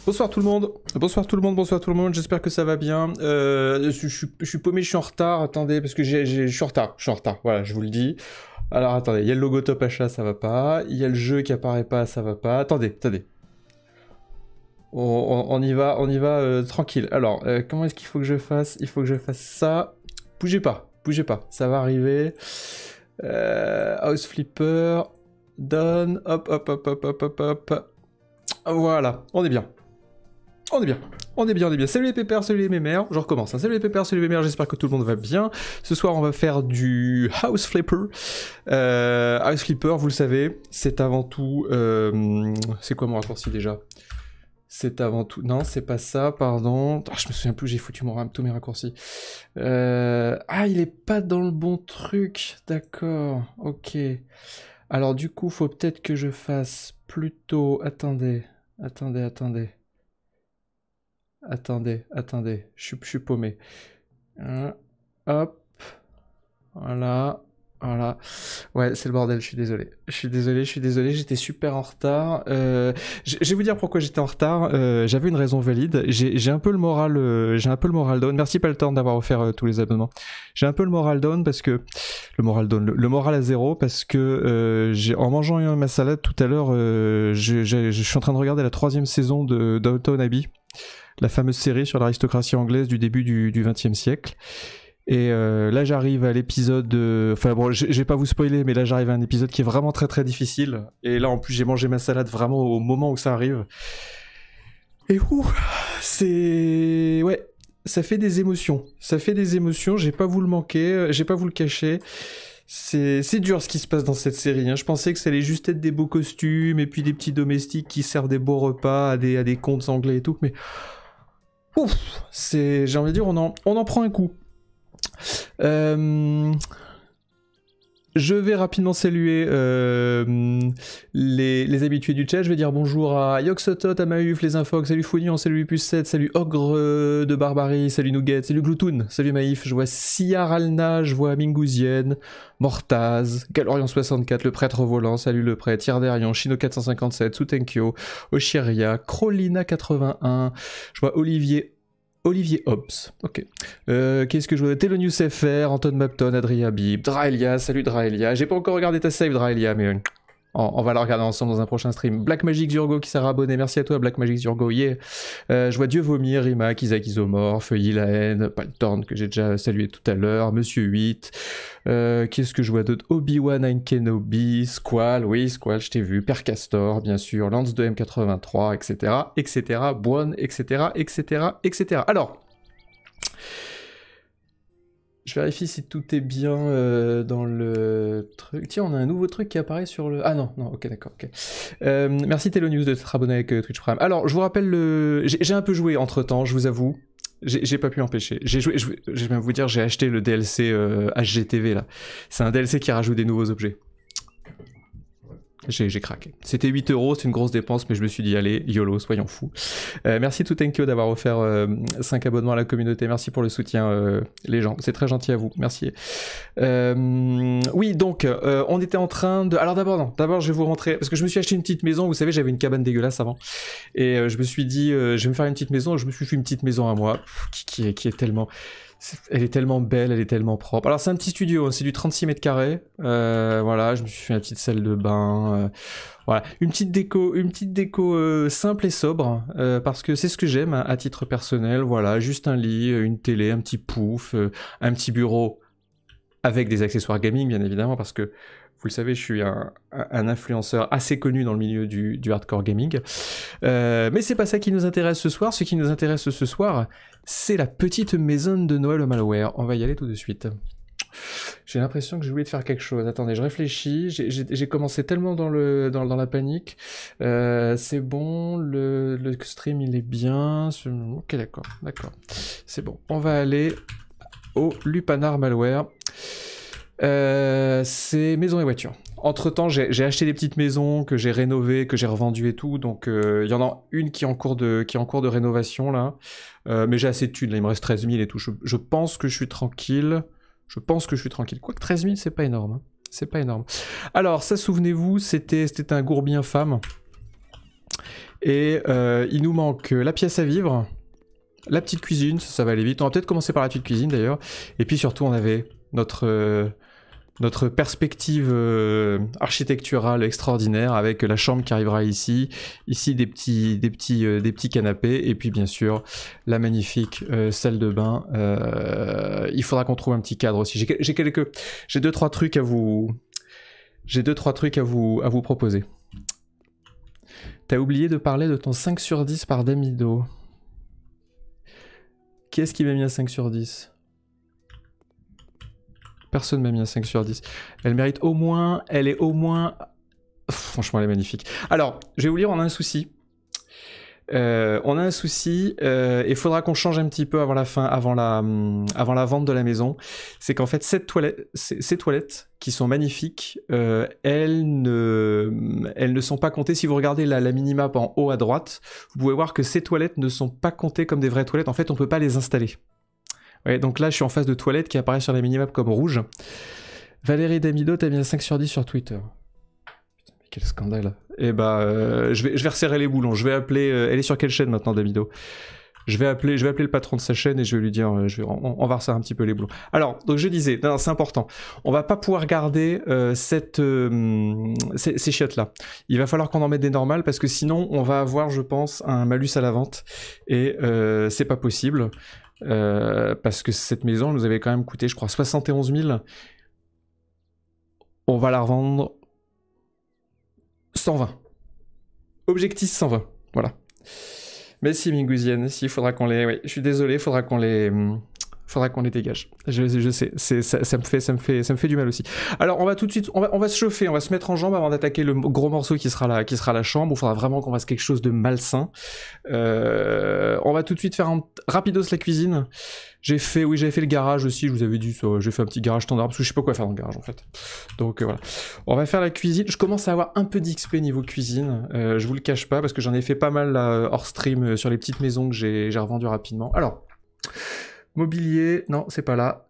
Bonsoir tout le monde, bonsoir tout le monde, bonsoir tout le monde, j'espère que ça va bien. Je suis paumé, je suis en retard, attendez, parce que je suis en retard, voilà, je vous le dis. Alors attendez, il y a le logo top achat, ça va pas, il y a le jeu qui apparaît pas, ça va pas, attendez. On y va, tranquille. Alors, comment est-ce qu'il faut que je fasse? Il faut que je fasse ça. Bougez pas, ça va arriver. House Flipper, done, hop. Voilà, on est bien. On est bien. Salut les pépères, salut les mémères. Je recommence. Hein. Salut les pépères, salut les mémères. J'espère que tout le monde va bien. Ce soir, on va faire du House Flipper. House Flipper, vous le savez, c'est avant tout... C'est quoi mon raccourci déjà? C'est avant tout... Non, c'est pas ça, pardon. Ah, je me souviens plus, j'ai foutu tous mes raccourcis. Ah, il est pas dans le bon truc. D'accord, ok. Alors du coup, faut peut-être que je fasse plutôt... Attendez. Je suis paumé. Hop. Voilà. Ouais, c'est le bordel, je suis désolé, j'étais super en retard. Je vais vous dire pourquoi j'étais en retard. J'avais une raison valide. J'ai un peu le moral down. Merci Paltorn d'avoir offert tous les abonnements. J'ai un peu le moral down parce que... Le moral à zéro parce que en mangeant ma salade tout à l'heure, je suis en train de regarder la 3e saison de Downton Abbey, la fameuse série sur l'aristocratie anglaise du début du XXe siècle. Et là j'arrive à l'épisode... Enfin bon, je vais pas vous spoiler, mais là j'arrive à un épisode qui est vraiment très très difficile. Et là en plus j'ai mangé ma salade vraiment au moment où ça arrive. Et c'est... Ouais, ça fait des émotions. J'ai pas vous le manquer, j'ai pas vous le cacher. C'est dur ce qui se passe dans cette série. Hein. Je pensais que ça allait juste être des beaux costumes et puis des petits domestiques qui servent des beaux repas à des contes anglais et tout. Mais... Ouf, j'ai envie de dire, on en prend un coup. Je vais rapidement saluer les habitués du chat. Je vais dire bonjour à Yoxotot, à Maïf, les Infox, salut Founion, salut Lupus7, salut Ogre de Barbarie, salut Nougat, salut Gloutoun, salut Maïf, je vois Siar Alna, je vois Mingouzienne, Mortaz, Galorian64, le prêtre volant, salut le prêtre, Yarderian, Chino457, Soutenkyo, Oshiria, Crolina81, je vois Olivier Hobbs, ok. Qu'est-ce que je vois? Telonius FR, Anton Mapton, Adria Bib, Draelia, salut Draelia. J'ai pas encore regardé ta save Draelia, mais on va la regarder ensemble dans un prochain stream. Black Magic Zurgo qui s'est abonné, merci à toi Black Magic Zurgo, yeah. Je vois Dieu Vomir, Rimac, Isaac Isomorph, Yilaen, Paltorn que j'ai déjà salué tout à l'heure, Monsieur 8. Qu'est-ce que je vois d'autre? Obi-Wan, Ein Kenobi, Squall, oui Squall, je t'ai vu, Père Castor, bien sûr, Lance de M83, etc. Boine, etc. Alors, je vérifie si tout est bien dans le truc. Tiens, on a un nouveau truc qui apparaît sur le... Ah non, ok, d'accord, ok. Merci Telonews de t'être abonné avec Twitch Prime. Alors, je vous rappelle, j'ai un peu joué entre-temps, je vous avoue. J'ai pas pu m'empêcher. J'ai joué, je vais même vous dire, j'ai acheté le DLC HGTV, là. C'est un DLC qui rajoute des nouveaux objets. J'ai craqué. C'était 8 €, c'est une grosse dépense, mais je me suis dit, allez, YOLO, soyons fous. Merci Toutenkyo d'avoir offert 5 abonnements à la communauté. Merci pour le soutien, les gens. C'est très gentil à vous. Merci. Oui, donc, on était en train de... Alors d'abord, je vais vous rentrer... Parce que je me suis acheté une petite maison. Vous savez, j'avais une cabane dégueulasse avant. Et je me suis dit, je vais me faire une petite maison. Je me suis fait une petite maison à moi, qui est tellement... Elle est tellement belle, elle est tellement propre. Alors c'est un petit studio, hein, c'est du 36 mètres carrés. Voilà, je me suis fait une petite salle de bain. Voilà, une petite déco simple et sobre, parce que c'est ce que j'aime à titre personnel. Voilà, juste un lit, une télé, un petit pouf, un petit bureau avec des accessoires gaming bien évidemment, parce que vous le savez, je suis un influenceur assez connu dans le milieu du hardcore gaming. Mais c'est pas ça qui nous intéresse ce soir. Ce qui nous intéresse ce soir, c'est la petite maison de Noël au Malware. On va y aller tout de suite. J'ai l'impression que j'ai oublié de faire quelque chose. Attendez, je réfléchis. J'ai commencé tellement dans la panique. C'est bon, le stream il est bien. Ok, d'accord. C'est bon. On va aller au Lupanar Malware. C'est maison et voiture. Entre temps, j'ai acheté des petites maisons que j'ai rénovées, que j'ai revendues et tout. Donc, il y en a une qui est en cours de rénovation là. Mais j'ai assez de thunes là. Il me reste 13 000 et tout. Je pense que je suis tranquille. Quoique 13 000, c'est pas énorme. Alors, ça, souvenez-vous, c'était un gourbi infâme. Et il nous manque la pièce à vivre, la petite cuisine, ça va aller vite. On va peut-être commencer par la petite cuisine d'ailleurs. Et puis surtout, on avait notre perspective architecturale extraordinaire avec la chambre qui arrivera ici. Ici, des petits canapés. Et puis bien sûr, la magnifique salle de bain. Il faudra qu'on trouve un petit cadre aussi. J'ai deux, trois trucs à vous... J'ai 2-3 trucs à vous proposer. T'as oublié de parler de ton 5 sur 10 par Damido. Qui est-ce qui m'a mis un 5 sur 10? Personne m'a mis un 5 sur 10. Elle mérite au moins... Elle est au moins... Franchement, elle est magnifique. Alors, je vais vous lire, on a un souci. Il faudra qu'on change un petit peu avant la fin, avant la vente de la maison. C'est qu'en fait, ces toilettes qui sont magnifiques, elles ne sont pas comptées. Si vous regardez la minimap en haut à droite, vous pouvez voir que ces toilettes ne sont pas comptées comme des vraies toilettes. En fait, on ne peut pas les installer. Ouais, donc là, je suis en face de toilettes qui apparaissent sur la minimap comme rouge. Valérie Damido, t'as mis un 5 sur 10 sur Twitter. Quel scandale. Eh bah, je vais resserrer les boulons. Je vais appeler... elle est sur quelle chaîne maintenant, Damido? Je vais appeler le patron de sa chaîne et je vais lui dire... on va resserrer un petit peu les boulons. Alors, donc je disais... Non, c'est important. On va pas pouvoir garder ces chiottes-là. Il va falloir qu'on en mette des normales parce que sinon, on va avoir, je pense, un malus à la vente. Et c'est pas possible. Parce que cette maison nous avait quand même coûté, je crois, 71 000. On va la revendre... 120. Objectif 120. Voilà. Mais si, Mingouzienne, si, il faudra qu'on les... Oui, je suis désolé, il faudra qu'on les dégage. Je sais, ça me fait du mal aussi. Alors, on va tout de suite... On va se chauffer, on va se mettre en jambe avant d'attaquer le gros morceau qui sera la chambre. Il faudra vraiment qu'on fasse quelque chose de malsain. On va tout de suite faire rapidos la cuisine. J'avais fait le garage aussi, je vous avais dit ça. J'ai fait un petit garage standard parce que je sais pas quoi faire dans le garage en fait. Donc voilà. On va faire la cuisine. Je commence à avoir un peu d'XP niveau cuisine. Je vous le cache pas parce que j'en ai fait pas mal là, hors stream sur les petites maisons que j'ai revendues rapidement. Alors, mobilier, non, c'est pas là.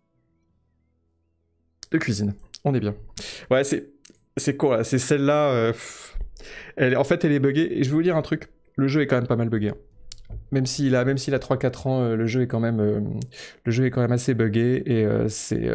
De cuisine, on est bien. Ouais, c'est quoi là? C'est celle-là. En fait, elle est buggée. Et je vais vous dire un truc. Le jeu est quand même pas mal buggé. Hein. Même s'il a 3-4 ans, le jeu est quand même assez buggé et c'est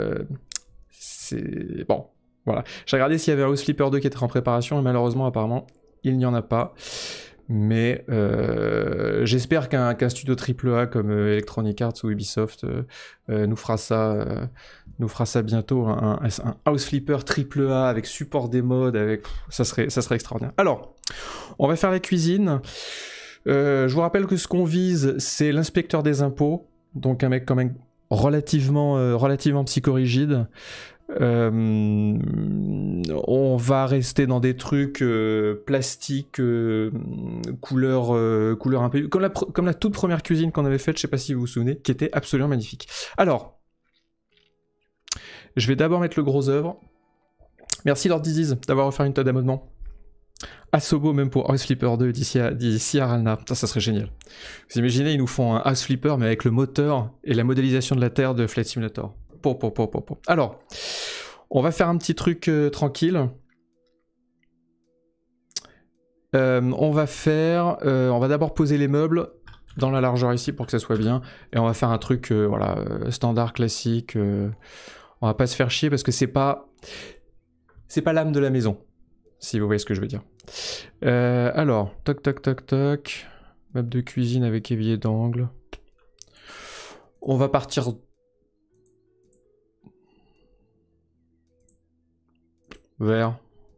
bon, voilà. J'ai regardé s'il y avait House Flipper 2 qui était en préparation et malheureusement apparemment il n'y en a pas. Mais j'espère qu'un studio AAA comme Electronic Arts ou Ubisoft nous fera ça bientôt, un House Flipper AAA avec support des mods, ça serait extraordinaire. Alors, on va faire la cuisine. Je vous rappelle que ce qu'on vise, c'est l'inspecteur des impôts, donc un mec quand même relativement psychorigide. On va rester dans des trucs plastiques, couleur un peu... Comme la toute première cuisine qu'on avait faite, je sais pas si vous vous souvenez, qui était absolument magnifique. Alors, je vais d'abord mettre le gros œuvre. Merci Lord Disease d'avoir offert une tonne d'abonnement. Asobo même pour House Flipper 2 d'ici à Ralna. Ça serait génial. Vous imaginez, ils nous font un House Flipper mais avec le moteur et la modélisation de la Terre de Flight Simulator. Alors, on va faire un petit truc tranquille. On va d'abord poser les meubles dans la largeur ici pour que ça soit bien. Et on va faire un truc standard, classique. On va pas se faire chier parce que c'est pas l'âme de la maison. Si vous voyez ce que je veux dire. Alors, toc. Meuble de cuisine avec évier d'angle. On va partir... Vert.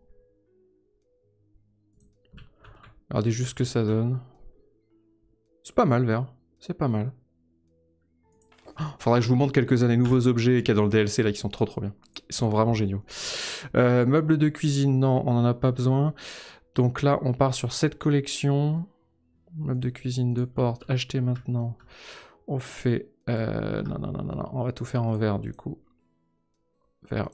Regardez juste ce que ça donne. C'est pas mal, vert. C'est pas mal. Faudrait que je vous montre quelques-uns des nouveaux objets qu'il y a dans le DLC là qui sont trop bien. Ils sont vraiment géniaux. Meubles de cuisine, non, on n'en a pas besoin. Donc là, on part sur cette collection. Meubles de cuisine de porte, acheter maintenant. On fait... Non, on va tout faire en vert du coup. Vert.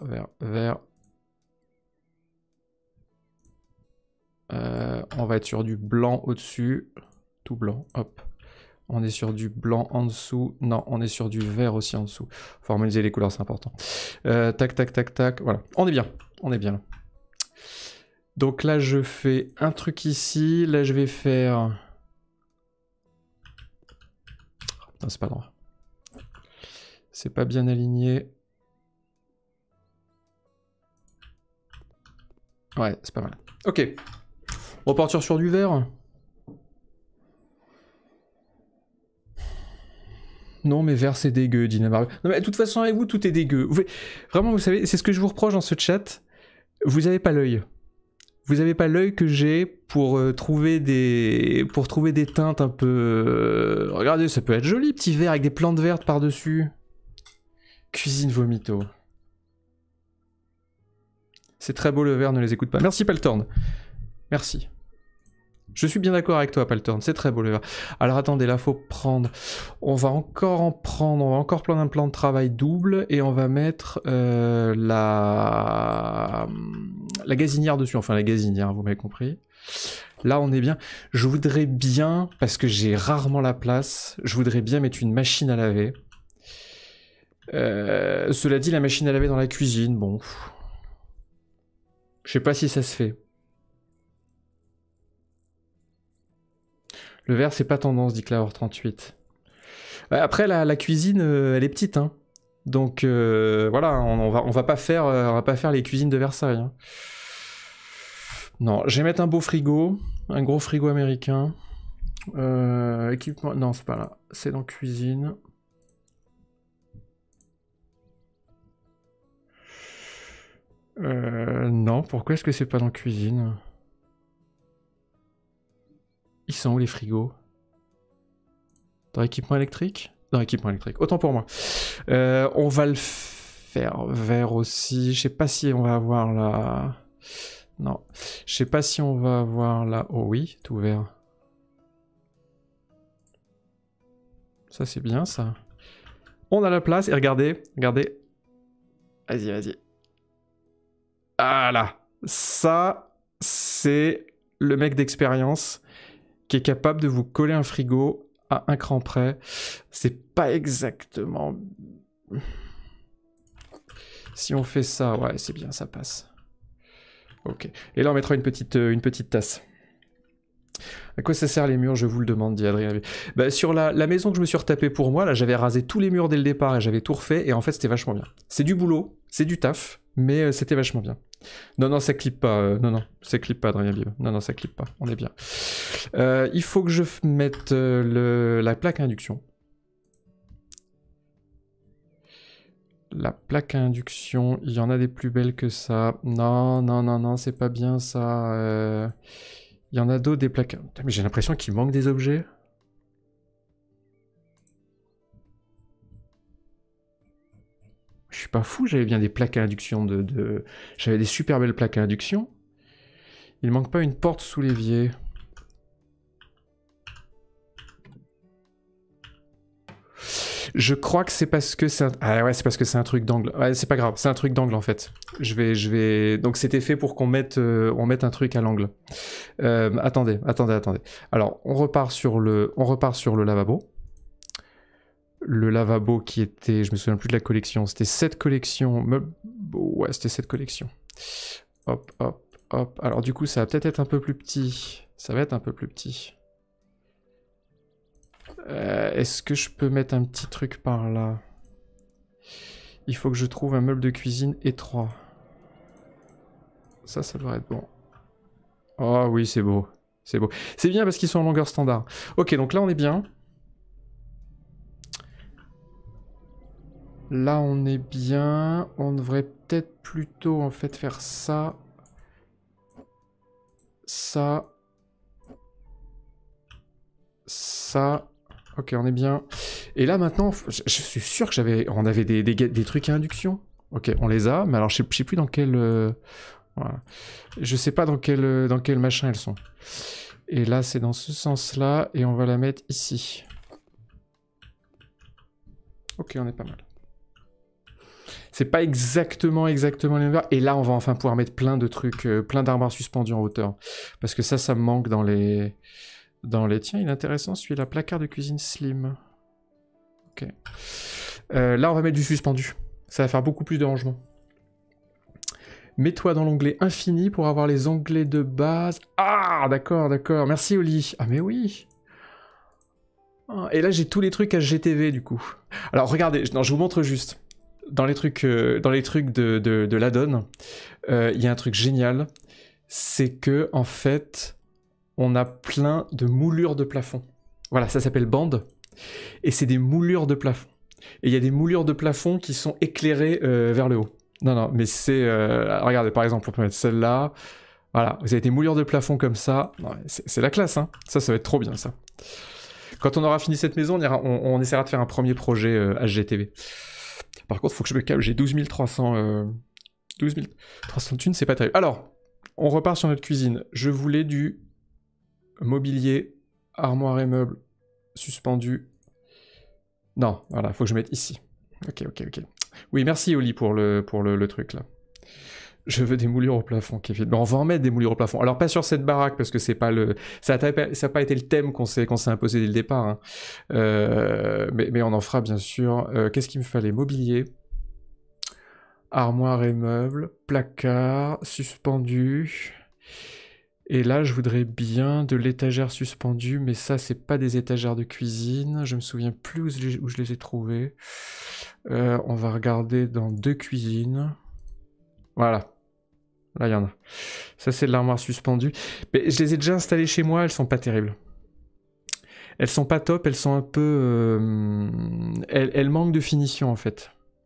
On va être sur du blanc au-dessus. Tout blanc, hop. On est sur du blanc en dessous. Non, on est sur du vert aussi en dessous. Faut harmoniser les couleurs, c'est important. Tac. Voilà. On est bien là. Donc là, je fais un truc ici. Là, je vais faire... Non, c'est pas droit. C'est pas bien aligné. Ouais, c'est pas mal. Ok. On va partir sur du vert. Non, mais vert, c'est dégueu, Dynamar. Non, mais de toute façon, avec vous, tout est dégueu. Vraiment, vous savez, c'est ce que je vous reproche dans ce chat. Vous avez pas l'œil. Vous avez pas l'œil que j'ai pour trouver des teintes un peu... Regardez, ça peut être joli, petit vert avec des plantes vertes par-dessus. Cuisine vomito. C'est très beau le vert, ne les écoute pas. Merci Paltorn. Merci. Je suis bien d'accord avec toi Paltorn, c'est très beau le vert. Alors attendez, là faut prendre... On va encore en prendre, on va encore prendre un plan de travail double et on va mettre la gazinière dessus, enfin la gazinière, vous m'avez compris. Là on est bien. Je voudrais bien, parce que j'ai rarement la place, je voudrais bien mettre une machine à laver. Cela dit, la machine à laver dans la cuisine, bon... Je sais pas si ça se fait. Le vert, c'est pas tendance, dit Clower38. Après, la cuisine, elle est petite, hein. Donc, voilà, on va pas faire les cuisines de Versailles. Hein. Non, je vais mettre un beau frigo, un gros frigo américain. Équipement, non, c'est pas là. C'est dans cuisine. Non, pourquoi est-ce que c'est pas dans cuisine? Ils sont où les frigos? Dans équipement électrique? Dans équipement électrique, autant pour moi. On va le faire vert aussi. Je sais pas si on va avoir la... Non. Je sais pas si on va avoir la... Oh oui, tout vert. Ça c'est bien ça. On a la place et regardez, regardez. Vas-y, vas-y. Ah là, ça, c'est le mec d'expérience qui est capable de vous coller un frigo à un cran près. C'est pas exactement... Si on fait ça, ouais, c'est bien, ça passe. Ok. Et là, on mettra une petite tasse. À quoi ça sert les murs, je vous le demande, dit Adrien. Bah, sur la maison que je me suis retapé pour moi, là, j'avais rasé tous les murs dès le départ et j'avais tout refait, et en fait, c'était vachement bien. C'est du boulot, c'est du taf, mais c'était vachement bien. Non, non, ça clippe pas. Non, non, ça clippe pas, Adrien Bib. Non, non, ça clippe pas. On est bien. Il faut que je mette la plaque à induction. La plaque à induction, il y en a des plus belles que ça. Non, non, non, non, c'est pas bien ça. Il y en a d'autres des plaques... Putain, mais j'ai l'impression qu'il manque des objets. Je suis pas fou, j'avais bien des plaques à induction J'avais des super belles plaques à induction. Il manque pas une porte sous l'évier. Je crois que c'est parce que c'est un... Ah ouais, c'est parce que c'est un truc d'angle. Ouais, c'est pas grave, c'est un truc d'angle en fait. Je vais... Donc c'était fait pour qu'on mette, on mette un truc à l'angle. Attendez. Alors, on repart sur le lavabo. Le lavabo qui était... Je me souviens plus de la collection. C'était cette collection... Ouais, c'était cette collection. Hop, hop, hop. Alors du coup, ça va peut-être être un peu plus petit. Ça va être un peu plus petit. Est-ce que je peux mettre un petit truc par là? Il faut que je trouve un meuble de cuisine étroit. Ça devrait être bon. Oh oui, c'est beau. C'est beau. C'est bien parce qu'ils sont en longueur standard. Ok, donc là, on est bien. Là, on est bien. On devrait peut-être plutôt, en fait, faire ça. Ça. Ça. Ok, on est bien. Et là, maintenant, je suis sûr que on avait des trucs à induction. Ok, on les a, mais alors je sais plus dans quel... voilà. Je sais pas dans quel machin elles sont. Et là, c'est dans ce sens-là, et on va la mettre ici. Ok, on est pas mal. C'est pas exactement les mêmes. Et là, on va enfin pouvoir mettre plein de trucs, plein d'armoires suspendues en hauteur. Parce que ça me manque dans les... Tiens, il est intéressant, celui-là, placard de cuisine slim. Ok. Là, on va mettre du suspendu. Ça va faire beaucoup plus de rangement. Mets-toi dans l'onglet infini pour avoir les onglets de base. Ah, d'accord, d'accord. Merci, Oli. Ah, mais oui. Ah, et là, j'ai tous les trucs HGTV, du coup. Alors, regardez, non, je vous montre juste. Dans les trucs de l'add-on, il y a un truc génial. C'est que, en fait, on a plein de moulures de plafond. Voilà, ça s'appelle bande. Et c'est des moulures de plafond. Et il y a des moulures de plafond qui sont éclairées vers le haut. Non, non, mais c'est... regardez, par exemple, on peut mettre celle-là. Voilà, vous avez des moulures de plafond comme ça. C'est la classe, hein. Ça va être trop bien, ça. Quand on aura fini cette maison, on essaiera de faire un premier projet HGTV. Par contre, il faut que je me calme, j'ai 12 300... 12 300 thunes, c'est pas terrible. Alors, on repart sur notre cuisine. Je voulais du mobilier, armoire et meubles, suspendu. Non, voilà, faut que je mette ici. Ok. Oui, merci Oli pour le truc là. Je veux des moulures au plafond, Kevin. Mais on va en mettre des moulures au plafond. Alors pas sur cette baraque parce que c'est pas le, ça a pas été le thème qu'on s'est imposé dès le départ. Hein. Mais on en fera bien sûr. Qu'est-ce qu'il me fallait? Mobilier, armoire et meubles, placard, suspendu. Et là, je voudrais bien de l'étagère suspendue, mais ça, c'est pas des étagères de cuisine. Je me souviens plus où je les ai trouvées. On va regarder dans 2 cuisines. Voilà. Là, il y en a. Ça, c'est de l'armoire suspendue. Mais je les ai déjà installées chez moi, elles sont pas terribles. Elles sont pas top, elles sont un peu... Elles manquent de finition, en fait.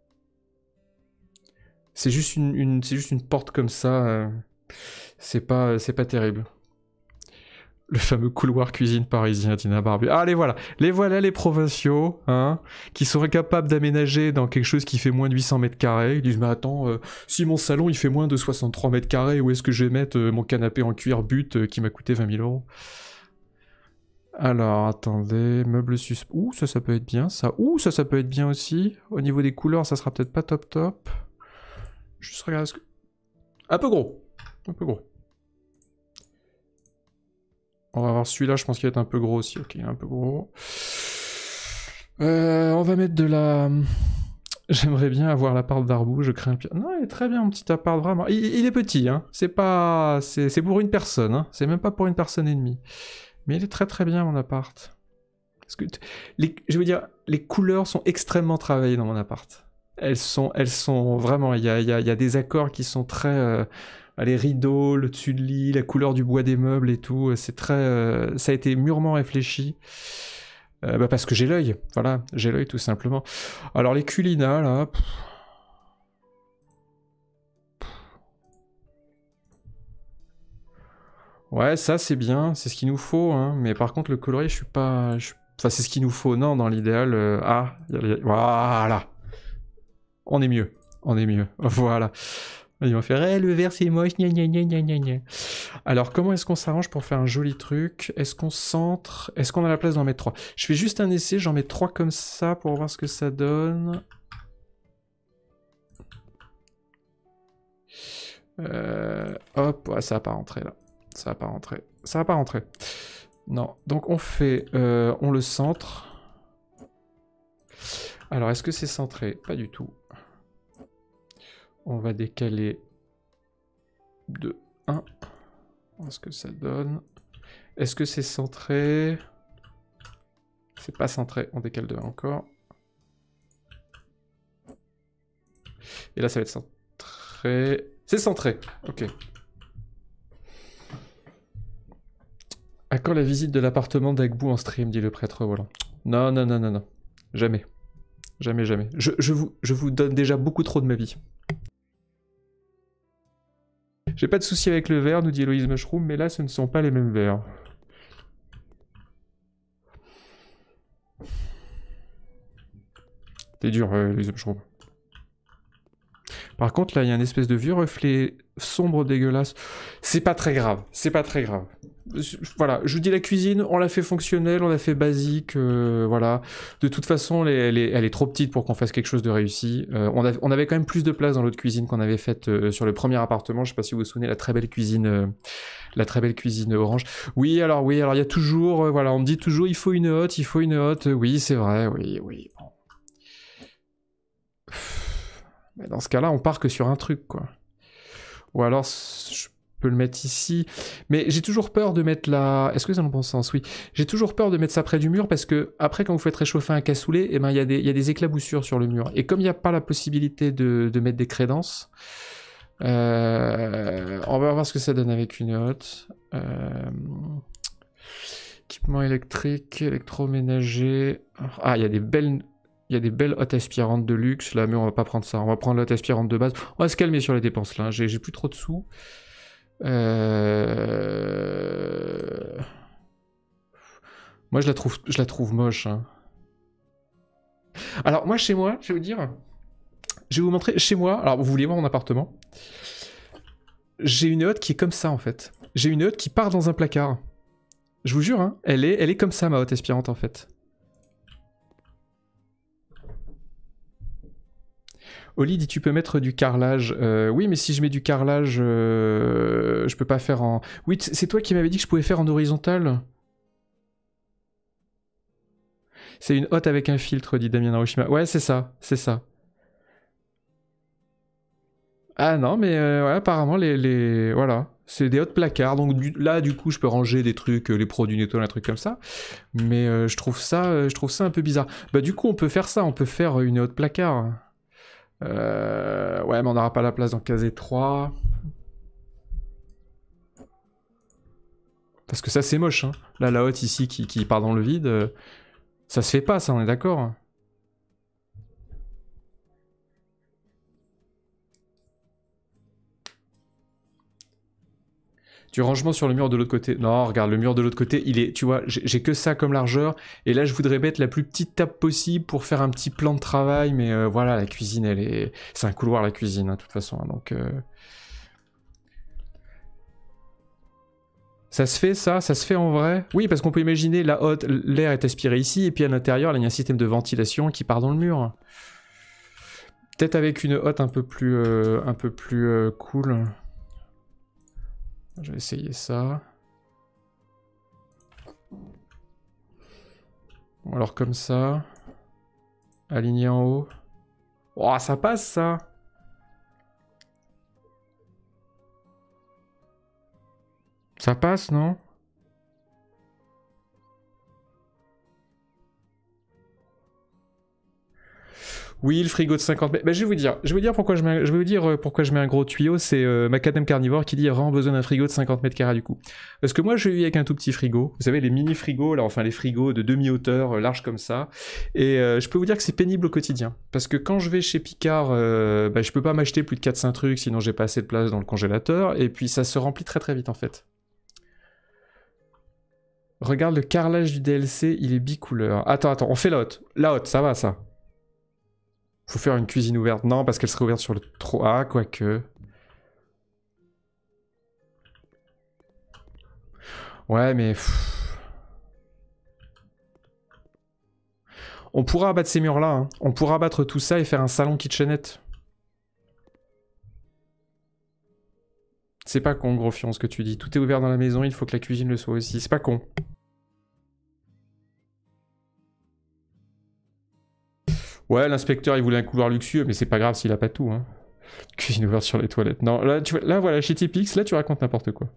C'est juste une porte comme ça. C'est pas terrible. Le fameux couloir cuisine parisien, Tina Barbu. Ah, les voilà les provinciaux, hein, qui seraient capables d'aménager dans quelque chose qui fait moins de 800 mètres carrés. Ils disent, mais attends, si mon salon il fait moins de 63 mètres carrés, où est-ce que je vais mettre mon canapé en cuir but qui m'a coûté 20 000 €? Alors, attendez, meubles Ouh, ça peut être bien, ça. Ouh, ça peut être bien aussi. Au niveau des couleurs, ça sera peut-être pas top. Juste regarder ce que... Un peu gros. On va voir celui-là, je pense qu'il va être un peu gros aussi. Ok, un peu gros. On va mettre de la... J'aimerais bien avoir l'appart d'Arbou, je crée un pire... Non, il est très bien, mon petit appart, vraiment. Il est petit, hein. C'est pas... C'est pour une personne, hein. C'est même pas pour une personne et demie. Mais il est très bien, mon appart. Parce que... Je veux dire, les couleurs sont extrêmement travaillées dans mon appart. Elles sont vraiment... Il y a des accords qui sont très... les rideaux, le dessus de lit, la couleur du bois des meubles et tout, c'est très... ça a été mûrement réfléchi. Parce que j'ai l'œil, voilà, j'ai l'œil tout simplement. Alors les culinas, là... Ouais, ça c'est bien, c'est ce qu'il nous faut, hein. Mais par contre le colorier, je suis pas... Enfin, c'est ce qu'il nous faut, non, dans l'idéal... Ah, voilà. On est mieux, voilà. Ils vont faire le vert c'est moche, gna gna gna gna gna gna. Alors comment est-ce qu'on s'arrange pour faire un joli truc? Est-ce qu'on centre? Est-ce qu'on a la place d'en mettre 3? Je fais juste un essai, j'en mets 3 comme ça pour voir ce que ça donne. Hop, ouais, ça va pas rentrer là. Ça va pas rentrer. Non, donc on fait... on le centre. Alors est-ce que c'est centré? Pas du tout. On va décaler de 1. Voir ce que ça donne. Est-ce que c'est centré? C'est pas centré, on décale de 1 encore. Et là ça va être centré. C'est centré, ok. À quand la visite de l'appartement d'Agbou en stream, dit le prêtre volant. Non. Jamais. Je vous donne déjà beaucoup trop de ma vie. J'ai pas de souci avec le verre, nous dit Héloïse Mushroom, mais là, ce ne sont pas les mêmes verres. T'es dur, Héloïse Mushroom. Par contre, là, il y a une espèce de vieux reflet sombre dégueulasse. C'est pas très grave. Voilà, je vous dis la cuisine, on l'a fait fonctionnelle, on l'a fait basique, voilà. De toute façon, elle est trop petite pour qu'on fasse quelque chose de réussi. On avait quand même plus de place dans l'autre cuisine qu'on avait faite sur le premier appartement. Je sais pas si vous vous souvenez, la très belle cuisine orange. Oui, alors il y a toujours, voilà, on me dit toujours, il faut une hotte. Oui, c'est vrai, oui. Bon. Mais dans ce cas-là, on part que sur un truc, quoi. Ou alors, je peux le mettre ici. Mais j'ai toujours peur de mettre la... Est-ce que ça a un bon sens? Oui. J'ai toujours peur de mettre ça près du mur parce que après, quand vous faites réchauffer un cassoulet, eh ben, il y a des éclaboussures sur le mur. Et comme il n'y a pas la possibilité de mettre des crédences, on va voir ce que ça donne avec une hotte. Équipement électrique, électroménager. Ah, il y a des belles hottes aspirantes de luxe là, mais on va pas prendre ça. On va prendre l'hotte aspirante de base. On va se calmer sur les dépenses là. J'ai plus trop de sous. Moi, je la trouve moche. Hein. Alors, moi, chez moi, je vais vous dire. Je vais vous montrer. Chez moi, alors vous voulez voir mon appartement. J'ai une hotte qui est comme ça en fait. J'ai une hotte qui part dans un placard. Je vous jure, hein, elle est comme ça, ma hotte aspirante, en fait. Oli dit, tu peux mettre du carrelage. Oui, mais si je mets du carrelage, je peux pas faire en... Oui, c'est toi qui m'avais dit que je pouvais faire en horizontal. C'est une hotte avec un filtre, dit Damien Narushima. Ouais, c'est ça, c'est ça. Ah non, mais ouais, apparemment, voilà. C'est des hottes placards, donc là, du coup, je peux ranger des trucs, les produits nettoyants, un truc comme ça. Mais je trouve ça un peu bizarre. Bah du coup, on peut faire ça, on peut faire une hotte placard. Ouais, mais on n'aura pas la place dans case 3. Parce que ça, c'est moche, hein. Là, la hotte ici qui part dans le vide, ça se fait pas, ça, on est d'accord. Du rangement sur le mur de l'autre côté. Non, regarde, le mur de l'autre côté, il est... Tu vois, j'ai que ça comme largeur. Et là, je voudrais mettre la plus petite table possible pour faire un petit plan de travail. Mais voilà, la cuisine, elle est... C'est un couloir, la cuisine, hein, de toute façon. Hein, donc... Ça se fait, ça se fait en vrai? Oui, parce qu'on peut imaginer, la hotte, l'air est aspiré ici. Et puis à l'intérieur, il y a un système de ventilation qui part dans le mur. Peut-être avec une hotte un peu plus cool. Je vais essayer ça. Bon, alors comme ça. Aligné en haut. Oh, ça passe ça. Ça passe, non? Oui, le frigo de 50 mètres. Bah, je vais vous dire pourquoi je mets un gros tuyau. C'est Macadam Carnivore qui dit qu'il y a vraiment besoin d'un frigo de 50 mètres carrés du coup. Parce que moi, je vis avec un tout petit frigo. Vous savez, les mini frigos, là, enfin les frigos de demi-hauteur, larges comme ça. Et je peux vous dire que c'est pénible au quotidien. Parce que quand je vais chez Picard, bah, je peux pas m'acheter plus de 4-5 trucs, sinon j'ai pas assez de place dans le congélateur. Et puis ça se remplit très très vite en fait. Regarde le carrelage du DLC, il est bicouleur. Attends, on fait la hotte. La hotte, ça va ça. Faut faire une cuisine ouverte. Non, parce qu'elle serait ouverte sur le... Ah, quoique. Ouais, mais... On pourra abattre ces murs-là. Hein. On pourra abattre tout ça et faire un salon kitchenette. C'est pas con, gros fion, ce que tu dis. Tout est ouvert dans la maison, il faut que la cuisine le soit aussi. C'est pas con. Ouais, l'inspecteur, il voulait un couloir luxueux, mais c'est pas grave s'il a pas tout. Hein. Cuisine ouverte sur les toilettes. Non, là, là voilà, chez Tipix, là, tu racontes n'importe quoi.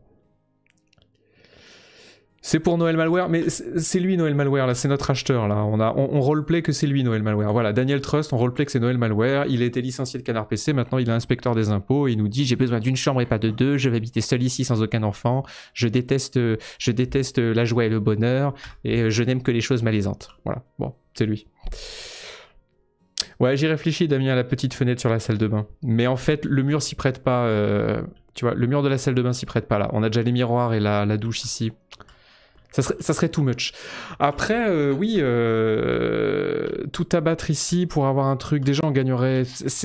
C'est pour Noël Malware, mais c'est lui Noël Malware, là, c'est notre acheteur, là. On roleplay que c'est lui Noël Malware. Voilà, Daniel Trust, on roleplay que c'est Noël Malware. Il a été licencié de Canard PC, maintenant il est inspecteur des impôts, et il nous dit j'ai besoin d'une chambre et pas de deux, je vais habiter seul ici sans aucun enfant, je déteste la joie et le bonheur, et je n'aime que les choses malaisantes. Voilà, bon, c'est lui. Ouais, j'y réfléchis, Damien, à la petite fenêtre sur la salle de bain. Mais en fait, le mur s'y prête pas. Tu vois, le mur de la salle de bain s'y prête pas là. On a déjà les miroirs et la douche ici. Ça serait too much. Après, oui, tout abattre ici pour avoir un truc. Déjà, on gagnerait.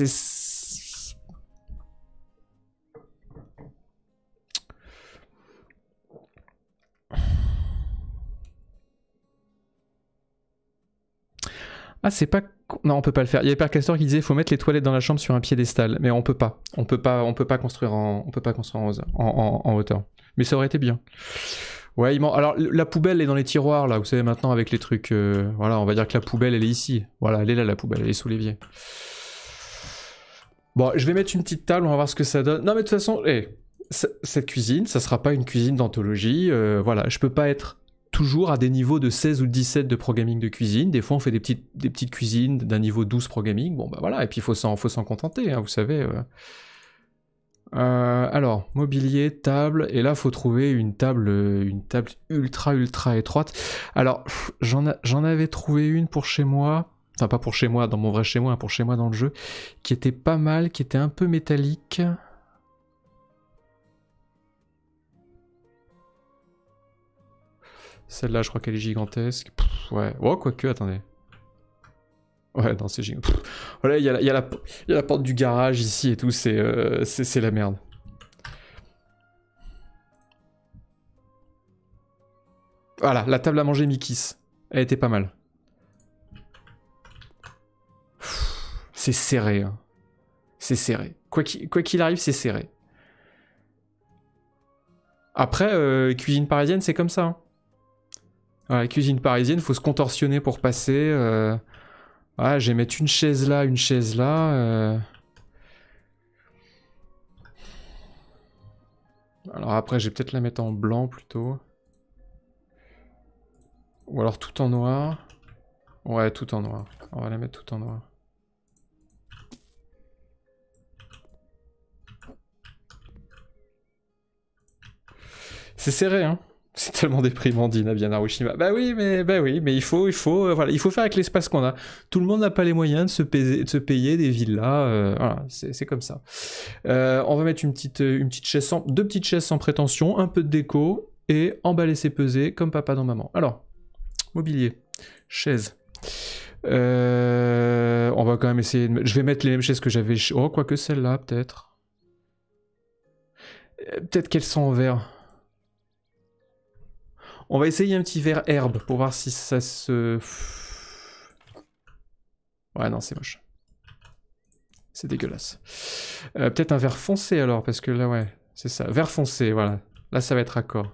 Ah, c'est pas... Non, on peut pas le faire. Il y a Père Castor qui disait faut mettre les toilettes dans la chambre sur un piédestal. Mais on peut pas. On peut pas construire en hauteur. Mais ça aurait été bien. Ouais, alors la poubelle est dans les tiroirs, là. Vous savez, maintenant, avec les trucs... voilà, on va dire que la poubelle, elle est ici. Voilà, elle est là, la poubelle. Elle est sous l'évier. Bon, je vais mettre une petite table, on va voir ce que ça donne. Non, mais de toute façon, cette cuisine, ça sera pas une cuisine d'anthologie. Voilà, je peux pas être toujours à des niveaux de 16 ou 17 de programming de cuisine. Des fois, on fait des petites cuisines d'un niveau 12 programming. Bon, bah voilà, et puis il faut s'en contenter, hein, vous savez. Alors, mobilier, table, et là, faut trouver une table ultra étroite. Alors, j'en avais trouvé une pour chez moi. Enfin, pas pour chez moi, dans mon vrai chez moi, hein, pour chez moi dans le jeu, qui était pas mal, qui était un peu métallique. Celle-là, je crois qu'elle est gigantesque. Pff, ouais. Oh, quoique, attendez. Ouais, non, c'est gigantesque. Voilà, il y a la porte du garage ici et tout, c'est la merde. Voilà, la table à manger Mikis. Elle était pas mal. C'est serré, hein. C'est serré. Quoi qu'il arrive, c'est serré. Après, cuisine parisienne, c'est comme ça. Hein. Voilà, cuisine parisienne, faut se contorsionner pour passer. Voilà, je vais mettre une chaise là, une chaise là. Alors après, je vais peut-être la mettre en blanc plutôt. Ou alors tout en noir. Ouais, tout en noir. On va la mettre tout en noir. C'est serré, hein. C'est tellement déprimant, dit Nabian Harushima. Bah oui, mais il faut faire avec l'espace qu'on a. Tout le monde n'a pas les moyens de se payer des villas. Voilà, c'est comme ça. On va mettre une petite chaise deux petites chaises sans prétention, un peu de déco et emballer ses pesées comme papa dans maman. Alors, mobilier, chaise. On va quand même essayer. Je vais mettre les mêmes chaises que j'avais. Oh, quoique celle-là, peut-être. Peut-être qu'elles sont en verre. On va essayer un petit verre herbe pour voir si ça se... Ouais, non, c'est moche. C'est dégueulasse. Peut-être un vert foncé alors, parce que là, ouais, c'est ça. Vert foncé, voilà. Là, ça va être raccord.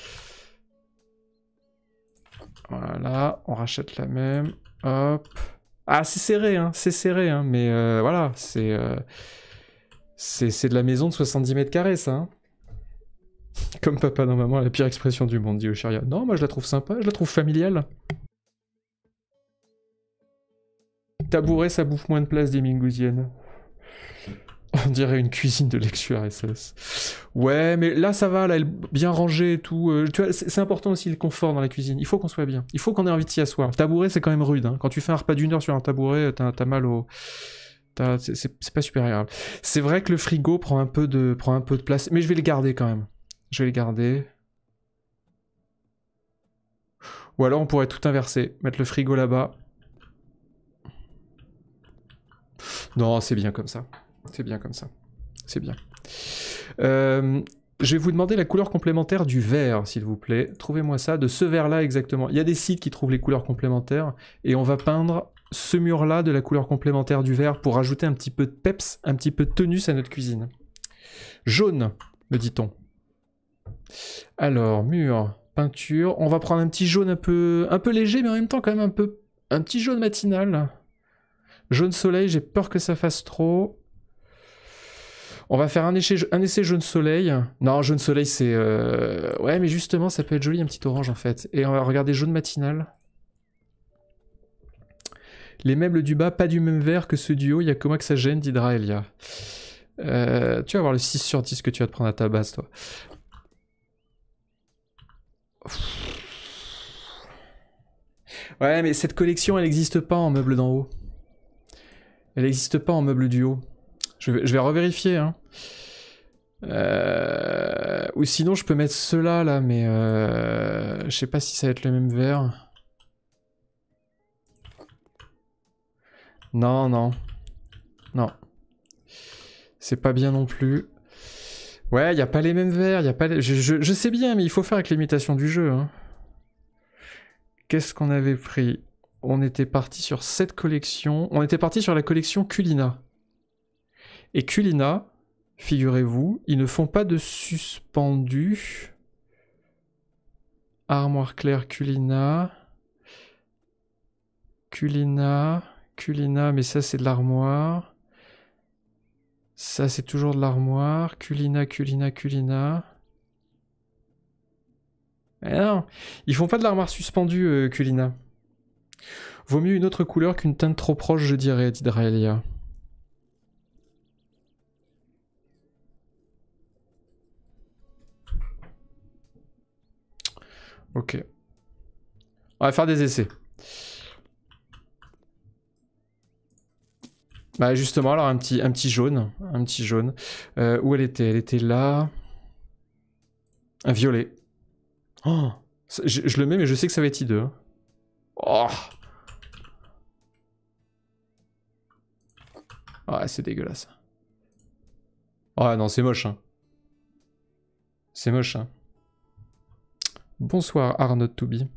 Voilà, on rachète la même. Hop. Ah, c'est serré, hein, mais voilà, c'est de la maison de 70 mètres carrés, ça, hein. Comme papa dans maman, la pire expression du monde, dit Oshiria. Non, moi je la trouve sympa, je la trouve familiale. Tabouret, ça bouffe moins de place des Mingousiennes. On dirait une cuisine de l'ex-URSS. Ouais, mais là ça va, là elle est bien rangée et tout. Tu vois, c'est important aussi le confort dans la cuisine. Il faut qu'on soit bien. Il faut qu'on ait envie de s'y asseoir. Le tabouret, c'est quand même rude. Hein. Quand tu fais un repas d'une heure sur un tabouret, t'as mal au... C'est pas super agréable. C'est vrai que le frigo prend un peu de place, mais je vais le garder quand même. Je vais le garder. Ou alors on pourrait tout inverser. Mettre le frigo là-bas. Non, c'est bien comme ça. C'est bien comme ça. C'est bien. Je vais vous demander la couleur complémentaire du vert, s'il vous plaît. Trouvez-moi ça, de ce vert-là exactement. Il y a des sites qui trouvent les couleurs complémentaires. Et on va peindre ce mur-là de la couleur complémentaire du vert pour rajouter un petit peu de peps, un petit peu de tonus à notre cuisine. Jaune, me dit-on. Alors, mur, peinture. On va prendre un petit jaune un peu léger, mais en même temps quand même un petit jaune matinal. Jaune soleil, j'ai peur que ça fasse trop. On va faire un essai jaune soleil. Non, jaune soleil, c'est... Ouais, mais justement, ça peut être joli, un petit orange, en fait. Et on va regarder jaune matinal. Les meubles du bas, pas du même vert que ceux du haut. Il y a que moi que ça gêne, dit Draelia. Tu vas avoir le 6 sur 10 que tu vas te prendre à ta base, toi. Ouais, mais cette collection, elle n'existe pas en meuble d'en haut. Elle n'existe pas en meuble du haut. Je vais revérifier, hein. Ou sinon, je peux mettre ceux-là, là, mais je sais pas si ça va être le même vert. Non, non. Non. C'est pas bien non plus. Ouais, il n'y a pas les mêmes verts, y a pas les... je sais bien, mais il faut faire avec l'imitation du jeu, hein. Qu'est-ce qu'on avait pris? On était parti sur cette collection. On était parti sur la collection Culina. Et Culina, figurez-vous, ils ne font pas de suspendu. Armoire claire Culina. Culina, mais ça c'est de l'armoire. Ça, c'est toujours de l'armoire. Culina. Eh non, ils font pas de l'armoire suspendue, Culina. Vaut mieux une autre couleur qu'une teinte trop proche, je dirais, dit Draelia. Ok. On va faire des essais. Bah justement, alors un petit jaune. Un petit jaune. Où elle était? Elle était là. Un violet. Oh, je le mets, mais je sais que ça va être hideux. Hein. Oh. Ouais, c'est dégueulasse. Oh non, c'est moche. Hein. C'est moche. Hein. Bonsoir, Arnaud Toubi.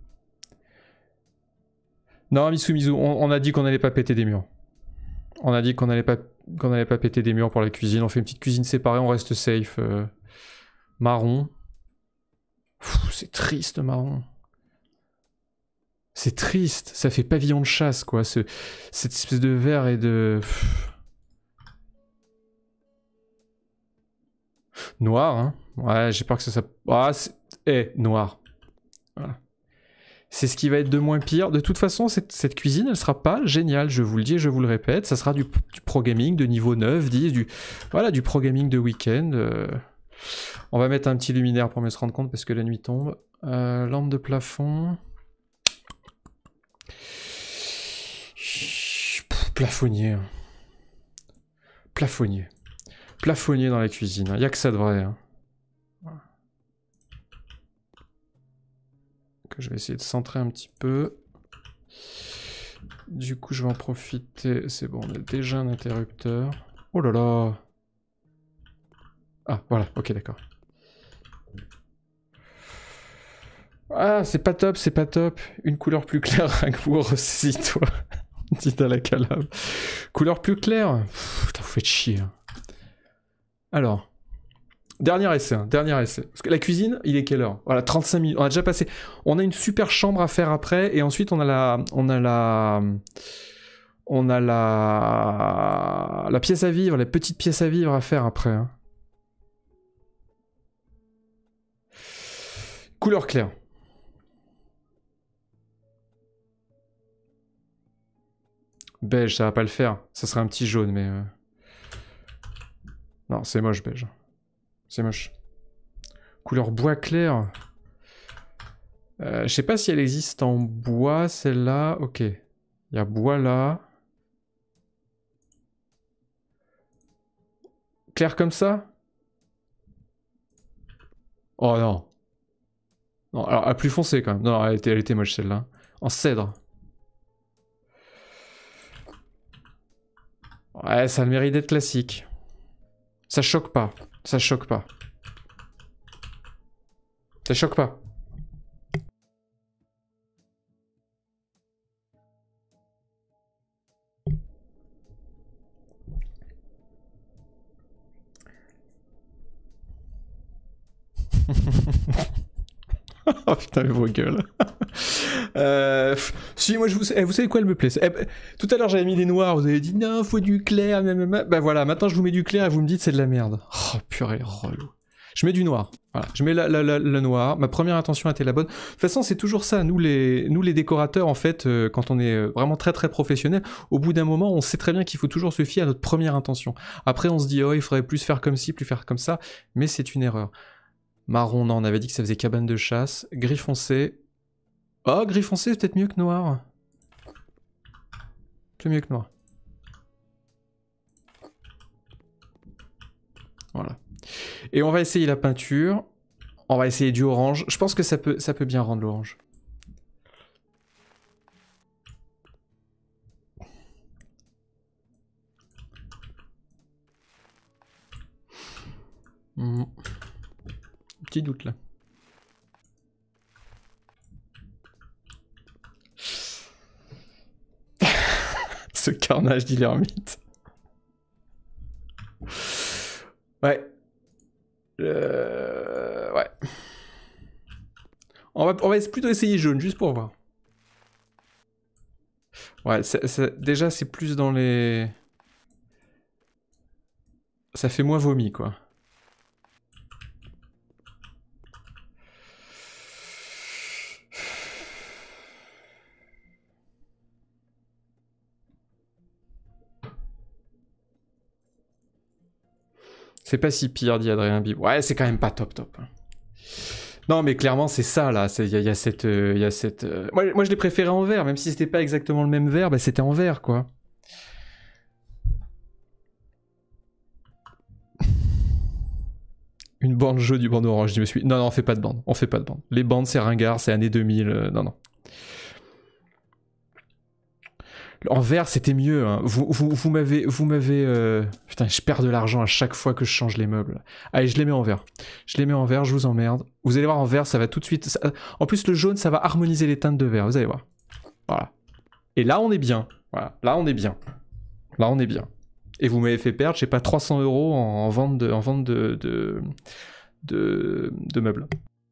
Non, Mizu, on a dit qu'on allait pas péter des murs. On a dit qu'on allait pas péter des murs pour la cuisine. On fait une petite cuisine séparée, on reste safe. Marron. C'est triste, marron. C'est triste. Ça fait pavillon de chasse, quoi. Cette espèce de vert et de... Noir, hein. Ouais, j'ai peur que ça... Ah, noir. Voilà. C'est ce qui va être de moins pire. De toute façon, cette cuisine, elle sera pas géniale, je vous le dis et je vous le répète. Ça sera du pro gaming de niveau 9, 10, voilà, du pro gaming de week-end. On va mettre un petit luminaire pour mieux se rendre compte parce que la nuit tombe. Lampe de plafond. Plafonnier. Plafonnier. Plafonnier dans la cuisine. Il n'y a que ça de vrai. Hein. Que je vais essayer de centrer un petit peu. Du coup, je vais en profiter. C'est bon, on a déjà un interrupteur. Oh là là. Ah, voilà. Ok, d'accord. Ah, c'est pas top, c'est pas top. Une couleur plus claire, Ragbour, ressaisis-toi. Dit à la calabre. Couleur plus claire. Putain, vous faites chier. Alors. Dernier essai, hein, dernier essai. Parce que la cuisine, il est quelle heure? Voilà, 35 minutes. On a déjà passé. On a une super chambre à faire après, et ensuite on a la pièce à vivre, la petite pièce à vivre à faire après. Hein. Couleur claire. Beige, ça va pas le faire. Ça serait un petit jaune, mais... Non, c'est moche, beige. C'est moche. Couleur bois clair. Je sais pas si elle existe en bois, celle-là. Ok. Il y a bois là. Clair comme ça? Oh non. Non, alors, à plus foncé quand même. Non, elle était moche celle-là. En cèdre. Ouais, ça a le mérite d'être classique. Ça choque pas. Ça choque pas. Ça choque pas. Oh putain, vos gueules. Si, moi, vous savez quoi, elle me plaît. Tout à l'heure, j'avais mis des noirs, vous avez dit non, faut du clair. Bah voilà, maintenant je vous mets du clair et vous me dites c'est de la merde. Oh purée, relou. Je mets du noir. Voilà, je mets le noir. Ma première intention était la bonne. De toute façon, c'est toujours ça. Nous les décorateurs, en fait, quand on est vraiment très très professionnel, au bout d'un moment, on sait très bien qu'il faut toujours se fier à notre première intention. Après, on se dit, oh, il faudrait plus faire comme ci, plus faire comme ça. Mais c'est une erreur. Marron, non, on avait dit que ça faisait cabane de chasse. Gris foncé. Oh, gris foncé, c'est peut-être mieux que noir. C'est mieux que noir. Voilà. Et on va essayer la peinture. On va essayer du orange. Je pense que ça peut bien rendre l'orange. Petit doute là. Ce carnage d'Ilermite. Ouais. Ouais. On va plutôt essayer jaune, juste pour voir. Ouais, déjà c'est plus dans les... Ça fait moins vomi, quoi. C'est pas si pire, dit Adrien Bib. Ouais, c'est quand même pas top top. Non, mais clairement, c'est ça, là. Il y a cette... Moi, je l'ai préféré en vert, même si c'était pas exactement le même vert, bah, c'était en vert, quoi. Une bande jaune du bande orange, je me suis... Non, non, on fait pas de bande. On fait pas de bande. Les bandes, c'est ringard, c'est années 2000. Non, non. En vert, c'était mieux. Hein. Vous m'avez... Putain, je perds de l'argent à chaque fois que je change les meubles. Allez, je les mets en vert. Je les mets en vert, je vous emmerde. Vous allez voir, en vert, ça va tout de suite... En plus, le jaune, ça va harmoniser les teintes de vert. Vous allez voir. Voilà. Et là, on est bien. Voilà. Là, on est bien. Là, on est bien. Et vous m'avez fait perdre, je sais pas, 300 € en vente de meubles.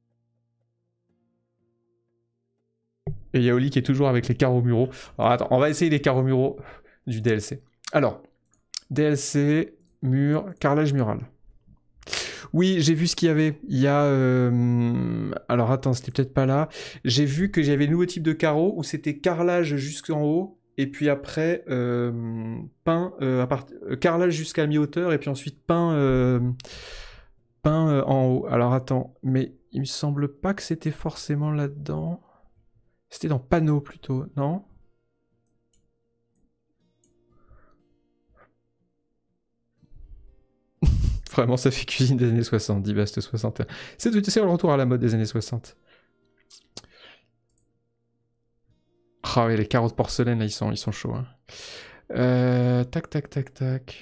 Et Yaoli qui est toujours avec les carreaux muraux. Alors attends, on va essayer les carreaux muraux du DLC. Alors, DLC, mur, carrelage mural. Oui, j'ai vu ce qu'il y avait. Il y a... Alors attends, c'était peut-être pas là. J'ai vu que j'avais le nouveau type de carreau où c'était carrelage jusqu'en haut. Et puis après, peint, carrelage jusqu'à mi-hauteur. Et puis ensuite peint, en haut. Alors attends, mais il me semble pas que c'était forcément là-dedans. C'était dans panneau plutôt, non? Vraiment, ça fait cuisine des années 60, dit Bast 61. C'est le retour à la mode des années 60. Ah ouais, les carreaux de porcelaine, là, ils sont chauds. Hein. Tac, tac, tac, tac.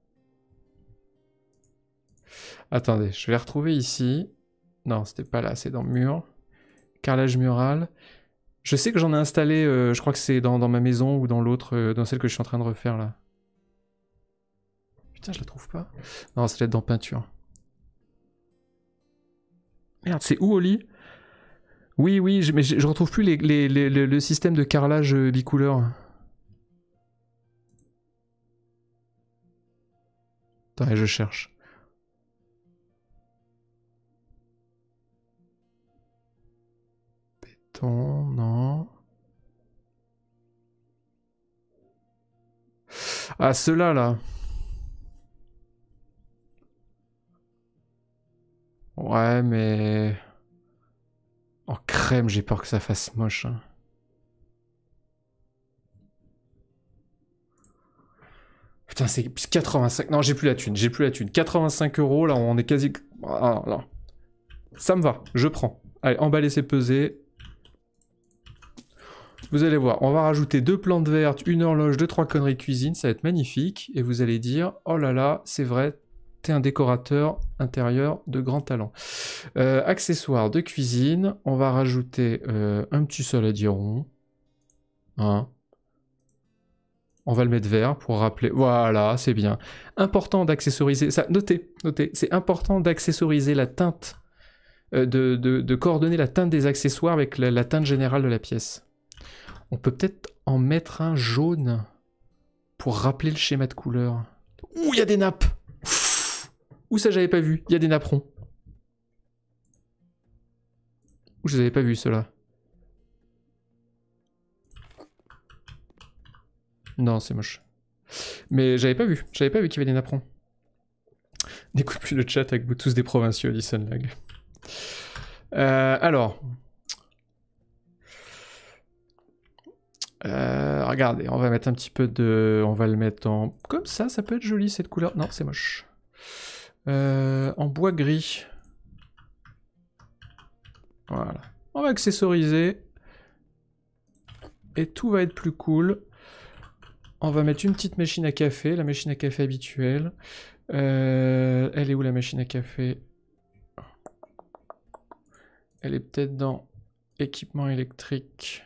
Attendez, je vais retrouver ici. Non, c'était pas là, c'est dans mur. Carrelage mural. Je sais que j'en ai installé, je crois que c'est dans ma maison ou dans l'autre, dans celle que je suis en train de refaire là. Putain, je la trouve pas. Non, ça doit être dans peinture. Merde, c'est où, Oli? Oui, oui, mais je retrouve plus le système de carrelage bicouleur. Attends, je cherche. Béton, non. Ah, ceux-là, là. Ouais, mais... En crème, j'ai peur que ça fasse moche. Hein. Putain, c'est 85... Non, j'ai plus la thune, 85 €, là, on est quasi... Ah, là. Ça me va, je prends. Allez, emballer, c'est peser. Vous allez voir, on va rajouter 2 plantes vertes, une horloge, 2-3 conneries cuisine, ça va être magnifique. Et vous allez dire, oh là là, c'est vrai, t'es un décorateur intérieur de grand talent. Accessoires de cuisine, on va rajouter un petit saladier rond. Hein. On va le mettre vert pour rappeler. Voilà, c'est bien. Important d'accessoriser. Ça, notez, c'est important d'accessoriser la teinte, de coordonner la teinte des accessoires avec la teinte générale de la pièce. On peut peut-être en mettre un jaune pour rappeler le schéma de couleur. Ouh, il y a des nappes. Ouh, ça j'avais pas vu. Il y a des napperons. Ouh, je les avais pas vus ceux-là. Non, c'est moche. Mais j'avais pas vu qu'il y avait des napperons. N'écoute plus le chat avec vous tous des provinciaux, dit Sunlag. Alors. Regardez, on va mettre un petit peu de... On va le mettre en... Comme ça peut être joli cette couleur. Non, c'est moche. En bois gris. Voilà. On va accessoriser. Et tout va être plus cool. On va mettre une petite machine à café, la machine à café habituelle. Elle est où la machine à café? Elle est peut-être dans équipement électrique.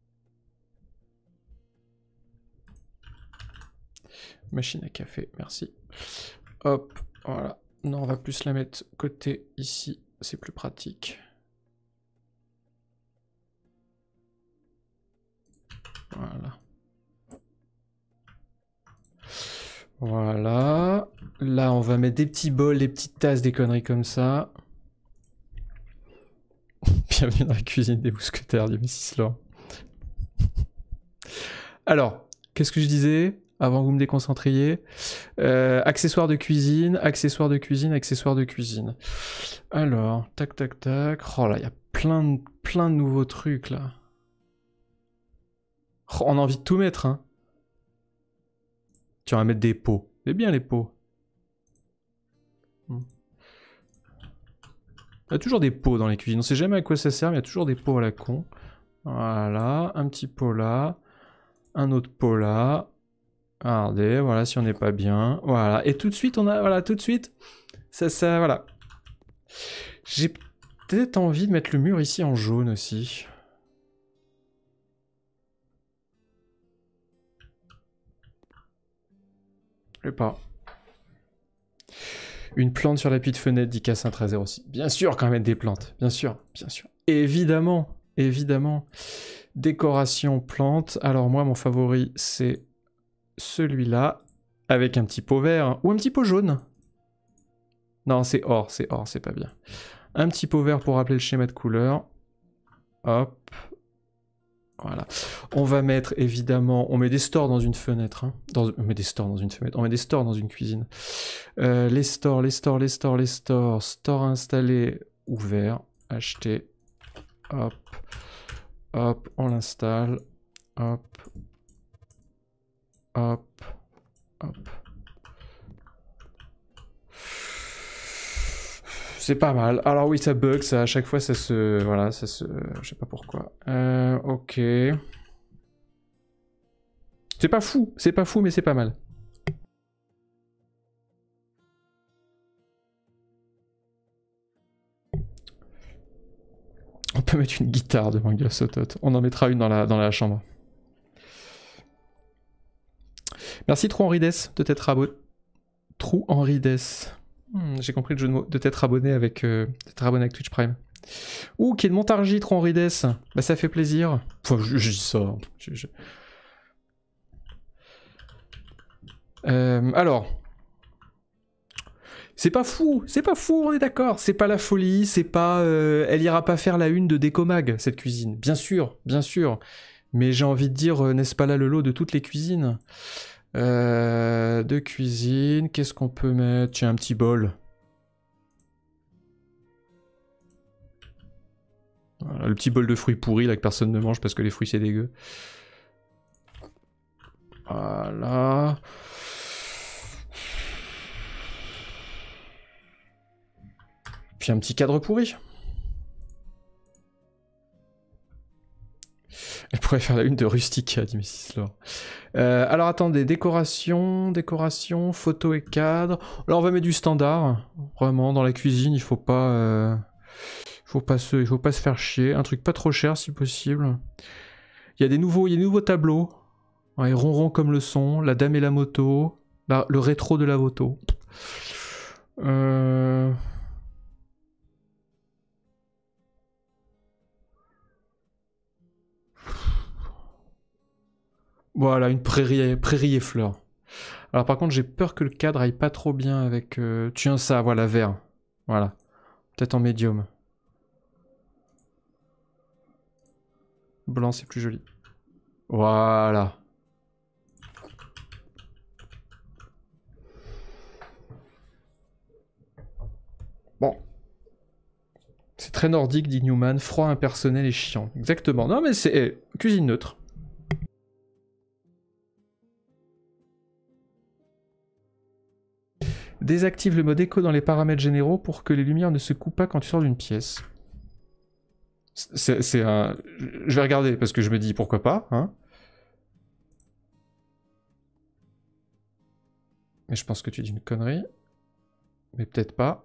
Machine à café, merci. Hop, voilà. Non, on va plus la mettre côté ici, c'est plus pratique. Voilà. Voilà. Là, on va mettre des petits bols, des petites tasses, des conneries comme ça. Bienvenue dans la cuisine des mousquetaires, dit Mrs. Laure. Alors, qu'est-ce que je disais avant que vous me déconcentriez? Accessoires de cuisine, accessoires de cuisine, accessoires de cuisine. Alors, tac, tac, tac. Oh là, il y a plein de nouveaux trucs, là. Oh, on a envie de tout mettre, hein. Tu vas mettre des pots. C'est bien, les pots. Il y a toujours des pots dans les cuisines. On sait jamais à quoi ça sert, mais il y a toujours des pots à la con. Voilà, un petit pot là. Un autre pot là. Regardez, voilà, si on n'est pas bien. Voilà, et tout de suite, on a... Voilà, tout de suite, ça voilà. J'ai peut-être envie de mettre le mur ici en jaune aussi. Je sais pas. Une plante sur l'appui de fenêtre, dit K51306 aussi. Bien sûr, quand même mettre des plantes. Bien sûr, bien sûr. Évidemment, évidemment. Décoration plante. Alors moi, mon favori, c'est celui-là. Avec un petit pot vert. Ou un petit pot jaune. Non, c'est or, c'est pas bien. Un petit pot vert pour rappeler le schéma de couleur. Hop. Voilà. On va mettre, évidemment... On met des stores dans une fenêtre. Hein. On met des stores dans une fenêtre. On met des stores dans une cuisine. Les stores. Store installé, ouvert. Acheter. Hop. Hop. On l'installe. Hop. Hop. Hop. C'est pas mal. Alors oui, ça bug, ça, à chaque fois, ça se... Voilà, ça se... Je sais pas pourquoi. Ok. C'est pas fou, mais c'est pas mal. On peut mettre une guitare de Manga Sotot. On en mettra une dans la chambre. Merci Trou Henri Dess de t'être abonné. Trou Henri Dess. J'ai compris le jeu de mots. De t'être abonné avec Twitch Prime. Ouh, qui est de Montargis, Trou Henri Dess. Bah ça fait plaisir. Enfin, je dis ça. Alors. C'est pas fou, on est d'accord. C'est pas la folie, c'est pas... elle ira pas faire la une de Décomag, cette cuisine. Bien sûr, bien sûr. Mais j'ai envie de dire, n'est-ce pas là le lot de toutes les cuisines? De cuisine, qu'est-ce qu'on peut mettre? Tiens, un petit bol. Voilà, le petit bol de fruits pourris là que personne ne mange parce que les fruits c'est dégueu. Voilà. Puis un petit cadre pourri. Elle pourrait faire la une de Rustica, dit Mrs. Laure. Alors attendez, décoration, photo et cadre. Là on va mettre du standard. Vraiment, dans la cuisine, il faut pas se faire chier. Un truc pas trop cher si possible. Il y a des nouveaux tableaux. Ouais, ronron comme le son, la dame et la moto, le rétro de la moto. Voilà, une prairie et fleurs. Alors par contre, j'ai peur que le cadre aille pas trop bien avec... Tiens ça, voilà, vert. Voilà. Peut-être en médium. Blanc, c'est plus joli. Voilà. Bon. C'est très nordique, dit Newman. Froid, impersonnel et chiant. Exactement. Non mais c'est... cuisine neutre. Désactive le mode écho dans les paramètres généraux pour que les lumières ne se coupent pas quand tu sors d'une pièce. C'est un... Je vais regarder parce que je me dis pourquoi pas, hein. Mais je pense que tu dis une connerie. Mais peut-être pas.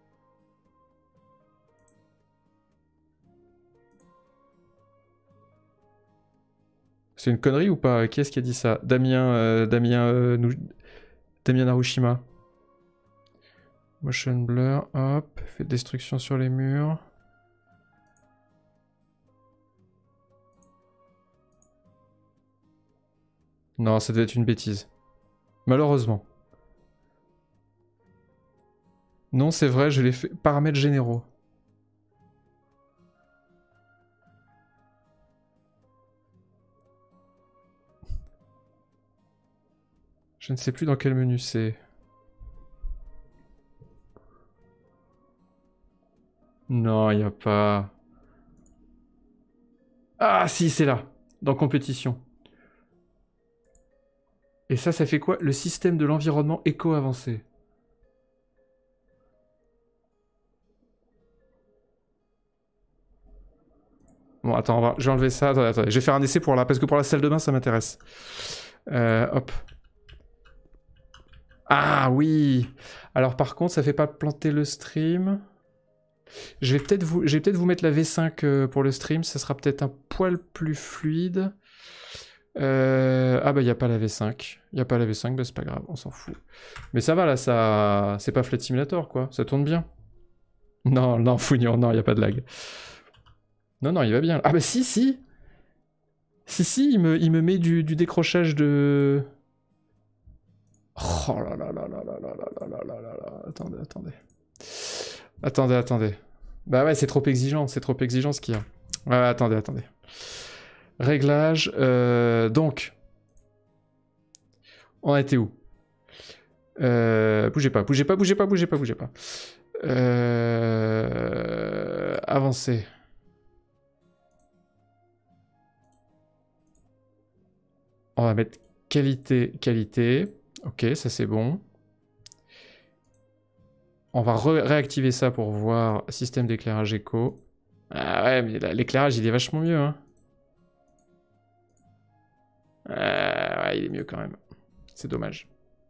C'est une connerie ou pas? Qui est-ce qui a dit ça? Damien Narushima. Motion blur, hop. Fait destruction sur les murs. Non, ça devait être une bêtise. Malheureusement. Non, c'est vrai, je l'ai fait. Paramètres généraux. Je ne sais plus dans quel menu c'est. Non, il n'y a pas... Ah si, c'est là. Dans compétition. Et ça fait quoi? Le système de l'environnement éco-avancé. Bon, attends, je vais enlever ça. Attendez. Je vais faire un essai pour parce que pour la salle de bain, ça m'intéresse. Hop. Ah oui. Alors par contre, ça fait pas planter le stream. Je vais peut-être vous mettre la V5 pour le stream. Ça sera peut-être un poil plus fluide. Ah bah il n'y a pas la V5. Il n'y a pas la V5, bah c'est pas grave, on s'en fout. Mais ça va là, ça... c'est pas Flight Simulator quoi, ça tourne bien. Non, non, Fougnon, non, il n'y a pas de lag. Non, non, il va bien. Ah bah si, si. Si, il me met du décrochage de... Oh là là là là là là là là là là là. Attendez. Bah ouais, c'est trop exigeant ce qu'il y a. Ouais, attendez. Réglage, donc... On a été où? Bougez pas. Avancer. On va mettre qualité. Ok, ça c'est bon. On va réactiver ça pour voir système d'éclairage éco. Ah ouais, mais l'éclairage il est vachement mieux. Hein. Ouais, il est mieux quand même. C'est dommage.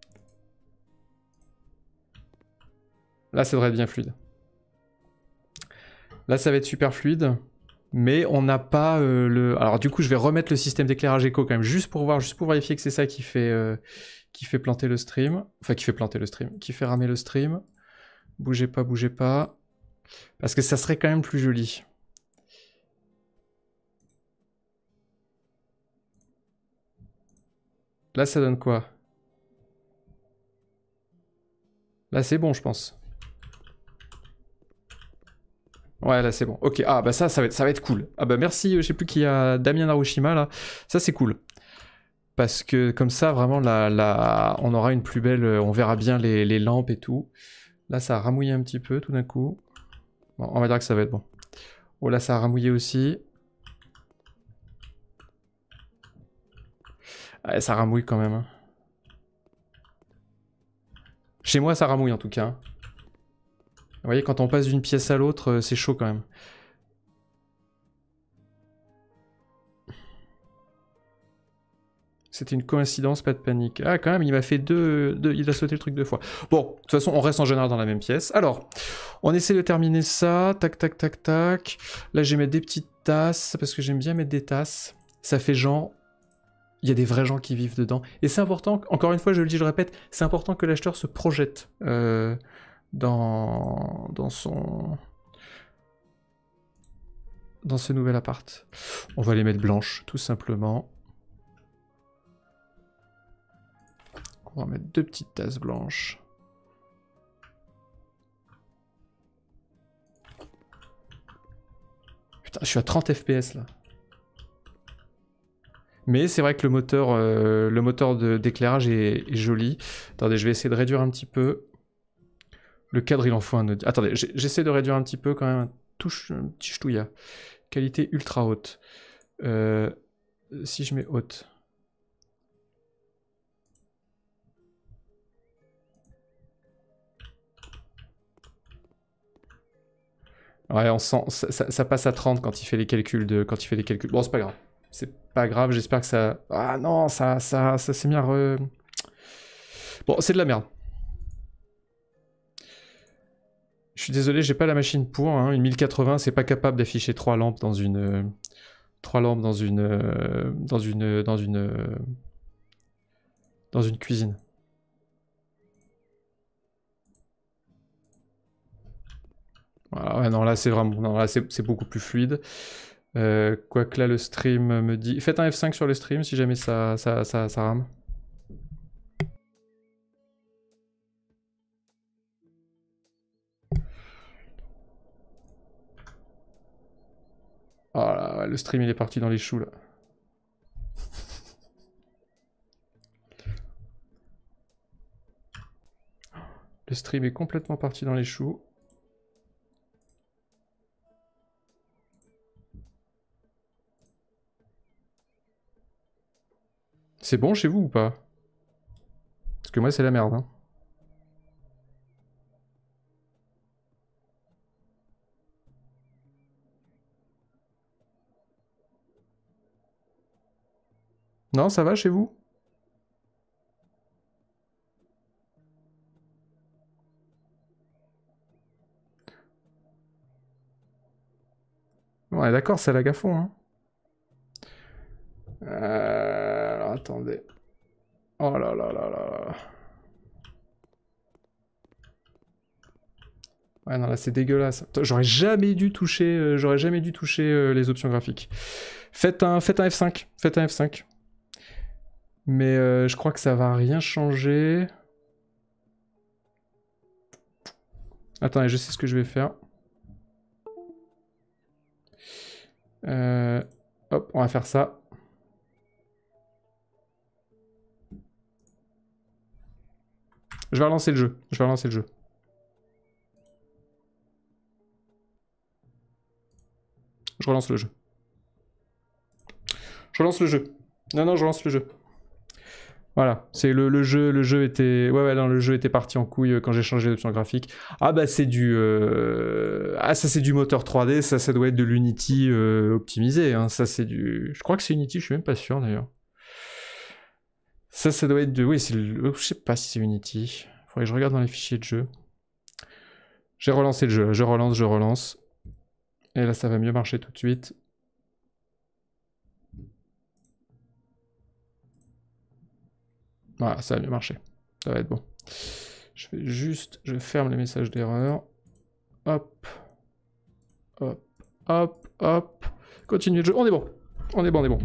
Là, ça devrait être bien fluide. Là, ça va être super fluide. Mais on n'a pas le... Alors du coup, je vais remettre le système d'éclairage éco quand même, juste pour vérifier que c'est ça qui fait planter le stream. Enfin, qui fait ramer le stream. Bougez pas. Parce que ça serait quand même plus joli. Là, ça donne quoi? Là, c'est bon, je pense. Ouais, là, c'est bon. Ok, ah, bah ça va être cool. Ah bah merci, je sais plus qui a Damien Narushima, là. Ça, c'est cool. Parce que comme ça, vraiment, on aura une plus belle... On verra bien les lampes et tout. Là, ça a ramouillé un petit peu, tout d'un coup. Bon, on va dire que ça va être bon. Oh, là, ça a ramouillé aussi. Ouais, ça ramouille quand même. Hein. Chez moi, ça ramouille en tout cas. Vous voyez, quand on passe d'une pièce à l'autre, c'est chaud quand même. C'était une coïncidence, pas de panique. Ah, quand même, il m'a fait il a sauté le truc 2 fois. Bon, de toute façon, on reste en général dans la même pièce. Alors, on essaie de terminer ça. Tac. Là, je vais mettre des petites tasses, parce que j'aime bien mettre des tasses. Ça fait genre... Il y a des vrais gens qui vivent dedans. Et c'est important, encore une fois, je le dis, je le répète, c'est important que l'acheteur se projette dans ce nouvel appart. On va les mettre blanches, tout simplement. On va mettre 2 petites tasses blanches. Putain, je suis à 30 FPS là. Mais c'est vrai que le moteur d'éclairage est joli. Attendez, je vais essayer de réduire un petit peu. Le cadre, il en faut un autre. Attendez, j'essaie de réduire un petit peu quand même. Un petit ch'touilla. Qualité ultra haute. Si je mets haute. Ouais, on sent, ça passe à 30 quand il fait les calculs Bon, c'est pas grave. C'est pas grave, j'espère que ça... Ah non, ça s'est mis à Bon, c'est de la merde. Je suis désolé, j'ai pas la machine pour. Hein. Une 1080, c'est pas capable d'afficher 3 lampes dans une... 3 lampes dans une cuisine. Voilà, ouais, non, là c'est vraiment... Non, là c'est beaucoup plus fluide. Quoique là le stream me dit... Faites un F5 sur le stream si jamais ça rame. Le stream il est parti dans les choux là. Le stream est complètement parti dans les choux. C'est bon chez vous ou pas? Parce que moi c'est la merde. Hein. Non, ça va chez vous? Ouais, d'accord, ça lag à fond. Hein. Alors, attendez. Oh là là là là. Ouais, non, là, c'est dégueulasse. J'aurais jamais dû toucher, les options graphiques. Faites un F5. Faites un F5. Mais je crois que ça va rien changer. Attendez, je sais ce que je vais faire. Hop, on va faire ça. Je vais relancer le jeu. Je relance le jeu. Non, je relance le jeu. Voilà, c'est le jeu était... Ouais, non, le jeu était parti en couille quand j'ai changé d'option graphique. Ah bah c'est du... Ah ça c'est du moteur 3D, ça doit être de l'Unity optimisé, hein. Ça c'est du... Je crois que c'est Unity, je suis même pas sûr d'ailleurs. Ça doit être de... Oui, c'est le... Je sais pas si c'est Unity. Faudrait que je regarde dans les fichiers de jeu. J'ai relancé le jeu, je relance. Et là ça va mieux marcher tout de suite. Voilà, ça va mieux marcher. Ça va être bon. Je ferme les messages d'erreur. Hop. Hop. Hop. Hop. Continue le jeu. On est bon. On est bon.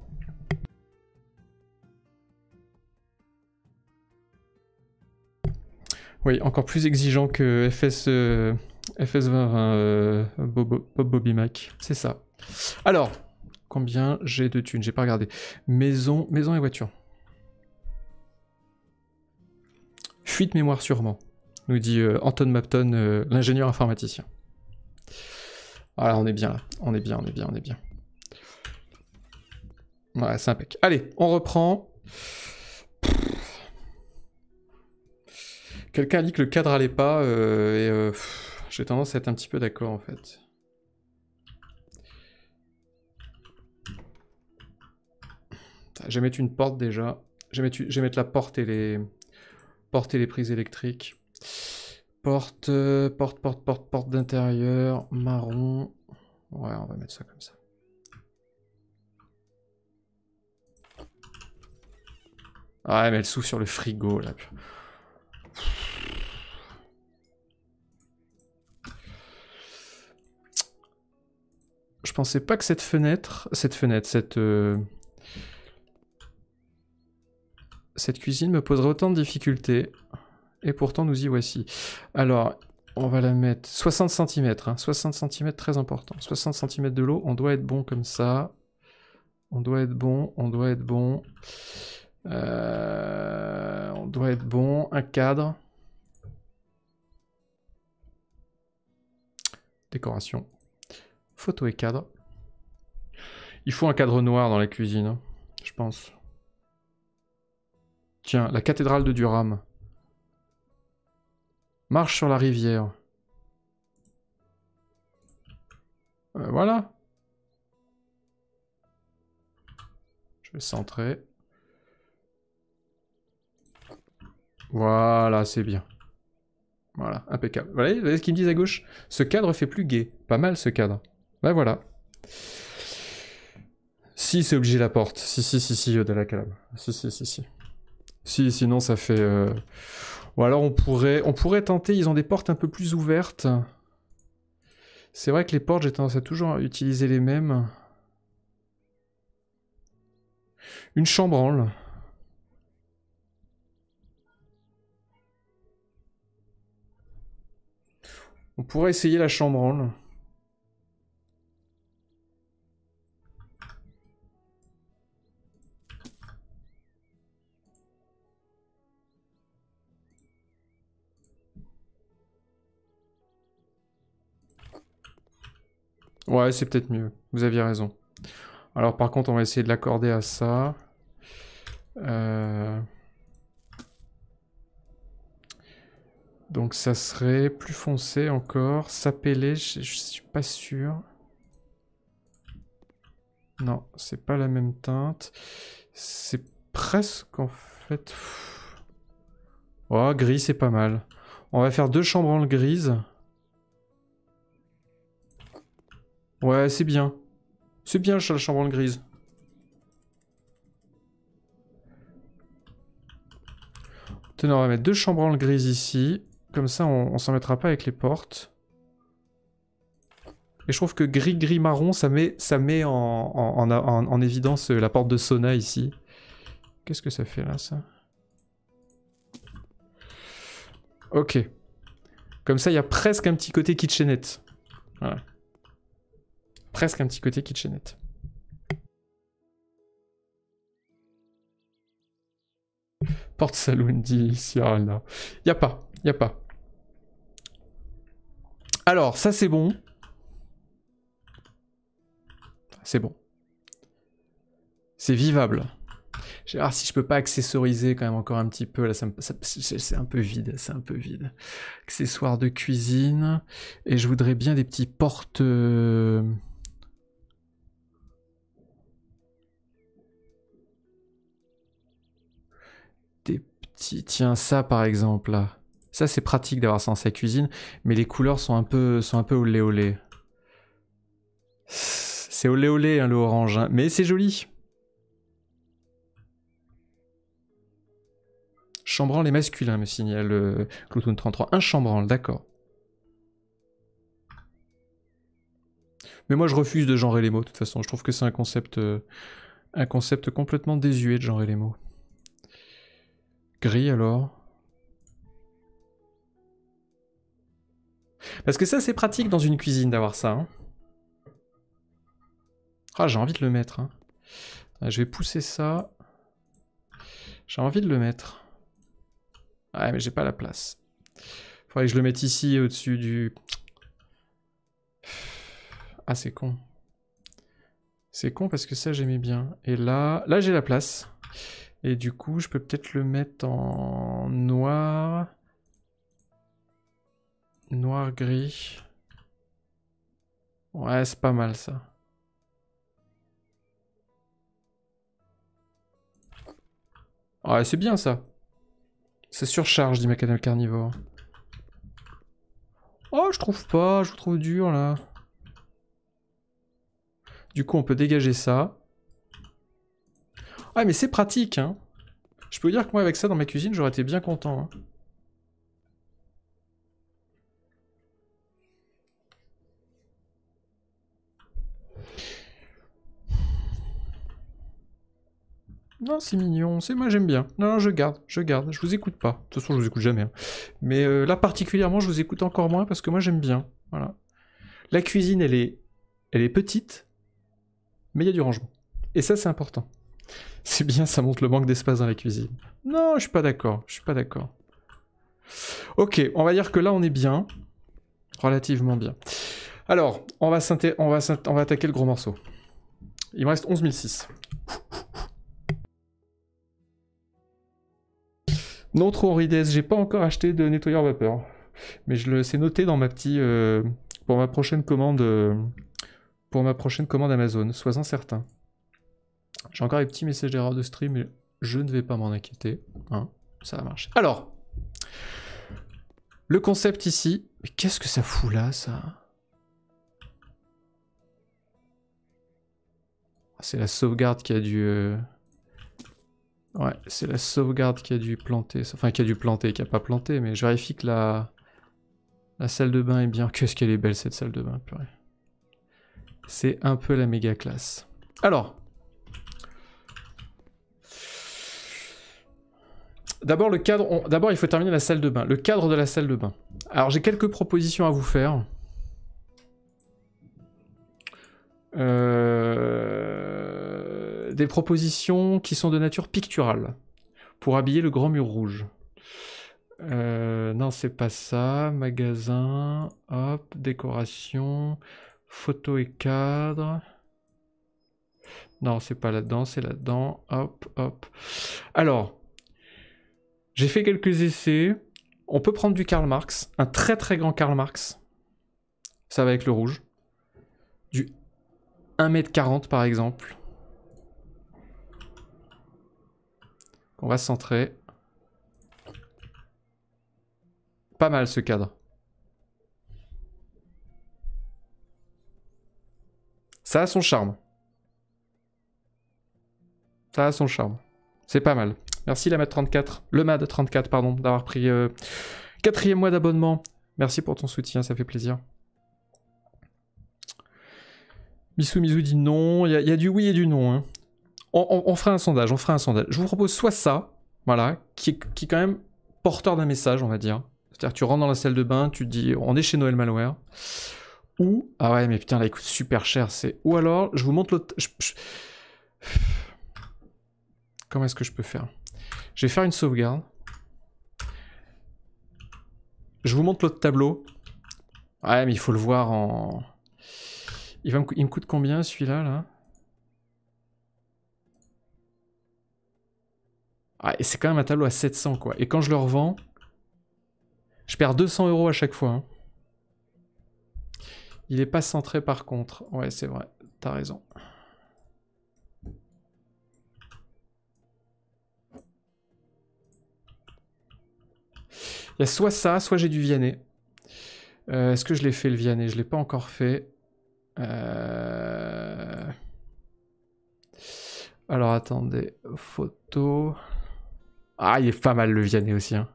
Oui, encore plus exigeant que FS20, Bob Bobby Mac. C'est ça. Alors, combien j'ai de thunes? J'ai pas regardé. Maison et voiture. Fuite mémoire sûrement, nous dit Anton Mapton, l'ingénieur informaticien. Voilà, on est bien là. On est bien. Ouais, c'est impec. Allez, on reprend. Quelqu'un a dit que le cadre allait pas, j'ai tendance à être un petit peu d'accord en fait. Je vais mettre une porte déjà. Je vais mettre la porte et les prises électriques. Porte d'intérieur, marron. Ouais, on va mettre ça comme ça. Ouais, mais elle s'ouvre sur le frigo là. Je pensais pas que cette cuisine me poserait autant de difficultés. Et pourtant, nous y voici. Alors, on va la mettre 60 cm. Hein. 60 cm, très important. 60 cm de l'eau, on doit être bon comme ça. On doit être bon. On doit être bon. Un cadre. Décoration. Photo et cadre. Il faut un cadre noir dans la cuisine, hein, je pense. Tiens, la cathédrale de Durham. Marche sur la rivière. Voilà. Je vais centrer. Voilà, c'est bien. Voilà, impeccable. Vous voyez ce qu'ils me disent à gauche? Ce cadre fait plus gai. Pas mal ce cadre. Ben voilà. Si, c'est obligé la porte. Si, de la calme. Si. Si, sinon ça fait... Ou alors on pourrait tenter, ils ont des portes un peu plus ouvertes. C'est vrai que les portes, j'ai tendance à toujours utiliser les mêmes. Une chambranle. On pourrait essayer la chambranle. Ouais, c'est peut-être mieux. Vous aviez raison. Alors par contre, on va essayer de l'accorder à ça. Donc ça serait plus foncé encore. S'appeler, je suis pas sûr. Non, c'est pas la même teinte. C'est presque en fait... Oh, gris, c'est pas mal. On va faire 2 chambranles grises. Ouais, c'est bien. C'est bien la chambranle grise. Tenez, on va mettre 2 chambranles grises ici. Comme ça, on s'en mettra pas avec les portes. Et je trouve que gris marron, ça met en évidence la porte de sauna ici. Qu'est-ce que ça fait là, ça? Ok. Comme ça, il y a presque un petit côté kitchenette. Voilà. Presque un petit côté kitchenette. Porte saloon, dit Cyralda. Y a pas. Alors, ça c'est bon. C'est bon. C'est vivable. Je vais voir si je peux pas accessoriser quand même encore un petit peu. Là, c'est un peu vide. C'est un peu vide. Accessoires de cuisine. Et je voudrais bien des petits portes... Des petits... Tiens, ça par exemple, là. Ça, c'est pratique d'avoir ça dans sa cuisine. Mais les couleurs sont un peu olé olé. C'est olé olé, hein, le orange. Hein. Mais c'est joli. Chambranle et masculin, me signale Cloutoun 33. Un chambranle, d'accord. Mais moi, je refuse de genrer les mots, de toute façon. Je trouve que c'est un concept complètement désuet de genrer les mots. Gris, alors. Parce que ça, c'est pratique dans une cuisine d'avoir ça. Hein. Ah, j'ai envie de le mettre. Hein. Je vais pousser ça. J'ai envie de le mettre. Ouais, mais j'ai pas la place. Faudrait que je le mette ici, au-dessus du... Ah, c'est con. C'est con parce que ça, j'aimais bien. Et là j'ai la place. Et du coup, je peux peut-être le mettre en noir. Noir-gris. Ouais, c'est pas mal, ça. Ouais, c'est bien, ça. Ça surcharge, dit Macadam Carnivore. Oh, je trouve pas. Je vous trouve dur, là. Du coup, on peut dégager ça. Ah, mais c'est pratique, hein. Je peux vous dire que moi, avec ça dans ma cuisine, j'aurais été bien content. Hein. Non, c'est mignon. Moi, j'aime bien. Non, je garde. Je vous écoute pas. De toute façon, je vous écoute jamais. Hein. Mais là, particulièrement, je vous écoute encore moins parce que moi, j'aime bien. Voilà. La cuisine, elle est petite, mais il y a du rangement. Et ça, c'est important. C'est bien, ça montre le manque d'espace dans la cuisine. Non, je suis pas d'accord. Ok, on va dire que là, on est bien. Relativement bien. Alors, on va attaquer le gros morceau. Il me reste 11 006. Non trop Rides, j'ai pas encore acheté de nettoyeur vapeur. Mais c'est noté dans ma petite... pour ma prochaine commande... Amazon, sois-en certain. J'ai encore les petits messages d'erreur de stream, mais je ne vais pas m'en inquiéter. Hein, ça va marcher. Alors, le concept ici... Mais qu'est-ce que ça fout là, ça? C'est la sauvegarde qui a dû... Ouais, c'est la sauvegarde qui a dû planter. Enfin, qui a pas planté, mais je vérifie que la salle de bain est bien. Qu'est-ce qu'elle est belle, cette salle de bain, purée. C'est un peu la méga classe. Alors. D'abord, le cadre. D'abord, il faut terminer la salle de bain. Le cadre de la salle de bain. Alors, j'ai quelques propositions à vous faire. Des propositions qui sont de nature picturale. Pour habiller le grand mur rouge. Non, c'est pas ça. Magasin. Hop. Décoration. Photo et cadre. Non, c'est pas là-dedans, c'est là-dedans. Hop, hop. Alors, j'ai fait quelques essais. On peut prendre du Karl Marx, un très très grand Karl Marx. Ça va avec le rouge. Du 1,40 m par exemple. On va centrer. Pas mal ce cadre. Ça a son charme. Ça a son charme. C'est pas mal. Merci la MAD34. Le MAD34, pardon, d'avoir pris 4e mois d'abonnement. Merci pour ton soutien, ça fait plaisir. Misou dit non. Il y a du oui et du non. Hein. On fera un sondage, on fera un sondage. Je vous propose soit ça, voilà, qui est quand même porteur d'un message, on va dire. C'est-à-dire tu rentres dans la salle de bain, tu te dis on est chez Noël Malware. Ou, ah ouais mais putain là il coûte super cher, c'est... Ou alors, je vous montre l'autre... Comment est-ce que je peux faire? Je vais faire une sauvegarde. Je vous montre l'autre tableau. Ouais mais il faut le voir en... Il me coûte combien celui-là là? Ah, et c'est quand même un tableau à 700 quoi. Et quand je le revends, je perds 200 € à chaque fois. Hein. Il est pas centré par contre. Ouais c'est vrai, t'as raison. Il y a soit ça, soit j'ai du Vianney. Est-ce que je l'ai fait le Vianney? Je l'ai pas encore fait. Alors attendez, photo... Ah, il est pas mal le Vianney aussi. Hein.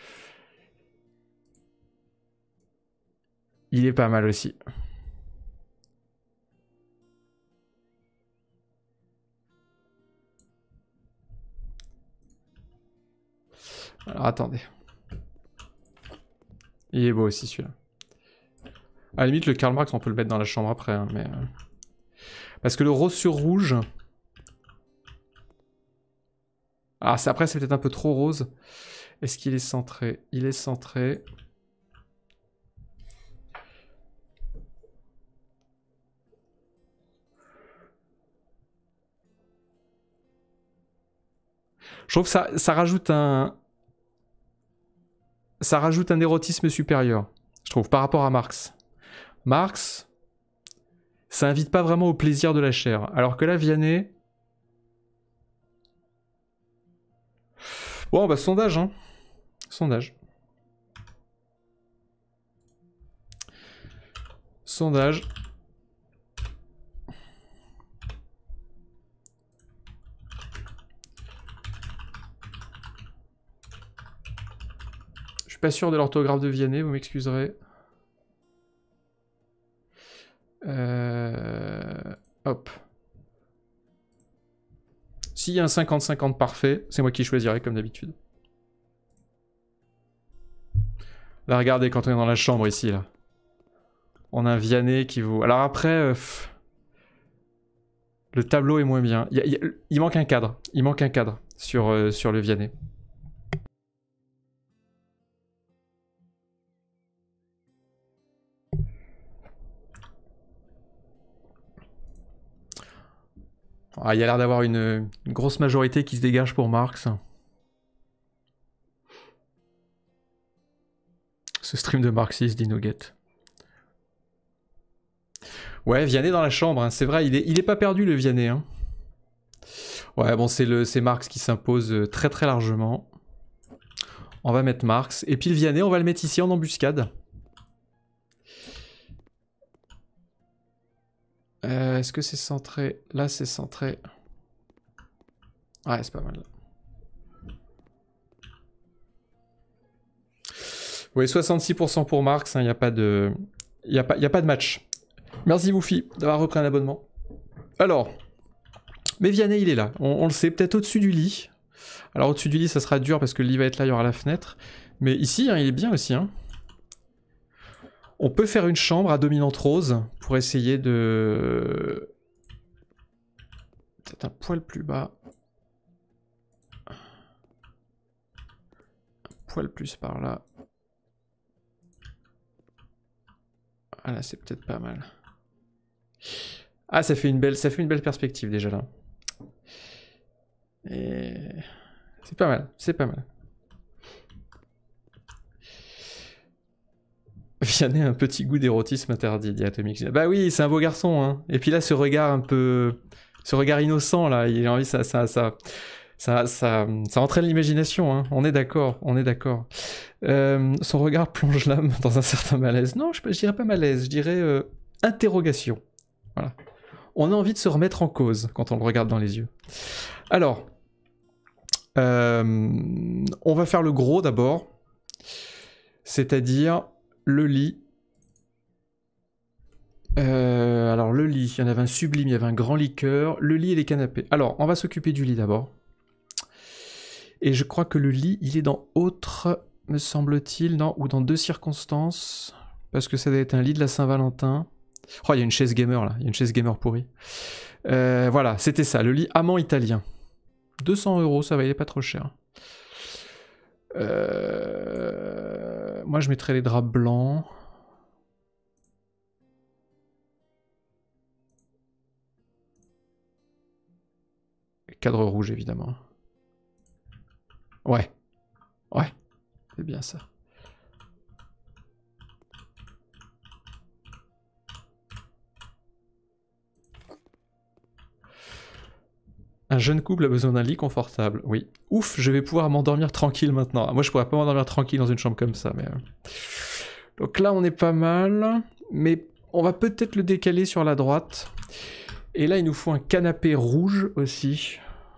Il est pas mal aussi. Alors attendez. Il est beau aussi celui-là. À la limite, le Karl Marx, on peut le mettre dans la chambre après. Hein, mais, parce que le rose sur rouge... Ah, après, c'est peut-être un peu trop rose. Est-ce qu'il est centré? Il est centré. Je trouve que ça rajoute un... Ça rajoute un érotisme supérieur, je trouve, par rapport à Marx. Marx, ça invite pas vraiment au plaisir de la chair. Alors que là, Vianney... Bon, bah sondage, hein. Sondage. Sondage. Je suis pas sûr de l'orthographe de Vianney, vous m'excuserez. Hop. S'il y a un 50-50 parfait, c'est moi qui choisirai comme d'habitude. Là, regardez, quand on est dans la chambre ici, là. On a un Vianney qui vaut... Alors après, le tableau est moins bien. Il manque un cadre. Il manque un cadre sur le Vianney. Ah, il y a l'air d'avoir une grosse majorité qui se dégage pour Marx. Ce stream de marxiste, dit Nugget. Ouais, Vianney dans la chambre, hein. C'est vrai, il est pas perdu le Vianney. Hein. Ouais, bon, c'est Marx qui s'impose très très largement. On va mettre Marx. Et puis le Vianney, on va le mettre ici en embuscade. Est-ce que c'est centré? Là, c'est centré. Ouais, c'est pas mal. Oui, 66% pour Marx, il n'y a pas de... Il n'y a pas de match. Merci Woufi d'avoir repris un abonnement. Alors, mais Vianney, il est là. On le sait, peut-être au-dessus du lit. Alors au-dessus du lit, ça sera dur parce que le lit va être là, il y aura la fenêtre. Mais ici, hein, il est bien aussi. Hein. On peut faire une chambre à dominante rose pour essayer de... Peut-être un poil plus bas. Un poil plus par là. Ah là, c'est peut-être pas mal. Ah, ça fait une belle perspective déjà là. Et... c'est pas mal, c'est pas mal. Vianney a un petit goût d'érotisme interdit, dit Atomic. Bah oui, c'est un beau garçon, hein. Et puis là, ce regard un peu... ce regard innocent, là, il a envie, ça entraîne l'imagination, hein. On est d'accord, on est d'accord. Son regard plonge l'âme dans un certain malaise. Non, je dirais pas malaise, je dirais interrogation. Voilà. On a envie de se remettre en cause quand on le regarde dans les yeux. Alors, on va faire le gros d'abord, c'est-à-dire le lit. Alors le lit, il y en avait un sublime, il y avait un grand liqueur, le lit et les canapés. Alors, on va s'occuper du lit d'abord. Et je crois que le lit, il est dans autre, me semble-t-il, non, ou dans 2 circonstances, parce que ça doit être un lit de la Saint-Valentin. Oh, il y a une chaise gamer là, il y a une chaise gamer pourrie. Voilà, c'était ça, le lit amant italien. 200 €, ça va, il est pas trop cher. Moi, je mettrais les draps blancs. Cadre rouge, évidemment. Ouais. Ouais. C'est bien ça. Un jeune couple a besoin d'un lit confortable. Oui. Ouf, je vais pouvoir m'endormir tranquille maintenant. Moi, je pourrais pas m'endormir tranquille dans une chambre comme ça, mais... Donc là, on est pas mal. Mais on va peut-être le décaler sur la droite. Et là, il nous faut un canapé rouge aussi.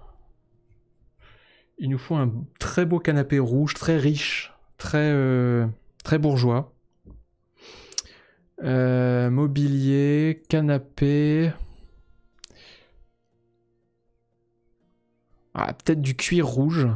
Il nous faut un très beau canapé rouge, très riche, très bourgeois. Mobilier, canapé... Ah, peut-être du cuir rouge.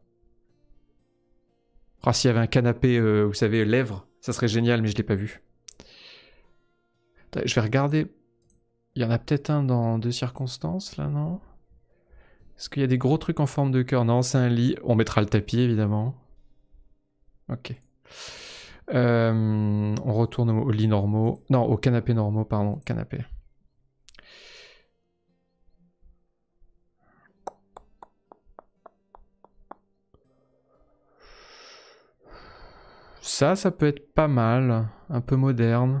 Ah, s'il y avait un canapé, vous savez, lèvres, ça serait génial, mais je l'ai pas vu. Attends, je vais regarder. Il y en a peut-être un dans 2 circonstances, là, non? Est-ce qu'il y a des gros trucs en forme de cœur? Non, c'est un lit. On mettra le tapis, évidemment. Ok. On retourne aux lits normaux. Non, aux canapés normaux, pardon. Canapé. Ça peut être pas mal. Un peu moderne.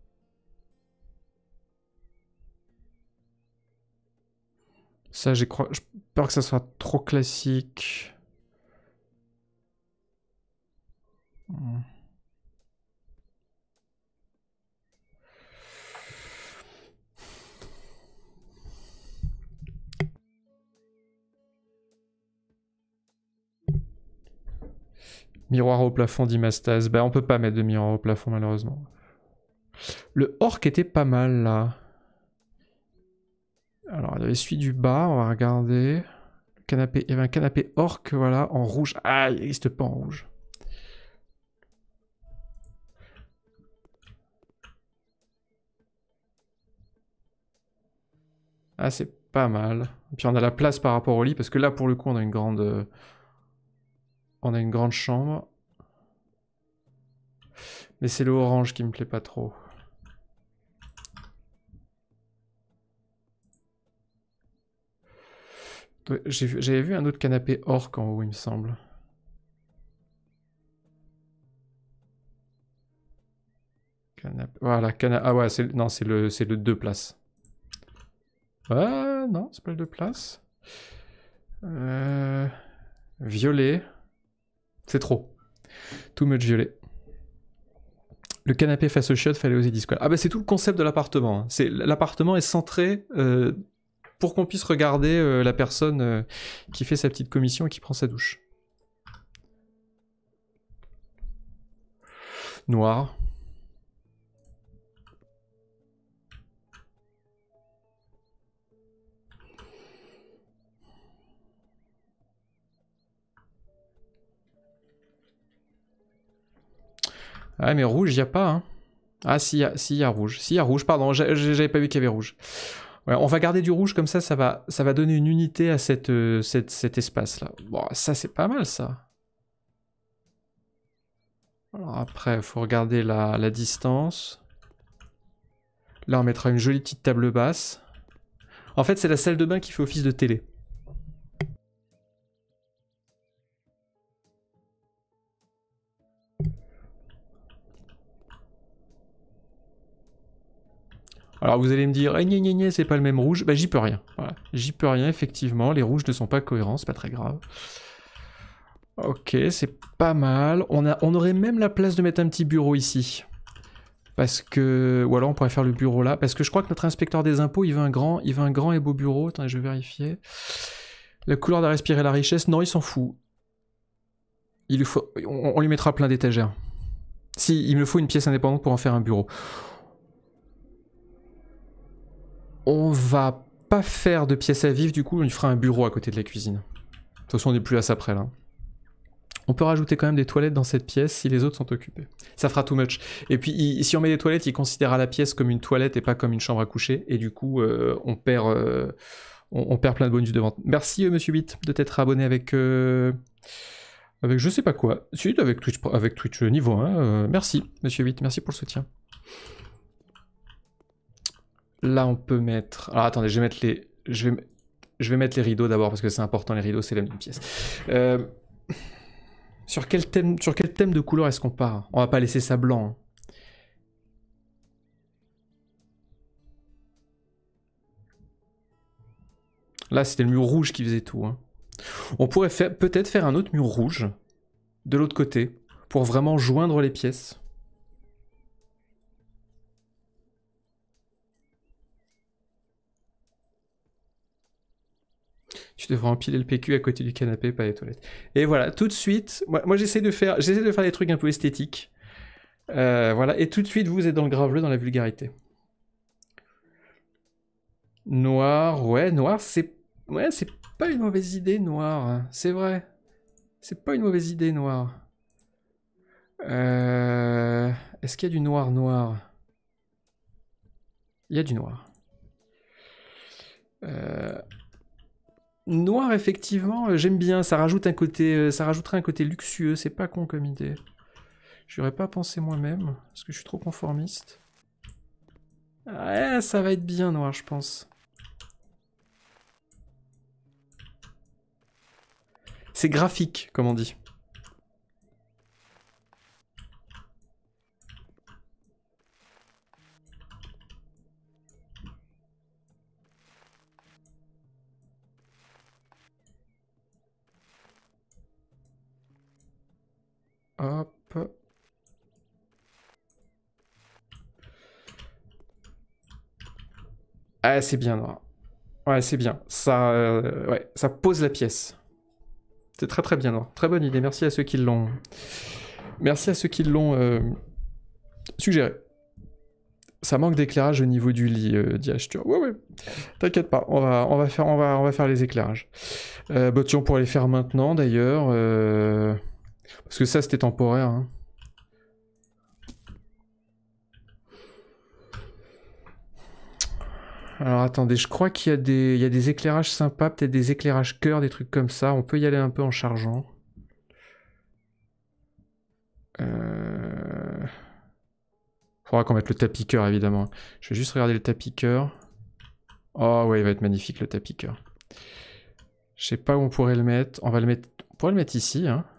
Ça, j'ai peur que ça soit trop classique. Miroir au plafond d'Imastas. Bah, on peut pas mettre de miroir au plafond, malheureusement. Le orc était pas mal, là. Alors, il y avait celui du bas, on va regarder. Canapé, il y avait un canapé orc, voilà, en rouge. Ah, il n'existe pas en rouge. Ah, c'est pas mal. Et puis on a la place par rapport au lit, parce que là, pour le coup, on a une grande... on a une grande chambre. Mais c'est le orange qui me plaît pas trop. J'avais vu un autre canapé orc en haut, il me semble. Voilà, ah ouais, non, c'est le 2 places. Ah non, c'est pas le 2 places. Violet. C'est trop. Too much violet. Le canapé face au chiottes, fallait oser disqual. Ah bah c'est tout le concept de l'appartement. Hein. L'appartement est centré pour qu'on puisse regarder la personne qui fait sa petite commission et qui prend sa douche. Noir. Ah mais rouge, il n'y a pas. Hein. Ah si, il y a rouge. Si, il y a rouge, pardon, j'avais pas vu qu'il y avait rouge. Ouais, on va garder du rouge, comme ça va donner une unité à cet espace-là. Bon, ça c'est pas mal, ça. Alors après, il faut regarder la distance. Là, on mettra une jolie petite table basse. En fait, c'est la salle de bain qui fait office de télé. Alors vous allez me dire, c'est pas le même rouge. Bah j'y peux rien. Voilà. J'y peux rien, effectivement. Les rouges ne sont pas cohérents, c'est pas très grave. Ok, c'est pas mal. On aurait même la place de mettre un petit bureau ici. Parce que... Ou alors on pourrait faire le bureau là. Parce que je crois que notre inspecteur des impôts, il veut un grand et beau bureau. Attendez, je vais vérifier. La couleur de respirer la richesse. Non, il s'en fout. Il lui faut... on lui mettra plein d'étagères. Si, il me faut une pièce indépendante pour en faire un bureau. On va pas faire de pièce à vivre, du coup, on lui fera un bureau à côté de la cuisine. De toute façon, on n'est plus à ça près, là. On peut rajouter quand même des toilettes dans cette pièce si les autres sont occupés. Ça fera too much. Et puis, si on met des toilettes, il considérera la pièce comme une toilette et pas comme une chambre à coucher. Et du coup, on perd plein de bonus de vente. Merci, Monsieur 8, de t'être abonné avec je sais pas quoi. Si, avec Twitch niveau 1. Merci, Monsieur 8, merci pour le soutien. Là, on peut mettre... Alors, attendez, je vais mettre les... Je vais mettre les rideaux d'abord, parce que c'est important, les rideaux, c'est la même pièce. Sur quel thème de couleur est-ce qu'on part? On va pas laisser ça blanc. Hein. Là, c'était le mur rouge qui faisait tout. Hein. On pourrait peut-être faire un autre mur rouge, de l'autre côté, pour vraiment joindre les pièces. Tu devrais empiler le PQ à côté du canapé, pas les toilettes. Et voilà, tout de suite, moi j'essaie de faire des trucs un peu esthétiques. Voilà, et tout de suite, vous êtes dans le graveleux, dans la vulgarité. Noir, ouais, noir, c'est pas une mauvaise idée, noir. Hein. C'est vrai. C'est pas une mauvaise idée, noir. Est-ce qu'il y a du noir? Il y a du noir. Noir, effectivement, j'aime bien. Ça rajoute un côté, ça rajouterait un côté luxueux. C'est pas con comme idée. J'y aurais pas pensé moi-même, parce que je suis trop conformiste. Ouais, ça va être bien noir, je pense. C'est graphique, comme on dit. Hop. Ah, c'est bien noir. Ouais, c'est bien. Ça, ouais, ça pose la pièce. C'est très très bien noir. Très bonne idée. Merci à ceux qui l'ont. Merci à ceux qui l'ont suggéré. Ça manque d'éclairage au niveau du lit, dit Ashtur. Ouais. T'inquiète pas. On va faire les éclairages. Bah tiens, on pourrait les faire maintenant d'ailleurs. Parce que ça, c'était temporaire. Hein. Alors attendez, je crois qu'il y a des éclairages sympas, peut-être des éclairages cœur, des trucs comme ça. On peut y aller un peu en chargeant. Faudra qu'on mette le tapis cœur, évidemment. Je vais juste regarder le tapis cœur. Oh ouais, il va être magnifique le tapis cœur. Je sais pas où on pourrait le mettre. On pourrait le mettre ici, hein.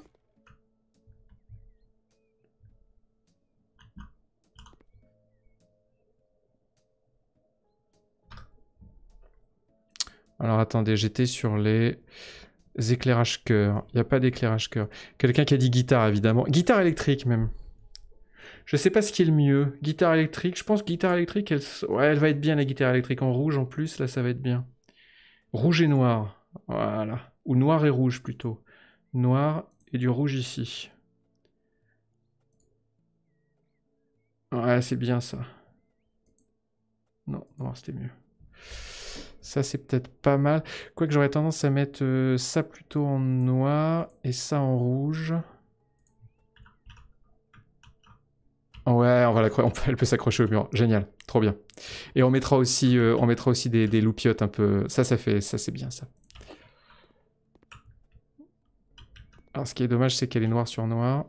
Alors attendez, j'étais sur les éclairages cœur. Il n'y a pas d'éclairage cœur. Quelqu'un qui a dit guitare, évidemment. Guitare électrique, même. Je sais pas ce qui est le mieux. Guitare électrique, je pense que guitare électrique, elle va être bien, la guitare électrique en rouge en plus, là ça va être bien. Rouge et noir, voilà. Ou noir et rouge plutôt. Noir et du rouge ici. Ouais, c'est bien ça. Non, noir c'était mieux. Ça c'est peut-être pas mal. Quoique j'aurais tendance à mettre ça plutôt en noir et ça en rouge. Ouais, elle peut s'accrocher au mur. Génial, trop bien. Et on mettra aussi des loupiottes un peu. Ça c'est bien ça. Alors ce qui est dommage, c'est qu'elle est noire sur noir.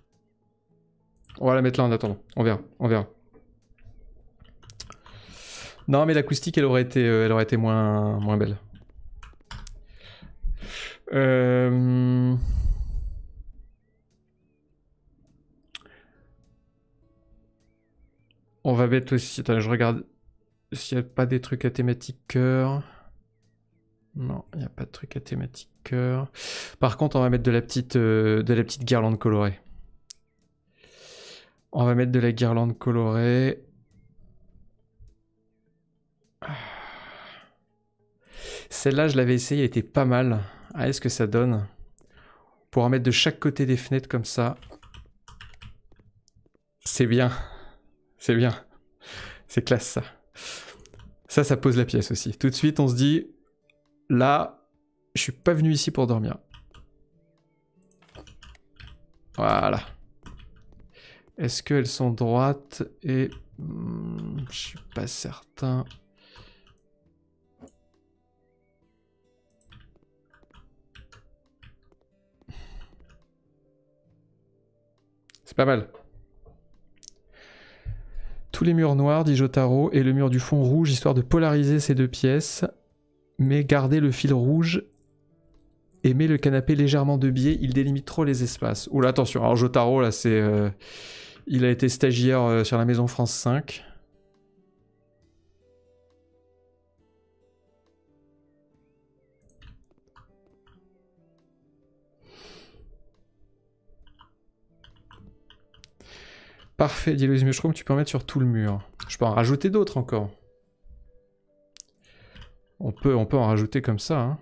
On va la mettre là en attendant. On verra. Non, mais l'acoustique, elle aurait été moins belle. On va mettre aussi... Attends, je regarde s'il n'y a pas des trucs à thématique cœur. Non, il n'y a pas de truc à thématique cœur. Par contre, on va mettre de la petite guirlande colorée. On va mettre de la guirlande colorée. Celle-là, je l'avais essayé, elle était pas mal. Ah, est-ce que ça donne? On pourra mettre de chaque côté des fenêtres comme ça. C'est bien. C'est bien. C'est classe, ça. Ça pose la pièce aussi. Tout de suite, on se dit... Là, je suis pas venu ici pour dormir. Voilà. Est-ce qu'elles sont droites et... je suis pas certain. C'est pas mal. Tous les murs noirs, dit Jotaro, et le mur du fond rouge, histoire de polariser ces deux pièces. Mais garder le fil rouge et met le canapé légèrement de biais, il délimite trop les espaces. Oula, attention, alors Jotaro, là, c'est... il a été stagiaire sur la Maison France 5. Parfait, dit Louise Mushroom, tu peux en mettre sur tout le mur. Je peux en rajouter d'autres encore. On peut en rajouter comme ça, hein.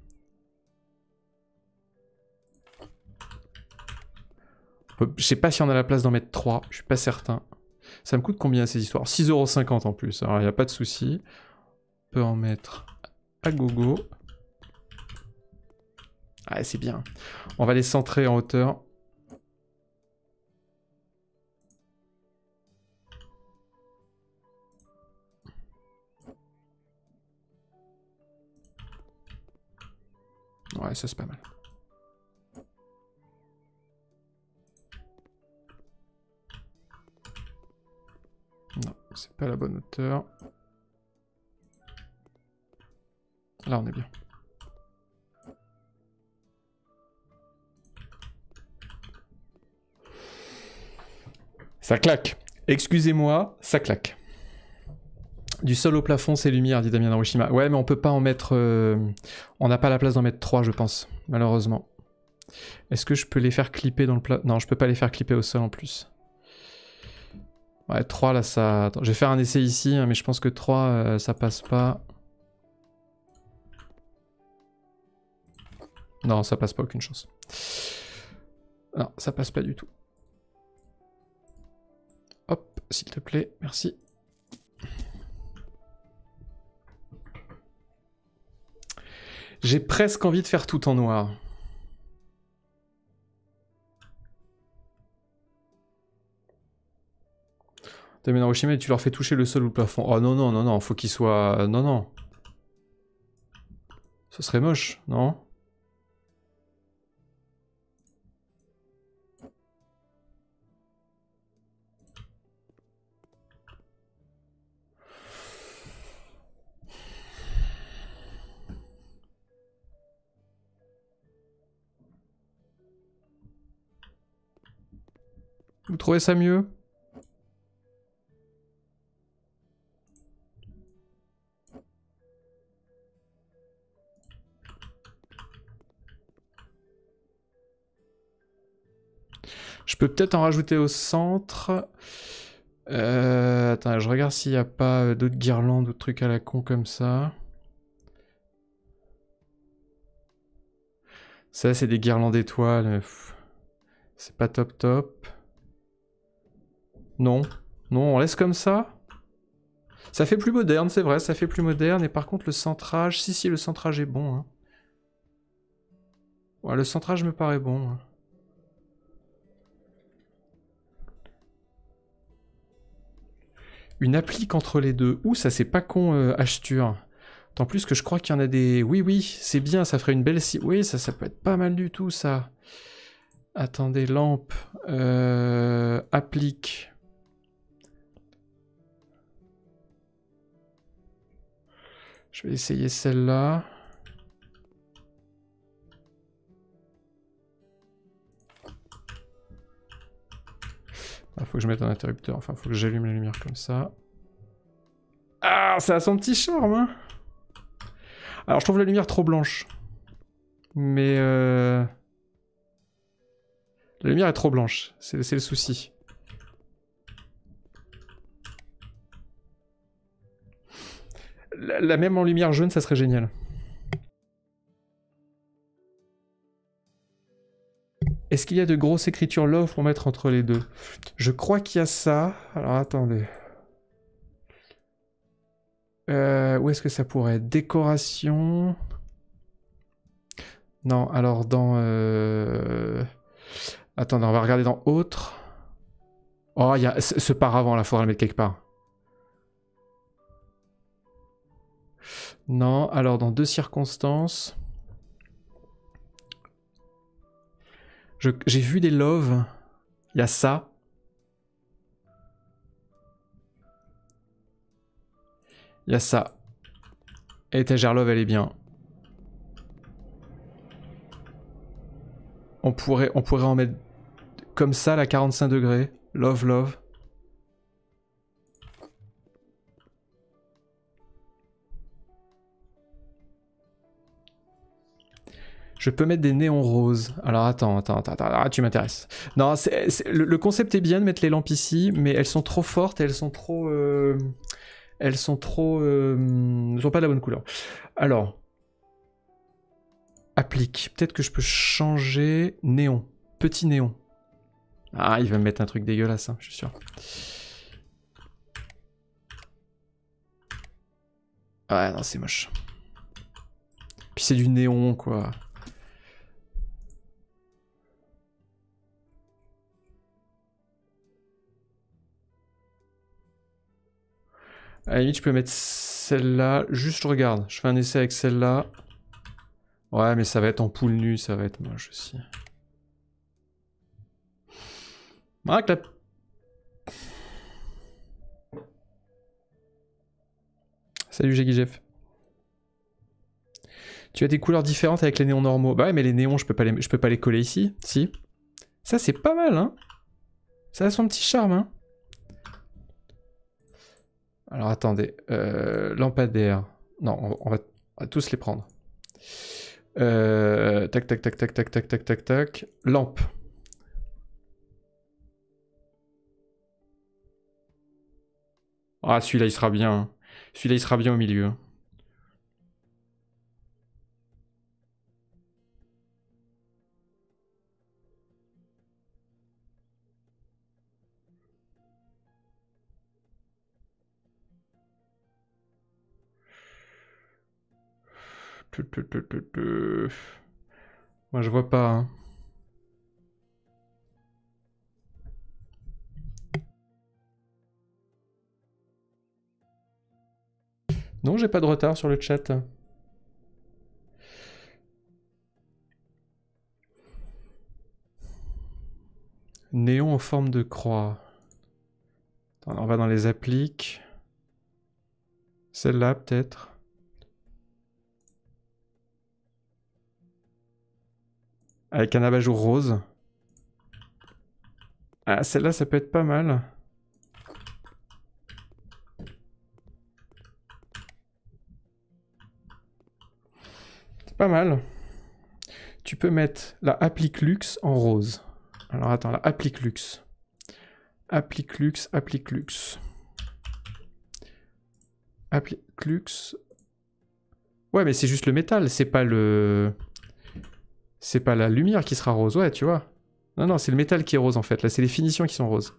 Je sais pas si on a la place d'en mettre 3, je suis pas certain. Ça me coûte combien ces histoires? 6,50 € en plus, alors il n'y a pas de souci. On peut en mettre à gogo. Ah, c'est bien. On va les centrer en hauteur. Ouais, ça c'est pas mal. Non, c'est pas la bonne hauteur. Là, on est bien. Ça claque. Excusez-moi, ça claque. Du sol au plafond, c'est lumière, dit Damien Narushima. Ouais, mais on peut pas en mettre... on n'a pas la place d'en mettre 3, je pense, malheureusement. Est-ce que je peux les faire clipper dans le plat? Non, je peux pas les faire clipper au sol en plus. Ouais, 3 là, ça... Attends, je vais faire un essai ici, hein, mais je pense que 3, ça passe pas. Non, ça passe pas, aucune chance. Non, ça passe pas du tout. Hop, s'il te plaît, merci. J'ai presque envie de faire tout en noir. T'as mis Hiroshima et tu leur fais toucher le sol ou le plafond. Oh non, non, non, non, faut qu'ils soient... Non, non. Ce serait moche, non? Vous trouvez ça mieux? Je peux peut-être en rajouter au centre. Attends, je regarde s'il n'y a pas d'autres guirlandes ou trucs à la con comme ça. Ça, c'est des guirlandes d'étoiles. C'est pas top top. Non. Non, on laisse comme ça. Ça fait plus moderne, c'est vrai, ça fait plus moderne. Et par contre, le centrage... Si, le centrage est bon. Hein. Ouais, le centrage me paraît bon. Hein. Une applique entre les deux. Ouh, ça c'est pas con, Ashtur. Tant plus que je crois qu'il y en a des... Oui, oui, c'est bien, ça ferait une belle... Oui, ça peut être pas mal du tout, ça. Attendez, lampe. Applique. Je vais essayer celle-là. Il faut que je mette un interrupteur, enfin faut que j'allume la lumière comme ça. Ah, ça a son petit charme, hein. Alors je trouve la lumière trop blanche. Mais la lumière est trop blanche, c'est le souci. La même en lumière jaune, ça serait génial. Est-ce qu'il y a de grosses écritures love pour mettre entre les deux? Je crois qu'il y a ça. Alors attendez. Où est-ce que ça pourrait être? Décoration. Non, alors dans... Attendez, on va regarder dans autre. Oh, il y a ce paravent là, faudra le mettre quelque part. Non, alors dans deux circonstances. J'ai vu des loves. Il y a ça. Il y a ça. Étagère love, elle est bien. On pourrait en mettre comme ça, la 45 degrés. Love, love. Je peux mettre des néons roses. Alors attends, ah, tu m'intéresses. Non, le concept est bien de mettre les lampes ici, mais elles sont trop fortes, elles sont trop... elles sont pas de la bonne couleur. Alors... Applique. Peut-être que je peux changer... Néon. Petit néon. Ah, il va me mettre un truc dégueulasse, hein, je suis sûr. Ouais, non, c'est moche. Puis c'est du néon, quoi. À la limite, je peux mettre celle-là. Juste, je regarde. Je fais un essai avec celle-là. Ouais, mais ça va être en poule nue, ça va être moche aussi. Ah, que la... Salut Jackie Jeff. Tu as des couleurs différentes avec les néons normaux. Bah ouais, mais les néons, je peux pas les coller ici. Si. Ça, c'est pas mal, hein. Ça a son petit charme, hein. Alors, attendez. Lampadaire. Non, on va tous les prendre. Tac, tac, tac, tac, tac, tac, tac, tac, tac. Lampe. Ah, celui-là, il sera bien. Celui-là, il sera bien au milieu. Moi, je vois pas, hein. Non, j'ai pas de retard sur le chat. Néon en forme de croix. Attends, on va dans les appliques. Celle-là, peut-être. Avec un abat-jour rose. Ah, celle-là, ça peut être pas mal. C'est pas mal. Tu peux mettre la Applique Luxe en rose. Alors attends, la Applique Luxe. Applique Luxe, Applique Luxe. Applique Luxe. Ouais, mais c'est juste le métal, c'est pas le... C'est pas la lumière qui sera rose, ouais, tu vois. Non, non, c'est le métal qui est rose en fait. Là, c'est les finitions qui sont roses.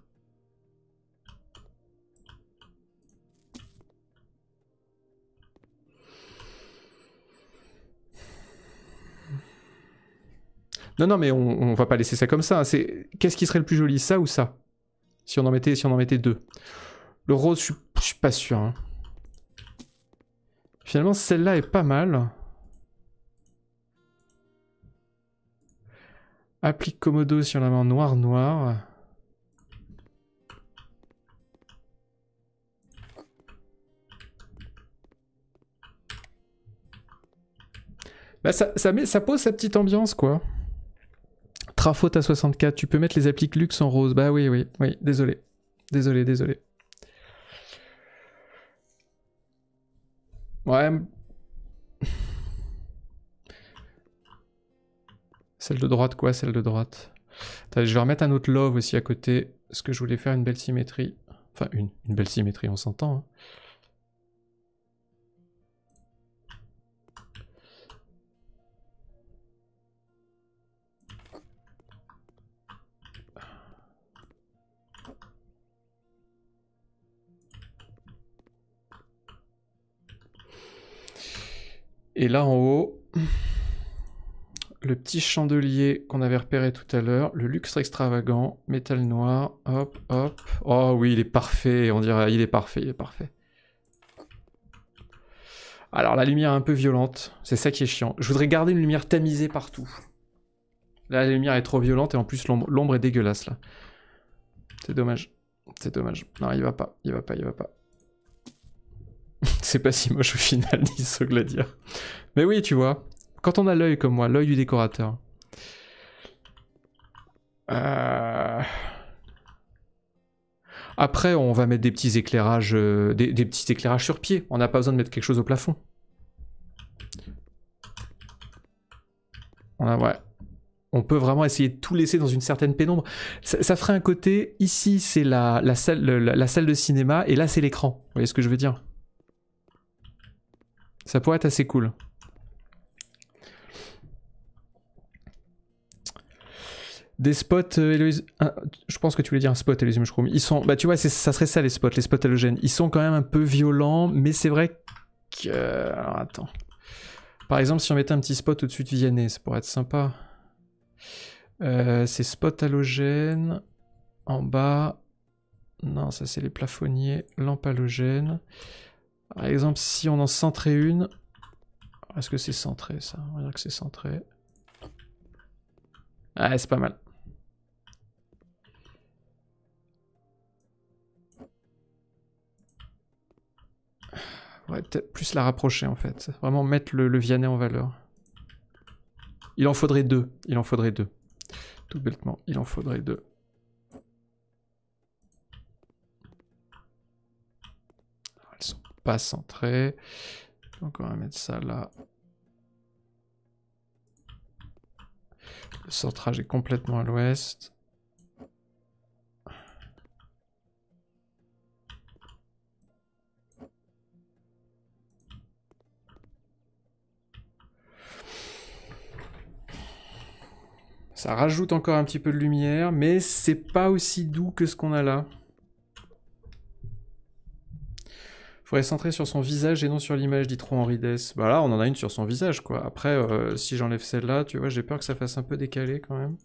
Non, non, mais on va pas laisser ça comme ça. Hein. Qu'est-ce qui serait le plus joli, ça ou ça? Si on en mettait deux. Le rose, je suis pas sûr. Hein. Finalement, celle-là est pas mal. Applique Komodo si on la met en noir. Bah ça pose sa petite ambiance, quoi. Trafaute à 64, tu peux mettre les appliques luxe en rose. Bah oui, oui, oui, désolé. Désolé, désolé. Ouais. Celle de droite, quoi, celle de droite. Attends, je vais remettre un autre love aussi à côté, parce que je voulais faire une belle symétrie. Enfin, une belle symétrie, on s'entend. Hein. Et là en haut, le petit chandelier qu'on avait repéré tout à l'heure, le luxe extravagant, métal noir, hop, hop. Oh oui, il est parfait, on dirait, il est parfait, il est parfait. Alors la lumière est un peu violente, c'est ça qui est chiant. Je voudrais garder une lumière tamisée partout. Là, la lumière est trop violente et en plus l'ombre est dégueulasse là. C'est dommage, c'est dommage. Non, il va pas, il va pas, il va pas. C'est pas si moche au final, dit Sogladir. Mais oui, tu vois, quand on a l'œil comme moi, l'œil du décorateur. Après, on va mettre des petits éclairages, des petits éclairages sur pied. On n'a pas besoin de mettre quelque chose au plafond. Ouais. On peut vraiment essayer de tout laisser dans une certaine pénombre. Ça ferait un côté, ici c'est la salle de cinéma, et là c'est l'écran. Vous voyez ce que je veux dire? Ça pourrait être assez cool. Des spots, Héloïse... je pense que tu voulais dire un spot, Héloïse Mushroom. Ils sont... Bah tu vois, ça serait ça les spots halogènes. Ils sont quand même un peu violents, mais c'est vrai que... Alors attends. Par exemple, si on mettait un petit spot au-dessus de Vianney, ça pourrait être sympa. C'est spot halogène. En bas... Non, ça c'est les plafonniers. Lampe halogène. Par exemple, si on en centrait une... Est-ce que c'est centré, ça? On va dire que c'est centré. Ah, c'est pas mal. Ouais, peut-être plus la rapprocher, en fait. Vraiment mettre le Vianney en valeur. Il en faudrait deux. Il en faudrait deux. Tout bêtement, il en faudrait deux. Elles sont pas centrées. Donc on va mettre ça là. Le centrage est complètement à l'ouest. Ça rajoute encore un petit peu de lumière, mais c'est pas aussi doux que ce qu'on a là. Faudrait centrer sur son visage et non sur l'image, dit trop Henri Dess. Bah là, on en a une sur son visage, quoi. Après, si j'enlève celle-là, tu vois, j'ai peur que ça fasse un peu décalé, quand même.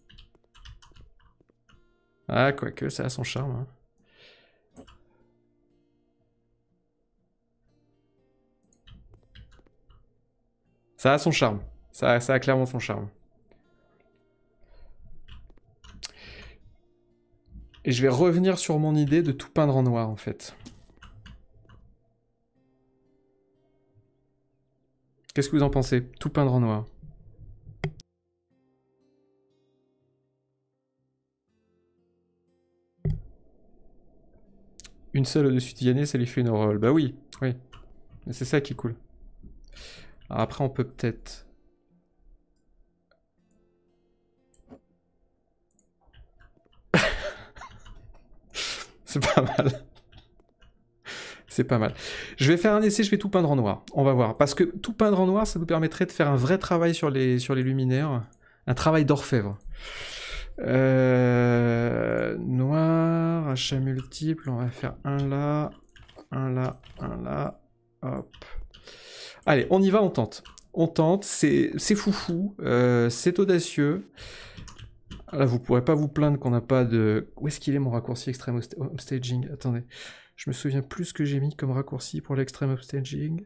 Ah, quoique, ça a son charme, hein. Ça a son charme. Ça a clairement son charme. Et je vais revenir sur mon idée de tout peindre en noir, en fait. Qu'est-ce que vous en pensez? Tout peindre en noir. Une seule au-dessus de Yanné, ça lui fait une auréole. Bah oui, oui. Mais c'est ça qui est cool. Alors après, on peut peut-être... C'est pas mal. C'est pas mal. Je vais faire un essai, je vais tout peindre en noir. On va voir. Parce que tout peindre en noir, ça nous permettrait de faire un vrai travail sur les luminaires. Un travail d'orfèvre. Noir, achat multiple, on va faire un là, un là, un là. Hop. Allez, on y va, on tente. On tente, c'est foufou, c'est audacieux. Là, vous pourrez pas vous plaindre qu'on n'a pas de... Où est-ce qu'il est mon raccourci extreme upstaging? Attendez, je me souviens plus ce que j'ai mis comme raccourci pour l'extreme upstaging.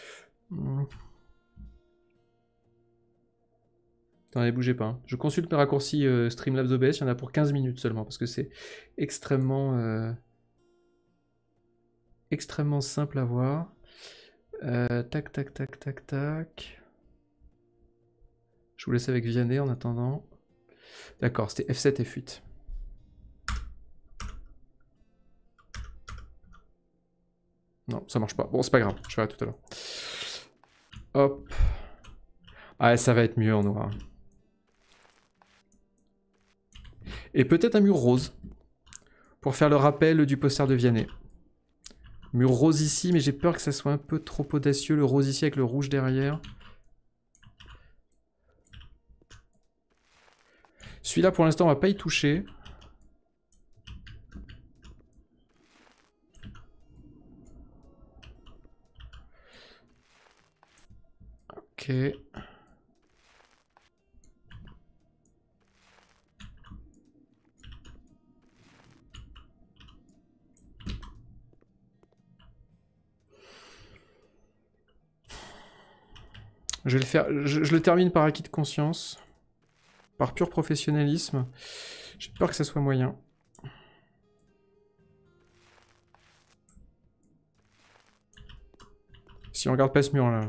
Attendez, bougez pas. Hein. Je consulte mes raccourcis Streamlabs OBS, il y en a pour 15 minutes seulement, parce que c'est extrêmement... extrêmement simple à voir. Tac, tac, tac, tac, tac. Je vous laisse avec Vianney en attendant. D'accord, c'était F7, F8. Non, ça marche pas. Bon, c'est pas grave, je verrai tout à l'heure. Hop. Ah, ça va être mieux en noir. Et peut-être un mur rose. Pour faire le rappel du poster de Vianney. Mur rose ici, mais j'ai peur que ça soit un peu trop audacieux. Le rose ici avec le rouge derrière. Celui-là, pour l'instant, on va pas y toucher. Ok. Je vais le faire. Je le termine par acquis de conscience. Par pur professionnalisme. J'ai peur que ça soit moyen. Si on regarde pas ce mur-là.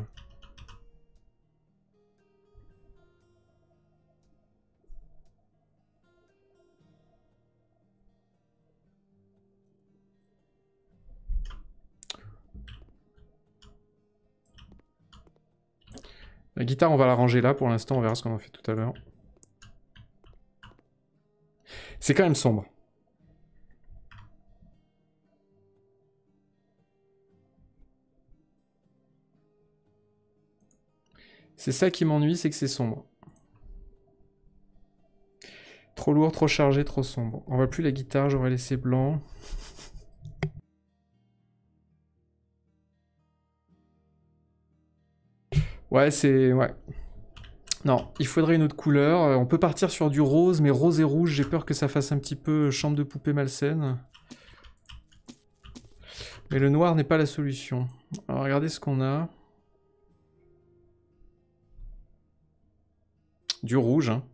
La guitare, on va la ranger là pour l'instant, on verra ce qu'on en fait tout à l'heure. C'est quand même sombre. C'est ça qui m'ennuie, c'est que c'est sombre. Trop lourd, trop chargé, trop sombre. On voit plus la guitare, j'aurais laissé blanc. Ouais, c'est... ouais. Non, il faudrait une autre couleur. On peut partir sur du rose, mais rose et rouge, j'ai peur que ça fasse un petit peu chambre de poupée malsaine. Mais le noir n'est pas la solution. Alors regardez ce qu'on a. Du rouge, hein.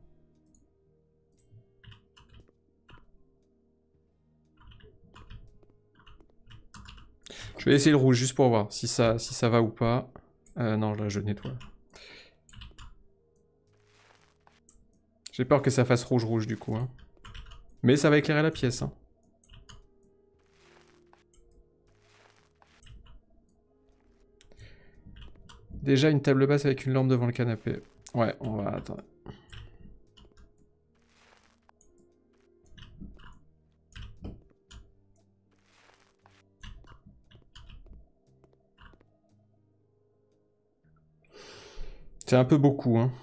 Je vais essayer le rouge juste pour voir si ça va ou pas. Non, là je nettoie. J'ai peur que ça fasse rouge-rouge du coup. Hein. Mais ça va éclairer la pièce. Hein. Déjà une table basse avec une lampe devant le canapé. Ouais, on va attendre. C'est un peu beaucoup, hein.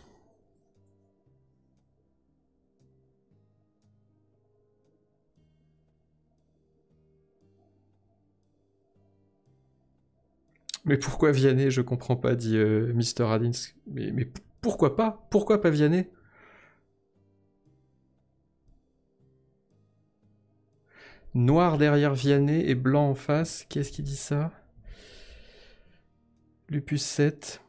Mais pourquoi Vianney? Je comprends pas, dit Mr. Adins. Mais pourquoi pas? Pourquoi pas Vianney? Noir derrière Vianney et blanc en face. Qui est-ce qui dit ça? Lupus 7.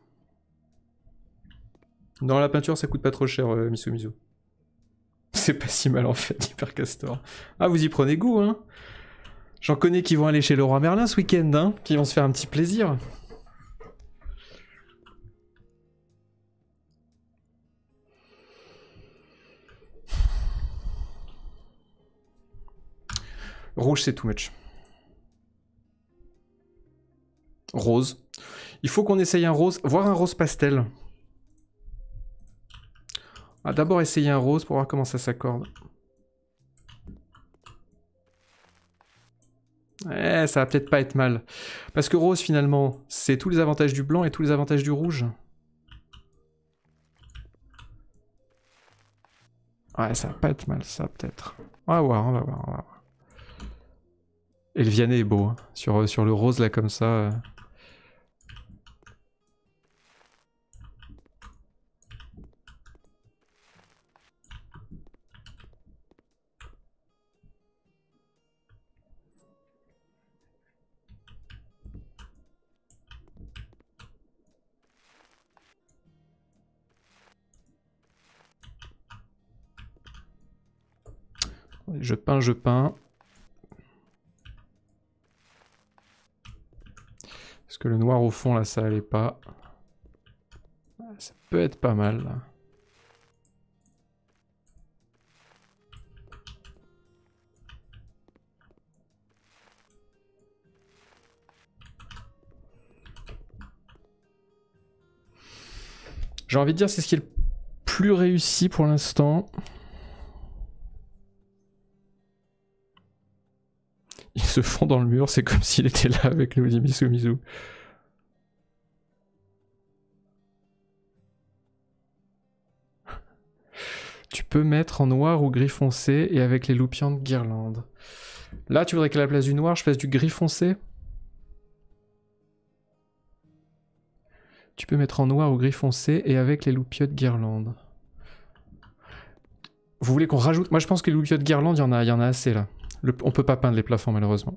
Non, la peinture, ça coûte pas trop cher, Miso. C'est pas si mal en fait, Hyper Castor. Ah, vous y prenez goût, hein? J'en connais qui vont aller chez Leroy Merlin ce week-end, hein? Qui vont se faire un petit plaisir. Rouge, c'est too much. Rose. Il faut qu'on essaye un rose, voire un rose pastel. On va d'abord essayer un rose pour voir comment ça s'accorde. Eh, ça va peut-être pas être mal. Parce que rose, finalement, c'est tous les avantages du blanc et tous les avantages du rouge. Ouais, ça va pas être mal, ça, peut-être. On va voir, on va voir, on va voir. Et le Vianney est beau, hein. Sur le rose, là, comme ça... Je peins, je peins. Parce que le noir au fond, là, ça allait pas. Ça peut être pas mal, là. J'ai envie de dire c'est ce qui est le plus réussi pour l'instant. Il se fond dans le mur, c'est comme s'il était là avec le Mizu. Tu peux mettre en noir ou gris foncé et avec les loupiantes guirlandes. Là, tu voudrais qu'à la place du noir, je fasse du gris foncé? Tu peux mettre en noir ou gris foncé et avec les loupiottes guirlandes. Vous voulez qu'on rajoute? Moi, je pense que les loupiottes guirlandes, il y en a assez là. On peut pas peindre les plafonds, malheureusement.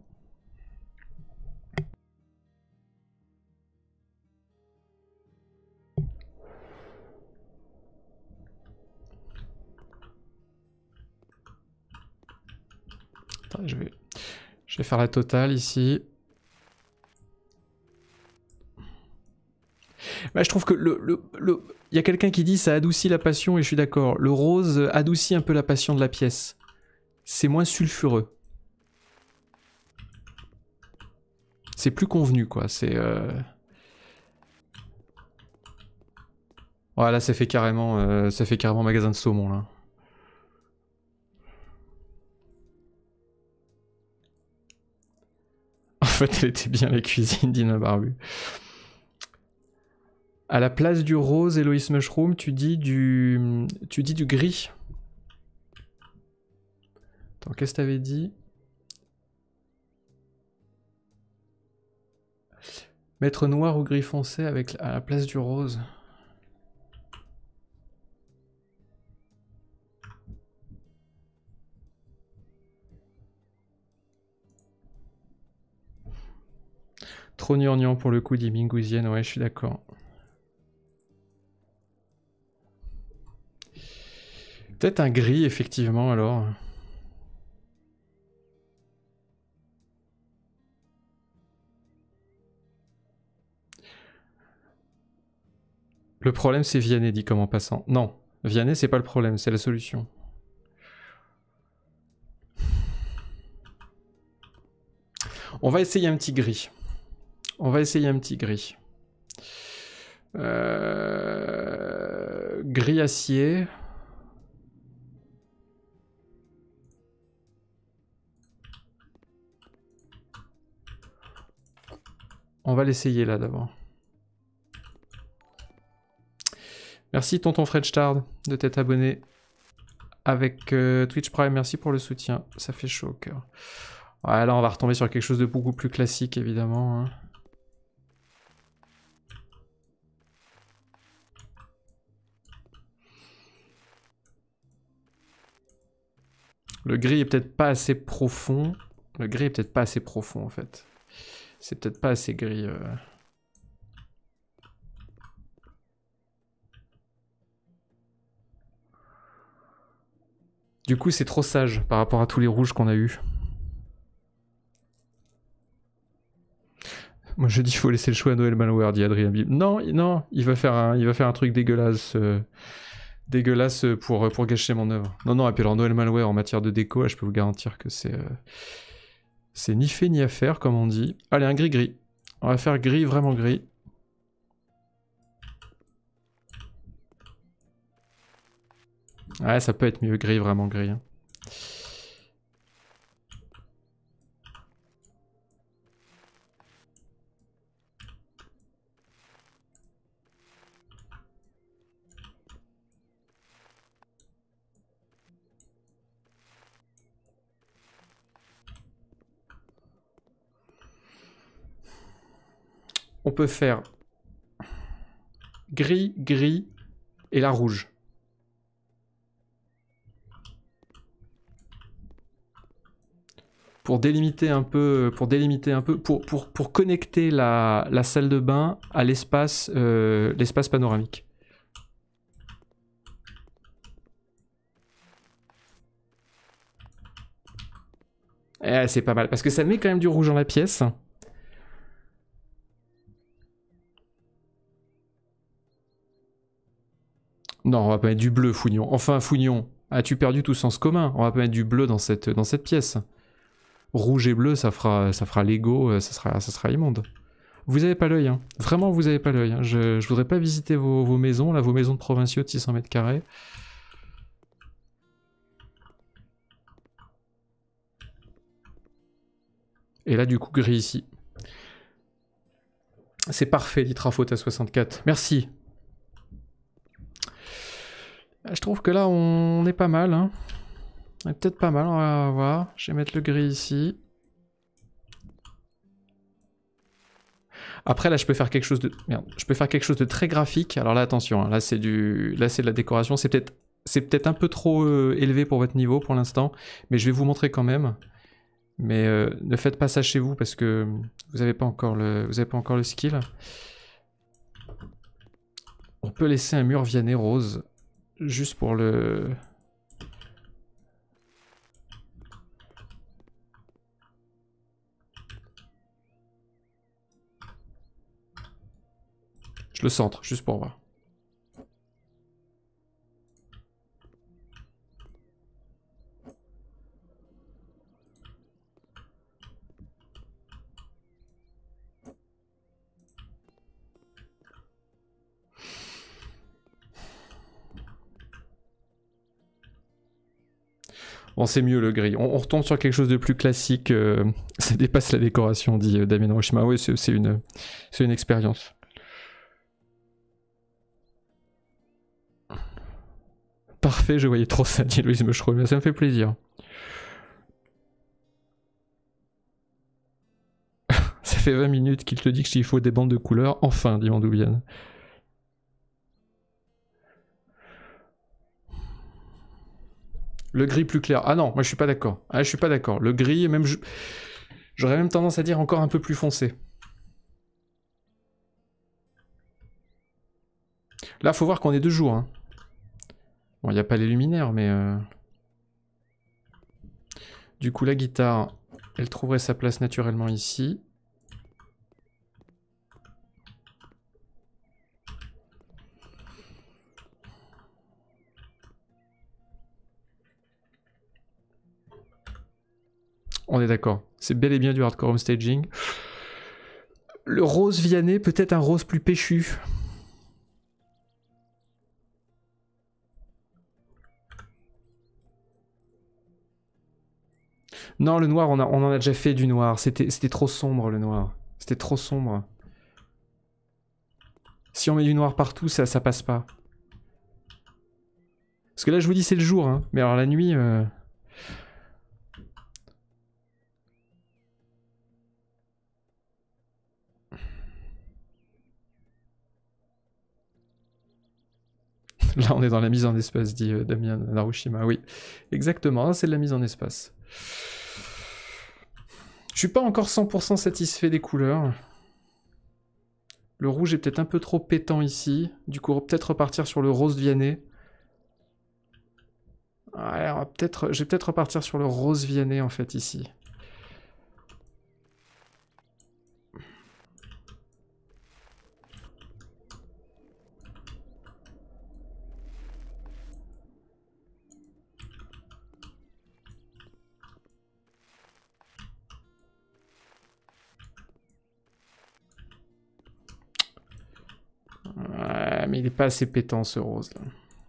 Attends, je vais faire la totale ici. Bah, je trouve que il y a quelqu'un qui dit ça adoucit la passion et je suis d'accord. Le rose adoucit un peu la passion de la pièce. C'est moins sulfureux. C'est plus convenu quoi. C'est voilà, ça fait carrément magasin de saumon là. En fait, elle était bien la cuisine d'Ina Barbu. À la place du rose, Eloïs Mushroom, tu dis du gris. Attends, qu'est-ce que t'avais dit? Mettre noir ou gris foncé avec à la place du rose. Trop gnangnan pour le coup, dit Mingouzienne, ouais, je suis d'accord. Peut-être un gris, effectivement, alors. Le problème, c'est Vianney, dit comme en passant. Non, Vianney, c'est pas le problème, c'est la solution. On va essayer un petit gris. On va essayer un petit gris. Gris acier. On va l'essayer là d'abord. Merci tonton Fred Stard de t'être abonné avec Twitch Prime. Merci pour le soutien. Ça fait chaud au cœur. Ouais, là on va retomber sur quelque chose de beaucoup plus classique évidemment. Hein. Le gris est peut-être pas assez profond. Le gris est peut-être pas assez profond en fait. C'est peut-être pas assez gris. Du coup, c'est trop sage par rapport à tous les rouges qu'on a eu. Moi, je dis qu'il faut laisser le choix à Noël Malware, dit Adrien Bib. Non, non, il va faire un truc dégueulasse, dégueulasse pour gâcher mon œuvre. Non, non, et puis alors Noël Malware en matière de déco, je peux vous garantir que c'est ni fait ni à faire, comme on dit. Allez, un gris-gris. On va faire gris, vraiment gris. Ouais, ça peut être mieux, gris, vraiment gris. Hein. On peut faire gris, gris et la rouge. Pour délimiter un peu, pour connecter la salle de bain à l'espace panoramique. Eh, c'est pas mal, parce que ça met quand même du rouge dans la pièce. Non, on va pas mettre du bleu, Fougnon. Enfin, Fougnon, as-tu perdu tout sens commun? On va pas mettre du bleu dans cette pièce. Rouge et bleu, ça fera Lego, ça sera immonde. Vous avez pas l'œil, hein. Vraiment vous avez pas l'œil. Hein. Je voudrais pas visiter vos maisons, là, vos maisons de provinciaux de 600 mètres carrés. Et là, du coup, gris ici. C'est parfait, dit Trafaute à 64. Merci. Je trouve que là, on est pas mal. Hein. On est peut-être pas mal, on va voir. Je vais mettre le gris ici. Après, là, je peux faire quelque chose de... Merde. Je peux faire quelque chose de très graphique. Alors là, attention. Hein. Là, c'est de la décoration. C'est peut-être un peu trop élevé pour votre niveau pour l'instant. Mais je vais vous montrer quand même. Mais ne faites pas ça chez vous parce que vous n'avez pas encore le skill. On peut laisser un mur Vianney rose juste pour le... Je le centre juste pour voir. Bon, c'est mieux le gris. On retombe sur quelque chose de plus classique. Ça dépasse la décoration, dit Damien Hiroshima. Oui, c'est une expérience. Parfait, je voyais trop ça, dit Louise Mechereau. Mais ça me fait plaisir. Ça fait 20 minutes qu'il te dit qu'il faut des bandes de couleurs. Enfin, dit Mandoubienne. Le gris plus clair. Ah non, moi je suis pas d'accord. Ah, je suis pas d'accord. Le gris, même j'aurais même tendance à dire encore un peu plus foncé. Là, faut voir qu'on est 2 jours. Hein. Bon, il n'y a pas les luminaires, mais... Du coup, la guitare, elle trouverait sa place naturellement ici. On est d'accord. C'est bel et bien du hardcore home staging. Le rose Vianney, peut-être un rose plus péchu. Non, le noir, on en a déjà fait du noir. C'était trop sombre, le noir. C'était trop sombre. Si on met du noir partout, ça passe pas. Parce que là, je vous dis, c'est le jour. Hein. Mais alors, la nuit... Là, on est dans la mise en espace, dit Damien Narushima. Oui, exactement, c'est de la mise en espace. Je suis pas encore 100% satisfait des couleurs. Le rouge est peut-être un peu trop pétant ici. Du coup, on va peut-être repartir sur le rose Vianney. Ouais, je vais peut-être repartir sur le rose Vianney, en fait, ici. Ouais, mais il est pas assez pétant, ce rose, là.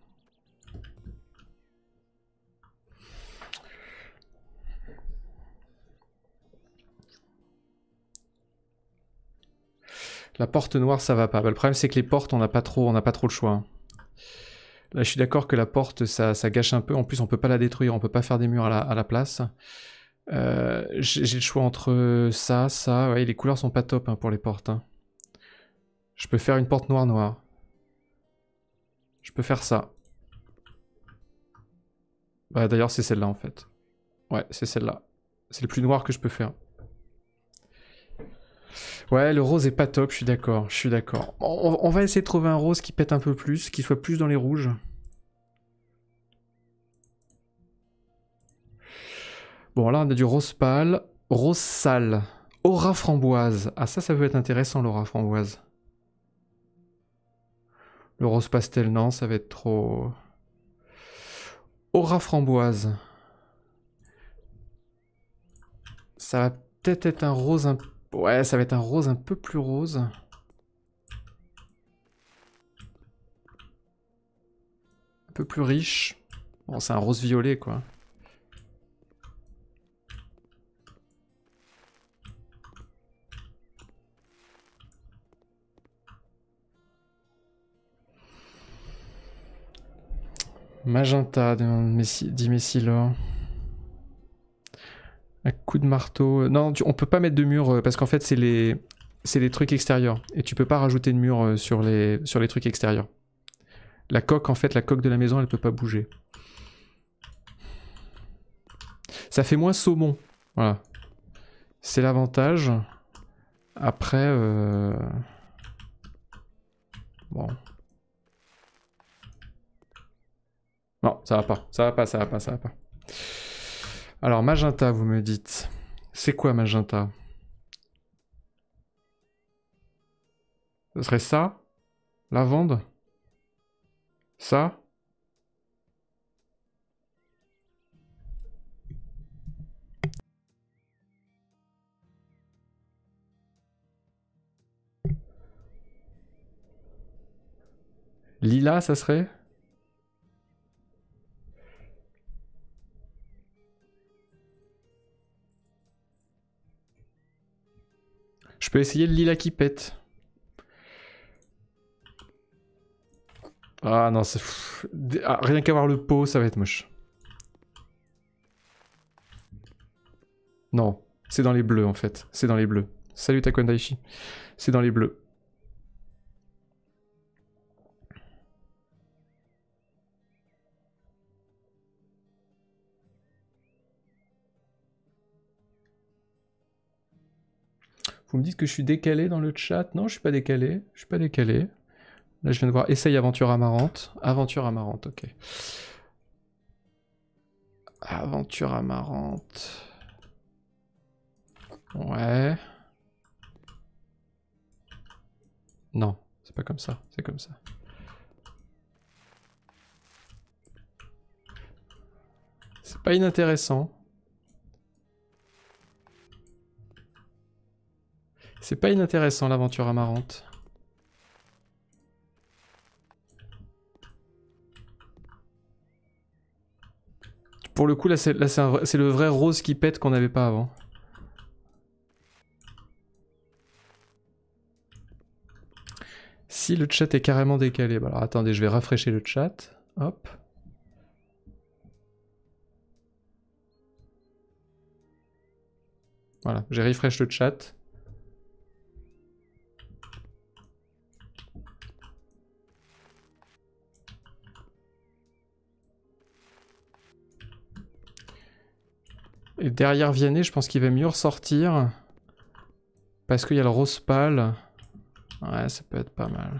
La porte noire, ça va pas. Bah, le problème, c'est que les portes, on n'a pas trop le choix. Hein. Là, je suis d'accord que la porte, ça gâche un peu. En plus, on peut pas la détruire, on peut pas faire des murs à la place. J'ai le choix entre ça. Ouais, les couleurs sont pas top hein, pour les portes. Hein. Je peux faire une porte noire. Je peux faire ça. Bah, d'ailleurs, c'est celle-là, en fait. Ouais, c'est celle-là. C'est le plus noir que je peux faire. Ouais, le rose est pas top, je suis d'accord. On va essayer de trouver un rose qui pète un peu plus, qui soit plus dans les rouges. Bon, là, on a du rose pâle, rose sale, aura framboise. Ah, ça peut être intéressant, l'aura framboise. Le rose pastel, non, ça va être trop... Aura framboise. Ça va peut-être être un rose un Ouais, ça va être un rose un peu plus rose. Un peu plus riche. Bon, c'est un rose violet, quoi. Magenta, dit Messilor. Un coup de marteau. Non, on peut pas mettre de mur parce qu'en fait, c'est les trucs extérieurs. Et tu peux pas rajouter de mur sur les trucs extérieurs. La coque, en fait, la coque de la maison, elle peut pas bouger. Ça fait moins saumon. Voilà. C'est l'avantage. Après... Bon. Non, ça va pas. Ça va pas, ça va pas, ça va pas. Alors, magenta, vous me dites. C'est quoi magenta? Ce serait ça? Lavande? Ça? Lila, ça serait? Je peux essayer le lilas qui pète. Ah non, c'est... Ah, rien qu'avoir le pot, ça va être moche. Non, c'est dans les bleus en fait. C'est dans les bleus. Salut Takwandaishi. C'est dans les bleus. Vous me dites que je suis décalé dans le chat? Non, je suis pas décalé. Je suis pas décalé. Là, je viens de voir Essaye Aventure Amarante. Aventure Amarante, ok. Aventure Amarante. Ouais. Non, c'est pas comme ça. C'est comme ça. C'est pas inintéressant. C'est pas inintéressant l'aventure amarante. Pour le coup, là c'est le vrai rose qui pète qu'on n'avait pas avant. Si le chat est carrément décalé, bah alors attendez, je vais rafraîchir le chat. Hop. Voilà, j'ai refresh le chat. Et derrière Vianney, je pense qu'il va mieux ressortir. Parce qu'il y a le rose pâle. Ouais, ça peut être pas mal.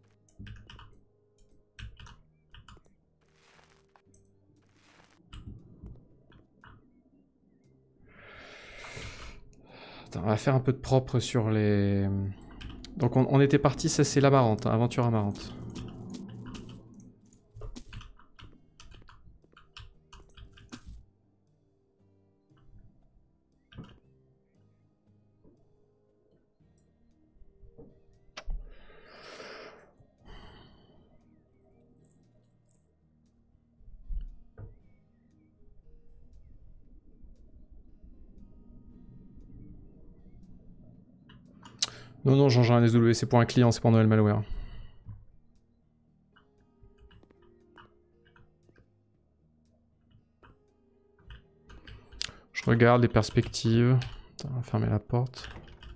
Attends, on va faire un peu de propre sur les... Donc on était parti, ça c'est l'amarante, hein, aventure amarante. Non, non, Jean-Jean NSW, c'est pour un client, c'est pour Noël Malware. Je regarde les perspectives. Attends, on va fermer la porte.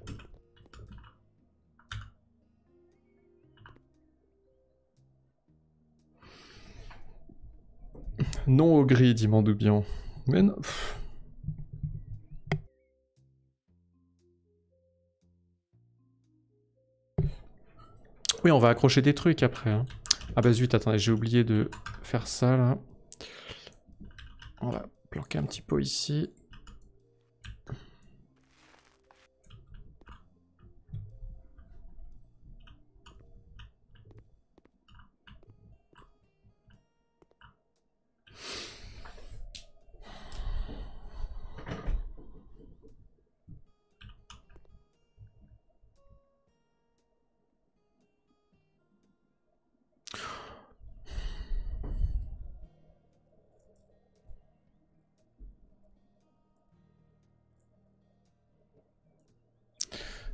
Non au gris, dit Mandoubian. Mais non... Oui, on va accrocher des trucs après. Hein. Ah bah zut, attendez, j'ai oublié de faire ça là. On va planquer un petit pot ici.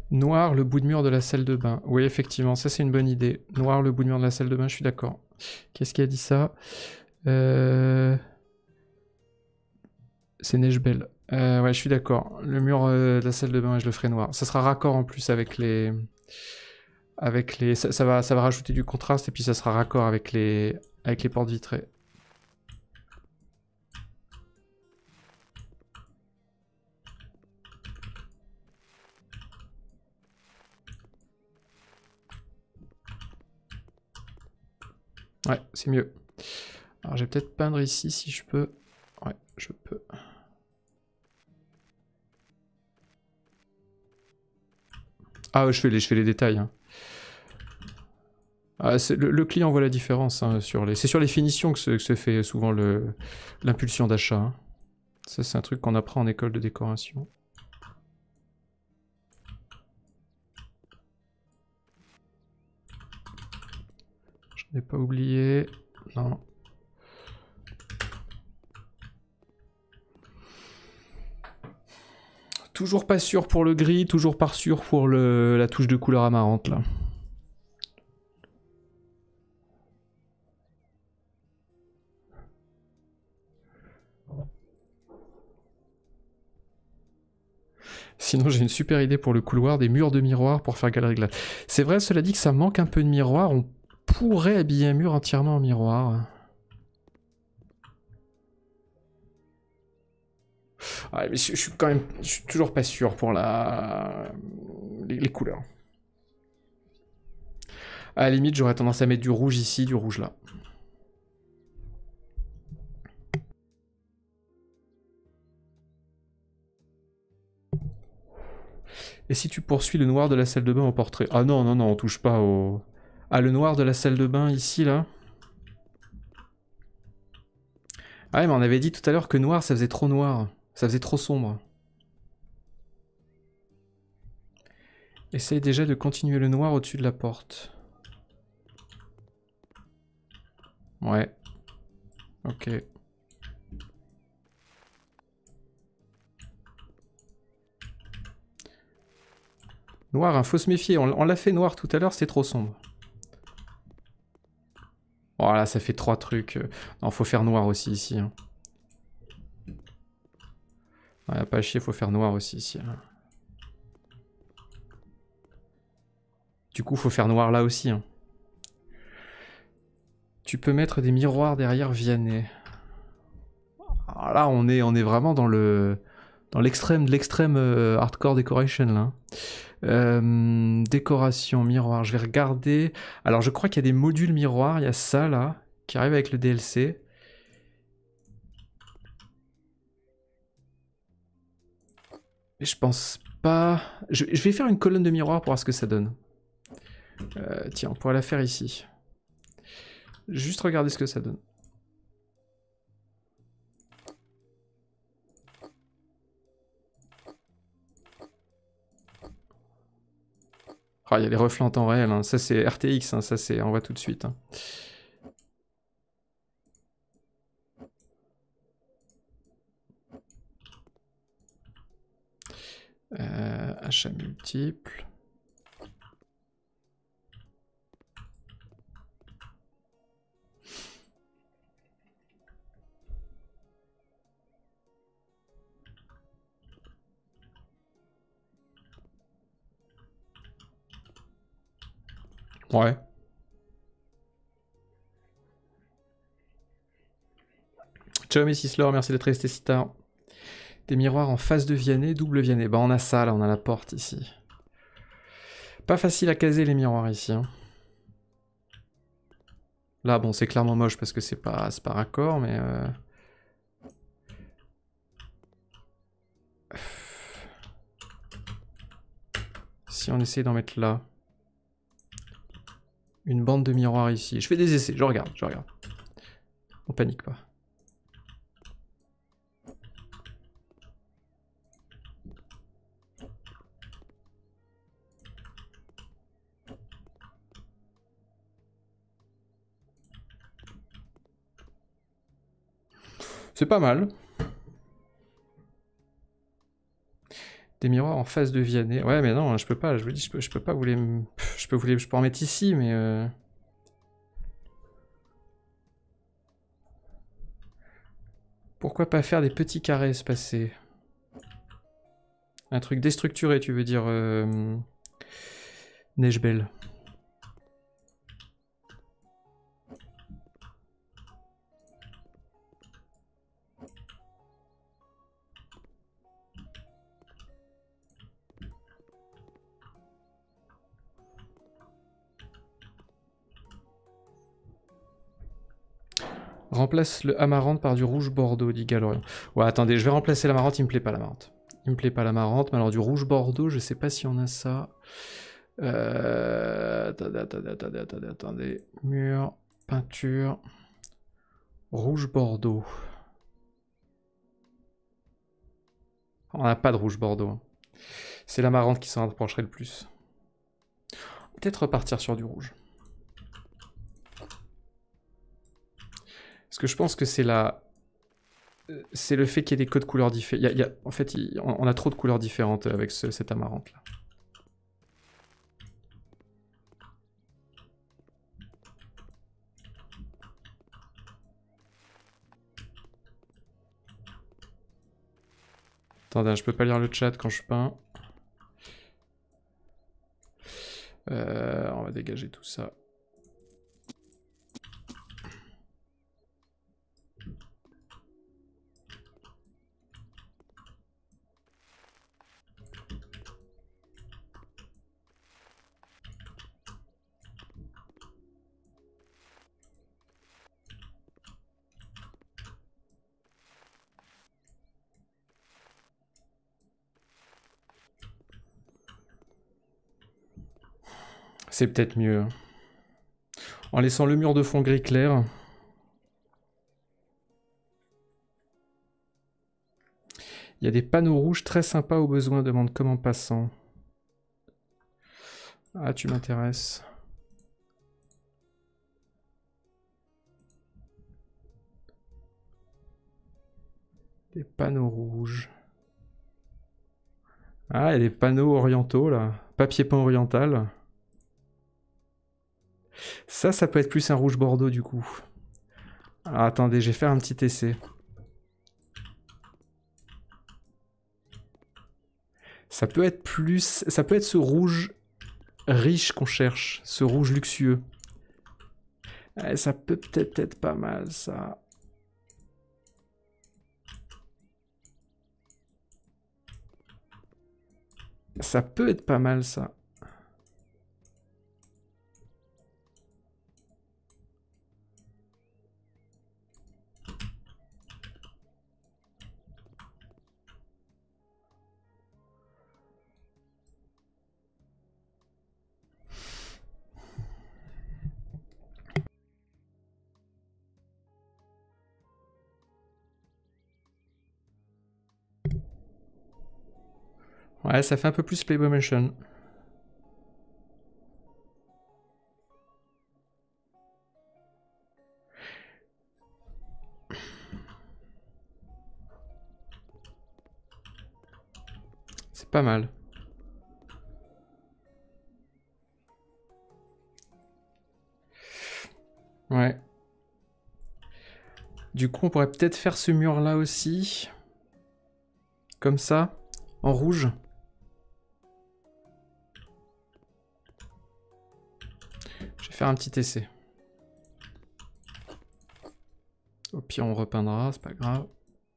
Noir le bout de mur de la salle de bain. Oui, effectivement, ça c'est une bonne idée. Noir le bout de mur de la salle de bain, je suis d'accord. Qu'est-ce qui a dit ça? C'est Neige-Belle. Ouais, je suis d'accord. Le mur de la salle de bain, je le ferai noir. Ça sera raccord en plus avec les... Ça va rajouter du contraste et puis ça sera raccord avec les portes vitrées. Ouais, c'est mieux. Alors, je vais peut-être peindre ici si je peux. Ouais, je peux. Ah, je fais les détails. Hein. Ah, le client voit la différence. Hein, c'est sur les finitions que se fait souvent l'impulsion d'achat. Hein. Ça, c'est un truc qu'on apprend en école de décoration. Je n'ai pas oublié. Non. Toujours pas sûr pour le gris, toujours pas sûr pour la touche de couleur amarante là. Sinon j'ai une super idée pour le couloir, des murs de miroirs pour faire galerie glace. C'est vrai, cela dit que ça manque un peu de miroir, on pourrait habiller un mur entièrement en miroir. Ah, mais je suis quand même, je suis toujours pas sûr pour les couleurs. À la limite, j'aurais tendance à mettre du rouge ici, du rouge là. Et si tu poursuis le noir de la salle de bain au portrait? Ah non, non, non, on touche pas au... Ah, le noir de la salle de bain ici, là. Ah ouais, mais on avait dit tout à l'heure que noir, ça faisait trop noir. Ça faisait trop sombre. Essaye déjà de continuer le noir au-dessus de la porte. Ouais. Ok. Noir, hein, faut se méfier. On l'a fait noir tout à l'heure, c'était trop sombre. Voilà, ça fait 3 trucs. Non, faut faire noir aussi ici. Hein. Ouais, pas à chier, faut faire noir aussi ici. Hein. Du coup, faut faire noir là aussi. Hein. Tu peux mettre des miroirs derrière Vianney. Alors là, on est vraiment dans l'extrême de l'extrême hardcore decoration là. Décoration, miroir, je vais regarder. Alors je crois qu'il y a des modules miroirs, il y a ça là, qui arrive avec le DLC. Mais je pense pas... Je vais faire une colonne de miroirs pour voir ce que ça donne. Tiens, on pourrait la faire ici. Juste regarder ce que ça donne. Ah, il y a les reflets en temps réel, hein. Ça c'est RTX, hein. Ça c'est... On voit tout de suite. Hein. Achat multiple. Ouais. Ciao Messislor, merci d'être resté si tard. Des miroirs en face de Vianney, double Vianney. Bah on a ça là, on a la porte ici. Pas facile à caser les miroirs ici. Hein. Là bon c'est clairement moche parce que c'est pas raccord mais... Si on essaye d'en mettre là. Une bande de miroirs ici. Je fais des essais, je regarde. On panique pas. C'est pas mal. Des miroirs en face de Vianney. Ouais, mais non, je peux pas. Je vous dis, je peux pas vous les... Je peux en mettre ici, mais... Pourquoi pas faire des petits carrés espacés? Un truc déstructuré, tu veux dire, Neige Belle. Remplace le amarante par du rouge bordeaux, dit Galorian. Ouais, attendez, je vais remplacer l'amarante, il me plaît pas l'amarante. Il me plaît pas l'amarante, mais alors du rouge bordeaux, je sais pas si on a ça. Attendez. Mur, peinture, rouge bordeaux. On n'a pas de rouge bordeaux. Hein. C'est l'amarante qui s'en rapprocherait le plus. Peut-être repartir sur du rouge. Parce que je pense que c'est la... C'est le fait qu'il y ait des codes couleurs différents. En fait, on a trop de couleurs différentes avec cette amarante là. Attendez, je peux pas lire le chat quand je peins. On va dégager tout ça. C'est peut-être mieux. En laissant le mur de fond gris clair. Il y a des panneaux rouges très sympas au besoin, demande comment passant. Ah, tu m'intéresses. Des panneaux rouges. Ah, il y a des panneaux orientaux là. Papier peint oriental. Ça peut être plus un rouge bordeaux du coup. Alors, attendez, je vais faire un petit essai. Ça peut être plus... Ça peut être ce rouge riche qu'on cherche. Ce rouge luxueux. Ça peut peut-être être pas mal ça. Ça peut être pas mal ça. Ouais, ça fait un peu plus Playboy Mansion. C'est pas mal. Ouais. Du coup, on pourrait peut-être faire ce mur-là aussi. Comme ça, en rouge. Je vais faire un petit essai. Au pire, on repeindra, c'est pas grave.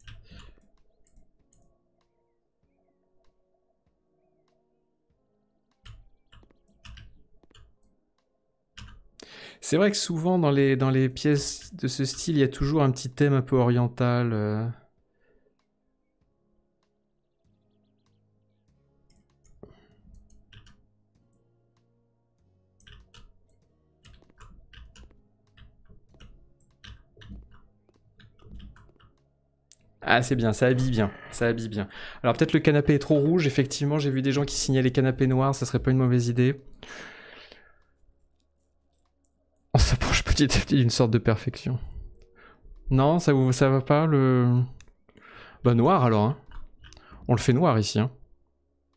C'est vrai que souvent, dans les pièces de ce style, il y a toujours un petit thème un peu oriental. Ah, c'est bien, ça habille bien, ça habille bien. Alors peut-être le canapé est trop rouge, effectivement, j'ai vu des gens qui signaient les canapés noirs, ça serait pas une mauvaise idée. On s'approche petit à petit d'une sorte de perfection. Non, ça va pas, le... Bah noir alors, hein. On le fait noir ici, hein.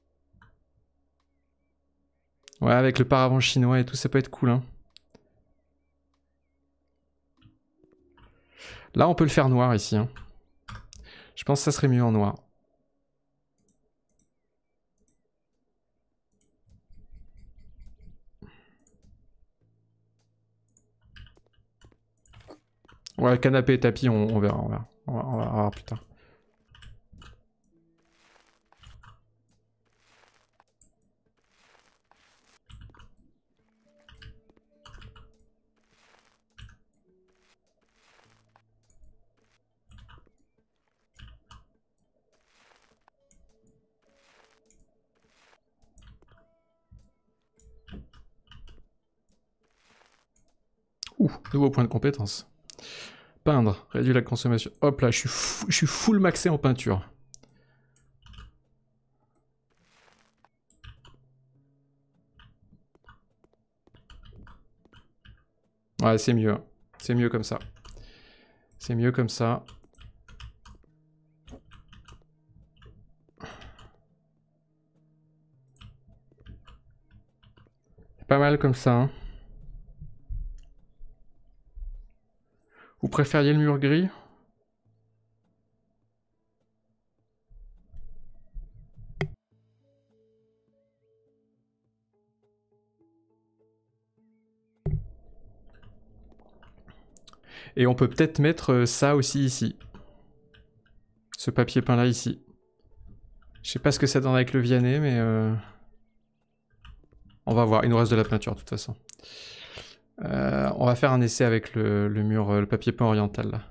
Ouais, avec le paravent chinois et tout, ça peut être cool, hein. Là, on peut le faire noir ici, hein. Je pense que ça serait mieux en noir. Ouais, canapé et tapis, on verra, on verra. On va voir plus tard. Ouh, nouveau point de compétence. Peindre, réduire la consommation. Hop là, je suis full maxé en peinture. Ouais, c'est mieux. C'est mieux comme ça. C'est mieux comme ça. Pas mal comme ça, hein. Vous préfériez le mur gris? Et on peut peut-être mettre ça aussi ici. Ce papier peint là ici. Je sais pas ce que ça donne avec le Vianney, mais... on va voir, il nous reste de la peinture de toute façon. On va faire un essai avec le mur, le papier peint oriental là.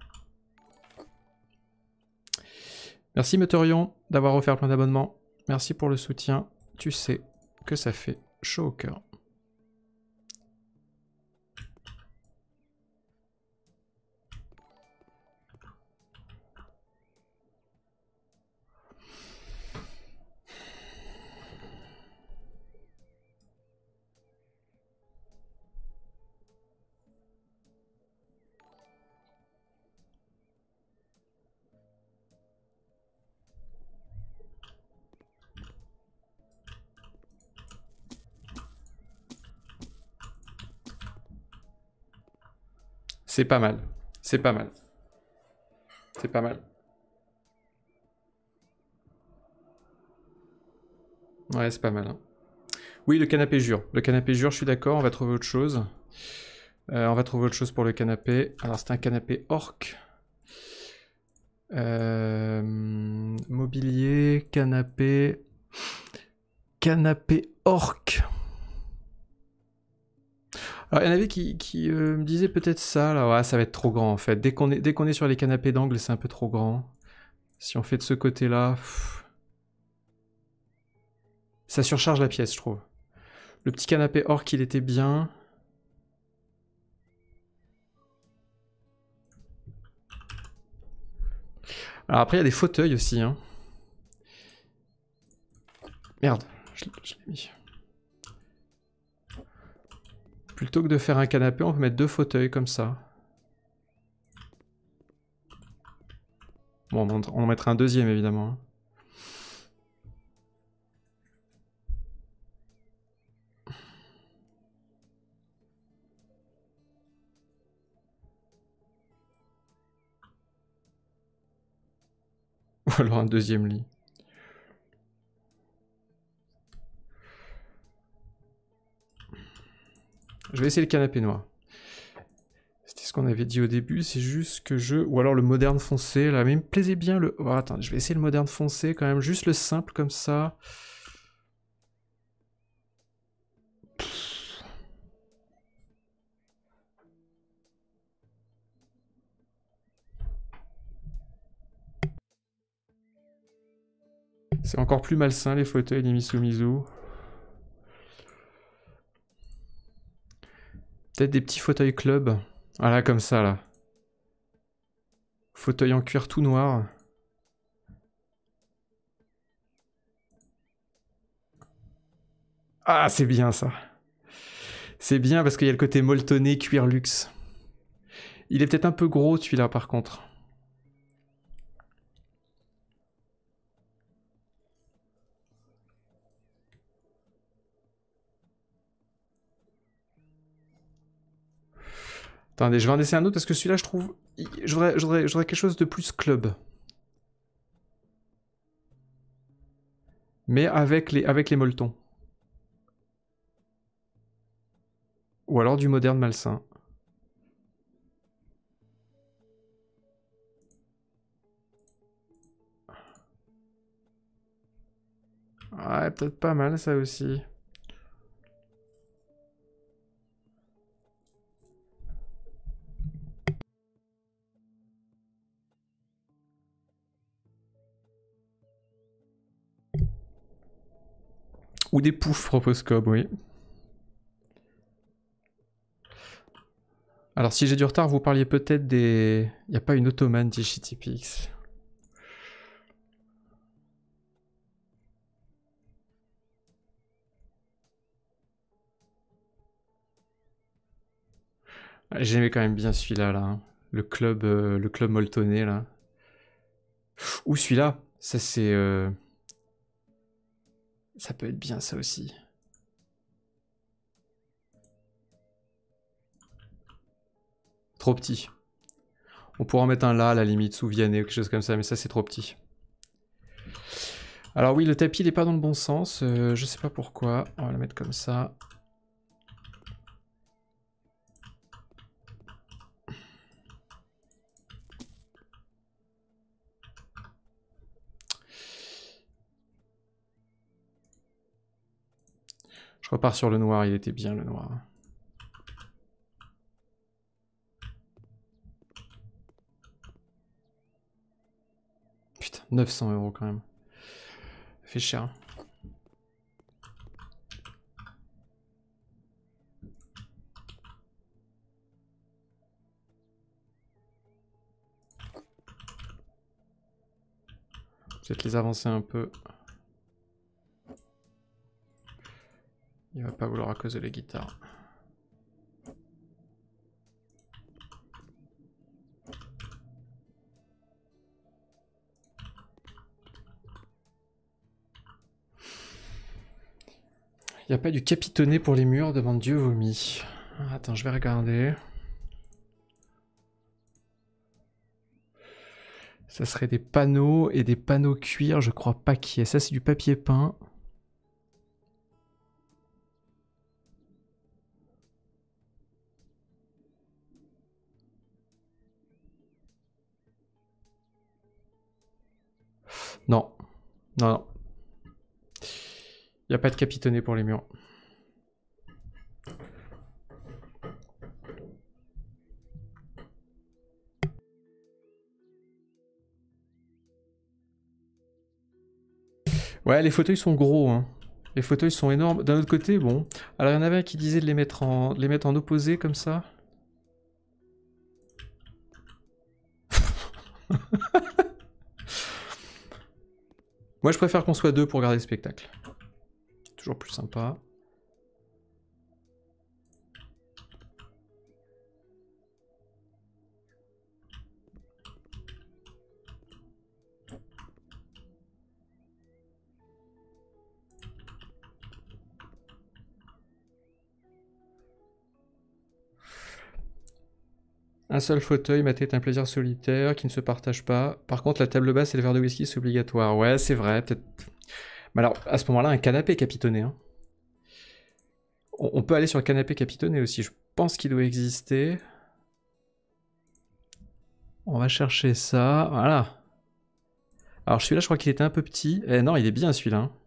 Merci Meteorion d'avoir offert plein d'abonnements. Merci pour le soutien. Tu sais que ça fait chaud au cœur. C'est pas mal. C'est pas mal. C'est pas mal. Ouais, c'est pas mal. Hein. Oui, le canapé jure. Le canapé jure, je suis d'accord, on va trouver autre chose. On va trouver autre chose pour le canapé. Alors, c'est un canapé orc. Mobilier, canapé... Canapé orc. Alors, il y en avait qui me disaient peut-être ça, là. Ouais, ça va être trop grand, en fait. Dès qu'on est sur les canapés d'angle, c'est un peu trop grand. Si on fait de ce côté-là... Ça surcharge la pièce, je trouve. Le petit canapé orc, il était bien. Alors après, il y a des fauteuils aussi. Hein. Merde, je l'ai mis. Plutôt que de faire un canapé, on peut mettre 2 fauteuils comme ça. Bon, on en mettra un deuxième, évidemment. Hein. Ou alors un deuxième lit. Je vais essayer le canapé noir. C'était ce qu'on avait dit au début, c'est juste que je... Ou alors le moderne foncé, là, mais il me plaisait bien le... Oh, attends, je vais essayer le moderne foncé quand même, juste le simple comme ça. C'est encore plus malsain les fauteuils, les Misu. Peut-être des petits fauteuils club. Voilà, comme ça, là. Fauteuil en cuir tout noir. Ah, c'est bien, ça. C'est bien parce qu'il y a le côté molletonné, cuir luxe. Il est peut-être un peu gros, celui-là, par contre. Attendez, je vais en essayer un autre parce que celui-là, je trouve... Je voudrais quelque chose de plus club. Mais avec les molletons. Ou alors du moderne malsain. Ouais, peut-être pas mal ça aussi. Ou des poufs, propose Cobb, oui. Alors si j'ai du retard, vous parliez peut-être des... Il n'y a pas une ottomane, dit ShittyPix. J'aimais quand même bien celui-là, là. Hein. Le club molletonné, là. Ou celui-là. Ça, c'est... Ça peut être bien, ça aussi. Trop petit. On pourra en mettre un là, à la limite, sous Vianney ou quelque chose comme ça, mais ça, c'est trop petit. Alors oui, le tapis, il est pas dans le bon sens. Je sais pas pourquoi. On va le mettre comme ça. Je repars sur le noir, il était bien le noir. Putain, 900 € quand même. Ça fait cher. Peut-être les avancer un peu. Il va pas vouloir à cause de la guitare. Il n'y a pas du capitonné pour les murs, demande Dieu vomi. Attends, je vais regarder. Ça serait des panneaux et des panneaux cuir, je crois pas qu'il y ait. Ça, c'est du papier peint. Non. Non, non. Il n'y a pas de capitonné pour les murs. Ouais, les fauteuils sont gros, hein. Les fauteuils sont énormes. D'un autre côté, bon. Alors, il y en avait un qui disait de les mettre en opposé, comme ça. Moi, je préfère qu'on soit deux pour garder le spectacle. Toujours plus sympa. Un seul fauteuil, ma tête est un plaisir solitaire qui ne se partage pas. Par contre, la table basse et le verre de whisky, c'est obligatoire. Ouais, c'est vrai. Mais alors, à ce moment-là, un canapé capitonné. Hein. On peut aller sur le canapé capitonné aussi. Je pense qu'il doit exister. On va chercher ça. Voilà. Alors, celui-là, je crois qu'il était un peu petit. Eh non, il est bien celui-là. Hein.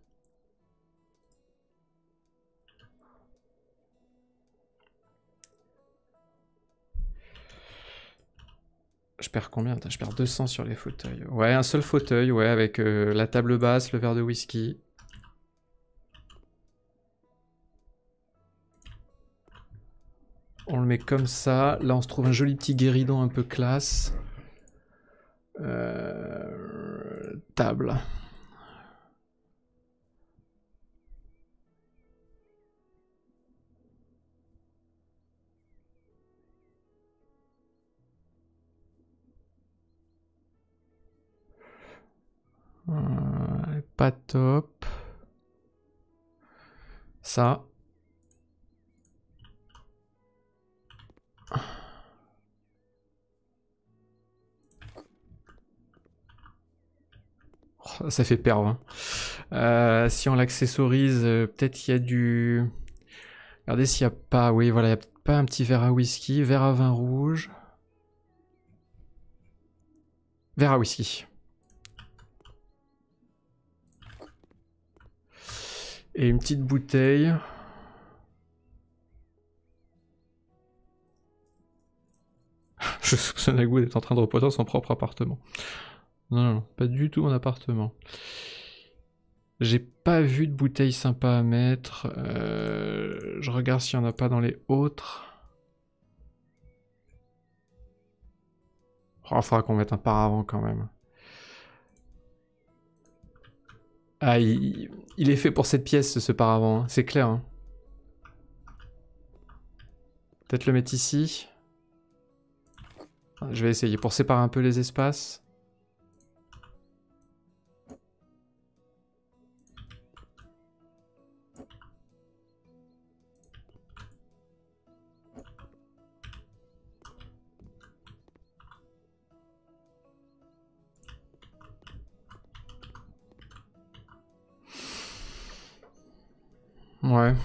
Je perds combien? Je perds 200 sur les fauteuils. Ouais, un seul fauteuil, ouais, avec la table basse, le verre de whisky. On le met comme ça. Là, on se trouve un joli petit guéridon un peu classe. Table. Pas top. Ça. Ça fait perdre. Si on l'accessorise, peut-être qu'il y a du... Regardez s'il n'y a pas... Oui, voilà, il n'y a peut-être pas un petit verre à whisky, verre à vin rouge. Verre à whisky. Et une petite bouteille. Je soupçonne Agou d'être en train de reposer dans son propre appartement. Non, non, pas du tout mon appartement. J'ai pas vu de bouteille sympa à mettre. Je regarde s'il n'y en a pas dans les autres. Oh, il faudra qu'on mette un paravent quand même. Ah, il est fait pour cette pièce, ce paravent, hein. C'est clair. Hein. Peut-être le mettre ici. Je vais essayer pour séparer un peu les espaces. Ouais.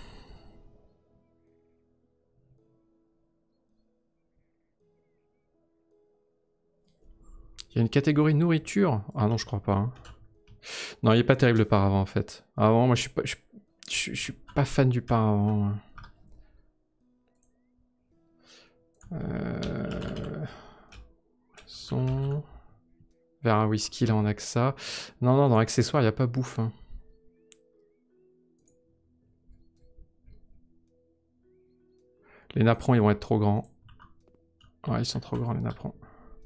Il y a une catégorie nourriture. Ah non, je crois pas. Hein. Non, il est pas terrible le paravent en fait. Avant, moi je suis pas fan du paravent. Son... Vers un whisky, là on a que ça. Non, non, dans accessoires, il n'y a pas bouffe. Hein. Les napperons, ils vont être trop grands. Ouais, ils sont trop grands, les napperons.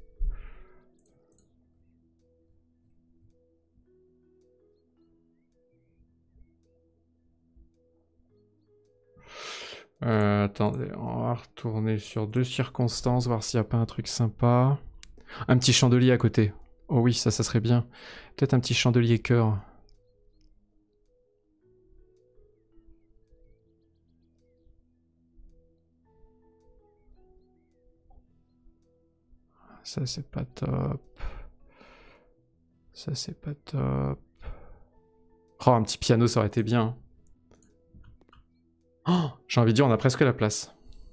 Attendez, on va retourner sur deux circonstances, voir s'il n'y a pas un truc sympa. Un petit chandelier à côté. Oh oui, ça serait bien. Peut-être un petit chandelier cœur. Ça, c'est pas top. Ça, c'est pas top. Oh, un petit piano, ça aurait été bien. Oh, j'ai envie de dire, on a presque la place.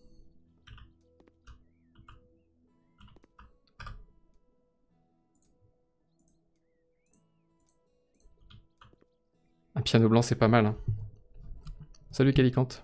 Un piano blanc, c'est pas mal. Hein. Salut Calicante.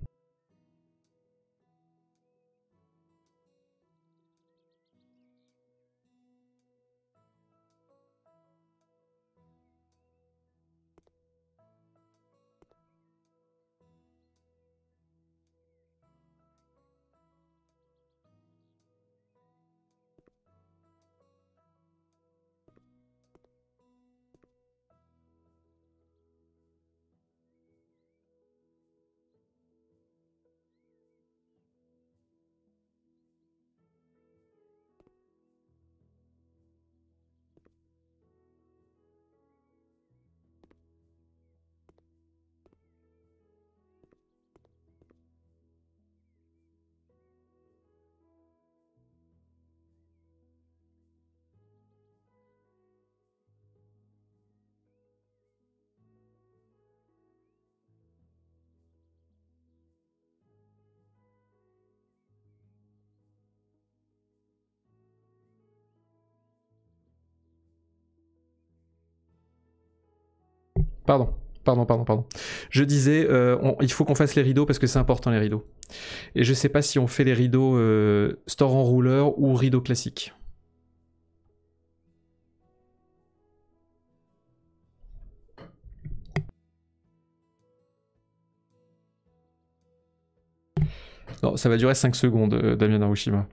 Pardon. Pardon. Je disais, il faut qu'on fasse les rideaux parce que c'est important les rideaux. Et je sais pas si on fait les rideaux store en rouleur ou rideaux classiques. Non, ça va durer 5 secondes, Damien Narushima.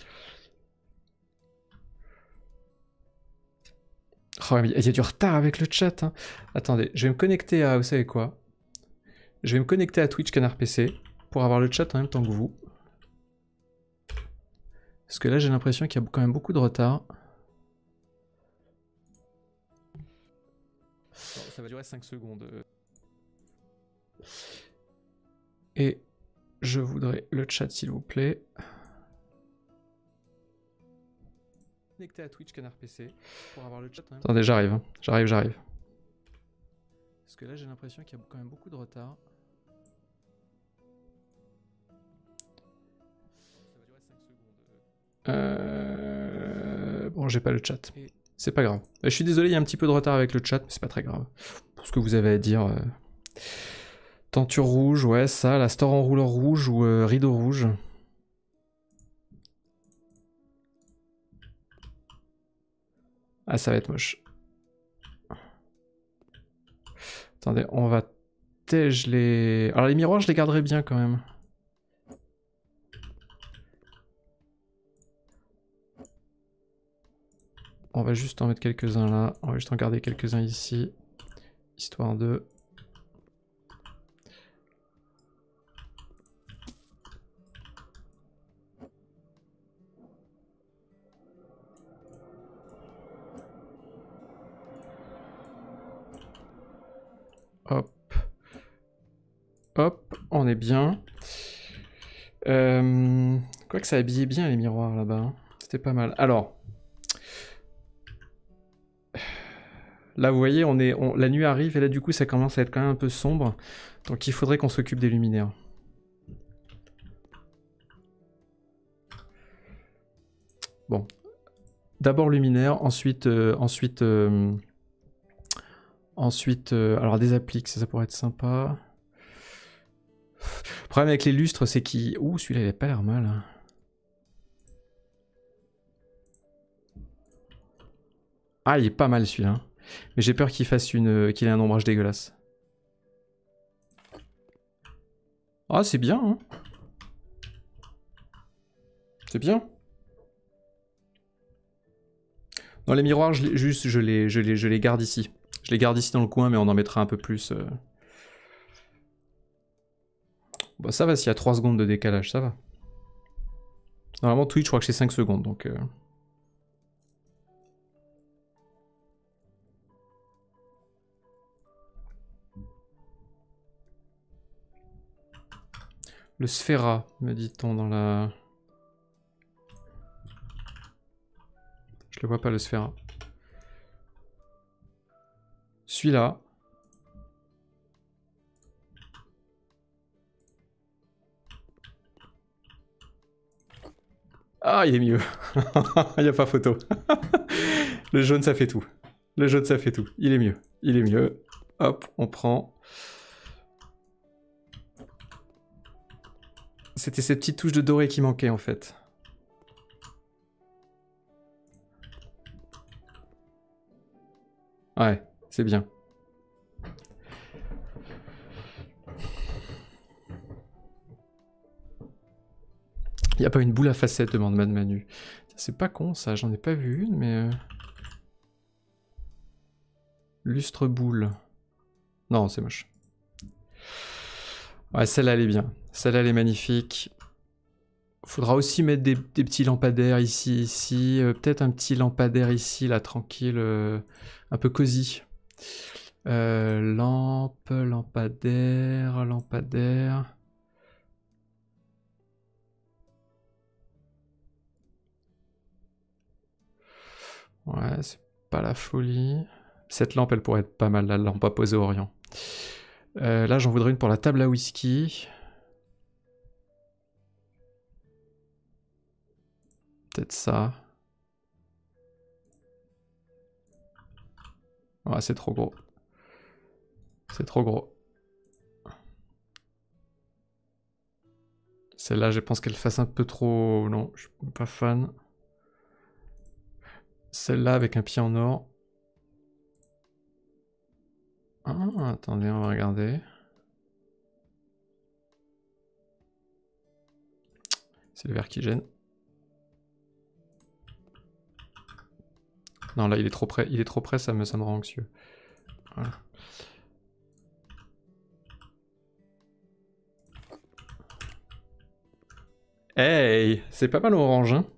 Oh, il y a du retard avec le chat. Hein. Attendez, je vais me connecter à... Vous savez quoi? Je vais me connecter à Twitch Canard PC pour avoir le chat en même temps que vous. Parce que là, j'ai l'impression qu'il y a quand même beaucoup de retard. Ça va durer 5 secondes. Et je voudrais le chat, s'il vous plaît. connecté à Twitch Canard PC pour avoir le chat. Hein. Attendez, j'arrive. J'arrive. Parce que là, j'ai l'impression qu'il y a quand même beaucoup de retard. Bon, j'ai pas le chat. C'est pas grave. Je suis désolé, il y a un petit peu de retard avec le chat, mais c'est pas très grave. Pour ce que vous avez à dire. Tenture rouge, ouais, ça. La store en rouleur rouge ou rideau rouge. Ah, ça va être moche. Attendez, on va tège les... Alors les miroirs, je les garderai bien quand même. On va juste en mettre quelques-uns là. On va juste en garder quelques-uns ici. Histoire de... Hop. Hop, on est bien. Quoique ça habillait bien les miroirs là-bas. Hein. C'était pas mal. Alors... Là, vous voyez, la nuit arrive et là, du coup, ça commence à être quand même un peu sombre. Donc, il faudrait qu'on s'occupe des luminaires. Bon. D'abord luminaire, ensuite... alors, des appliques, ça pourrait être sympa. Le problème avec les lustres, c'est qu'il... Ouh, celui-là, il a pas l'air mal. Hein. Ah, il est pas mal, celui-là. Mais j'ai peur qu'il fasse qu'il ait un ombrage dégueulasse. Ah, c'est bien, hein. C'est bien. Dans les miroirs, je les garde ici. Je les garde ici dans le coin, mais on en mettra un peu plus. Bon, ça va, s'il y a 3 secondes de décalage, ça va. Normalement, Twitch, je crois que c'est 5 secondes, donc... Le Sphera, me dit-on dans la... Je le vois pas, le Sphera. Celui-là. Ah, il est mieux. Il n'y a pas photo. Le jaune, ça fait tout. Le jaune, ça fait tout. Il est mieux. Il est mieux. Hop, on prend... C'était ces petites touches de doré qui manquaient, en fait. Ouais, c'est bien. Il n'y a pas une boule à facettes, demande Mad Manu. C'est pas con, ça. J'en ai pas vu une, mais... Lustre boule. Non, c'est moche. Ouais, celle-là, elle est bien. Celle-là, elle est magnifique. Faudra aussi mettre des petits lampadaires ici. Peut-être un petit lampadaire ici, là, tranquille. Un peu cosy. Lampadaire. Ouais, c'est pas la folie. Cette lampe, elle pourrait être pas mal, la lampe à poser Orient. Là, j'en voudrais une pour la table à whisky. Peut-être ça. Ouais, c'est trop gros. C'est trop gros. Celle-là, je pense qu'elle fasse un peu trop... Non, je suis pas fan. Celle-là avec un pied en or. Ah, attendez, on va regarder. C'est le verre qui gêne. Non, là, il est trop près. Il est trop près, ça me rend anxieux. Voilà. Hey, c'est pas mal orange, hein.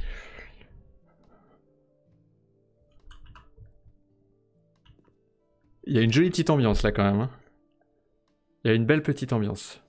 Il y a une jolie petite ambiance là quand même. Hein. Il y a une belle petite ambiance.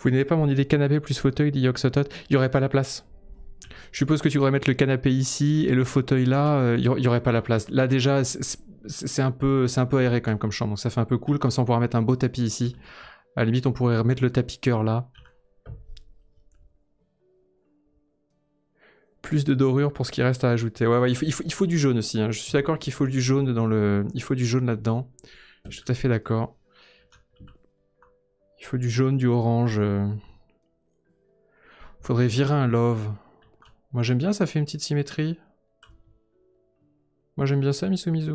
Vous n'avez pas mon idée canapé plus fauteuil, dit Yoxotot. Il n'y aurait pas la place. Je suppose que tu devrais mettre le canapé ici et le fauteuil là, il n'y aurait pas la place. Là déjà, c'est un peu aéré quand même comme chambre, donc ça fait un peu cool. Comme ça on pourra mettre un beau tapis ici. À la limite on pourrait remettre le tapis cœur là. Plus de dorure pour ce qui reste à ajouter. Ouais, il faut du jaune aussi. Hein. Je suis d'accord qu'il faut du jaune dans le... Il faut du jaune là-dedans. Je suis tout à fait d'accord. Il faut du jaune, du orange. Faudrait virer un love. Moi j'aime bien, ça fait une petite symétrie. Moi j'aime bien ça, Misu.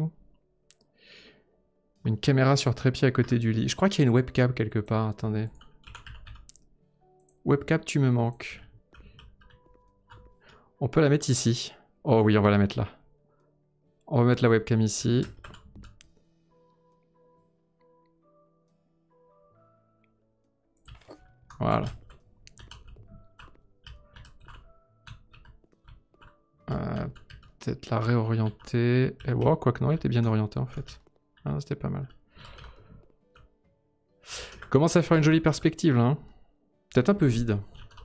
Une caméra sur trépied à côté du lit. Je crois qu'il y a une webcam quelque part, attendez. Webcam, tu me manques. On peut la mettre ici. Oh oui, on va la mettre là. On va mettre la webcam ici. Voilà. Peut-être la réorienter. Et wow, quoique non, elle était bien orientée en fait. Ah, c'était pas mal. Commence à faire une jolie perspective là. Hein. Peut-être un peu vide.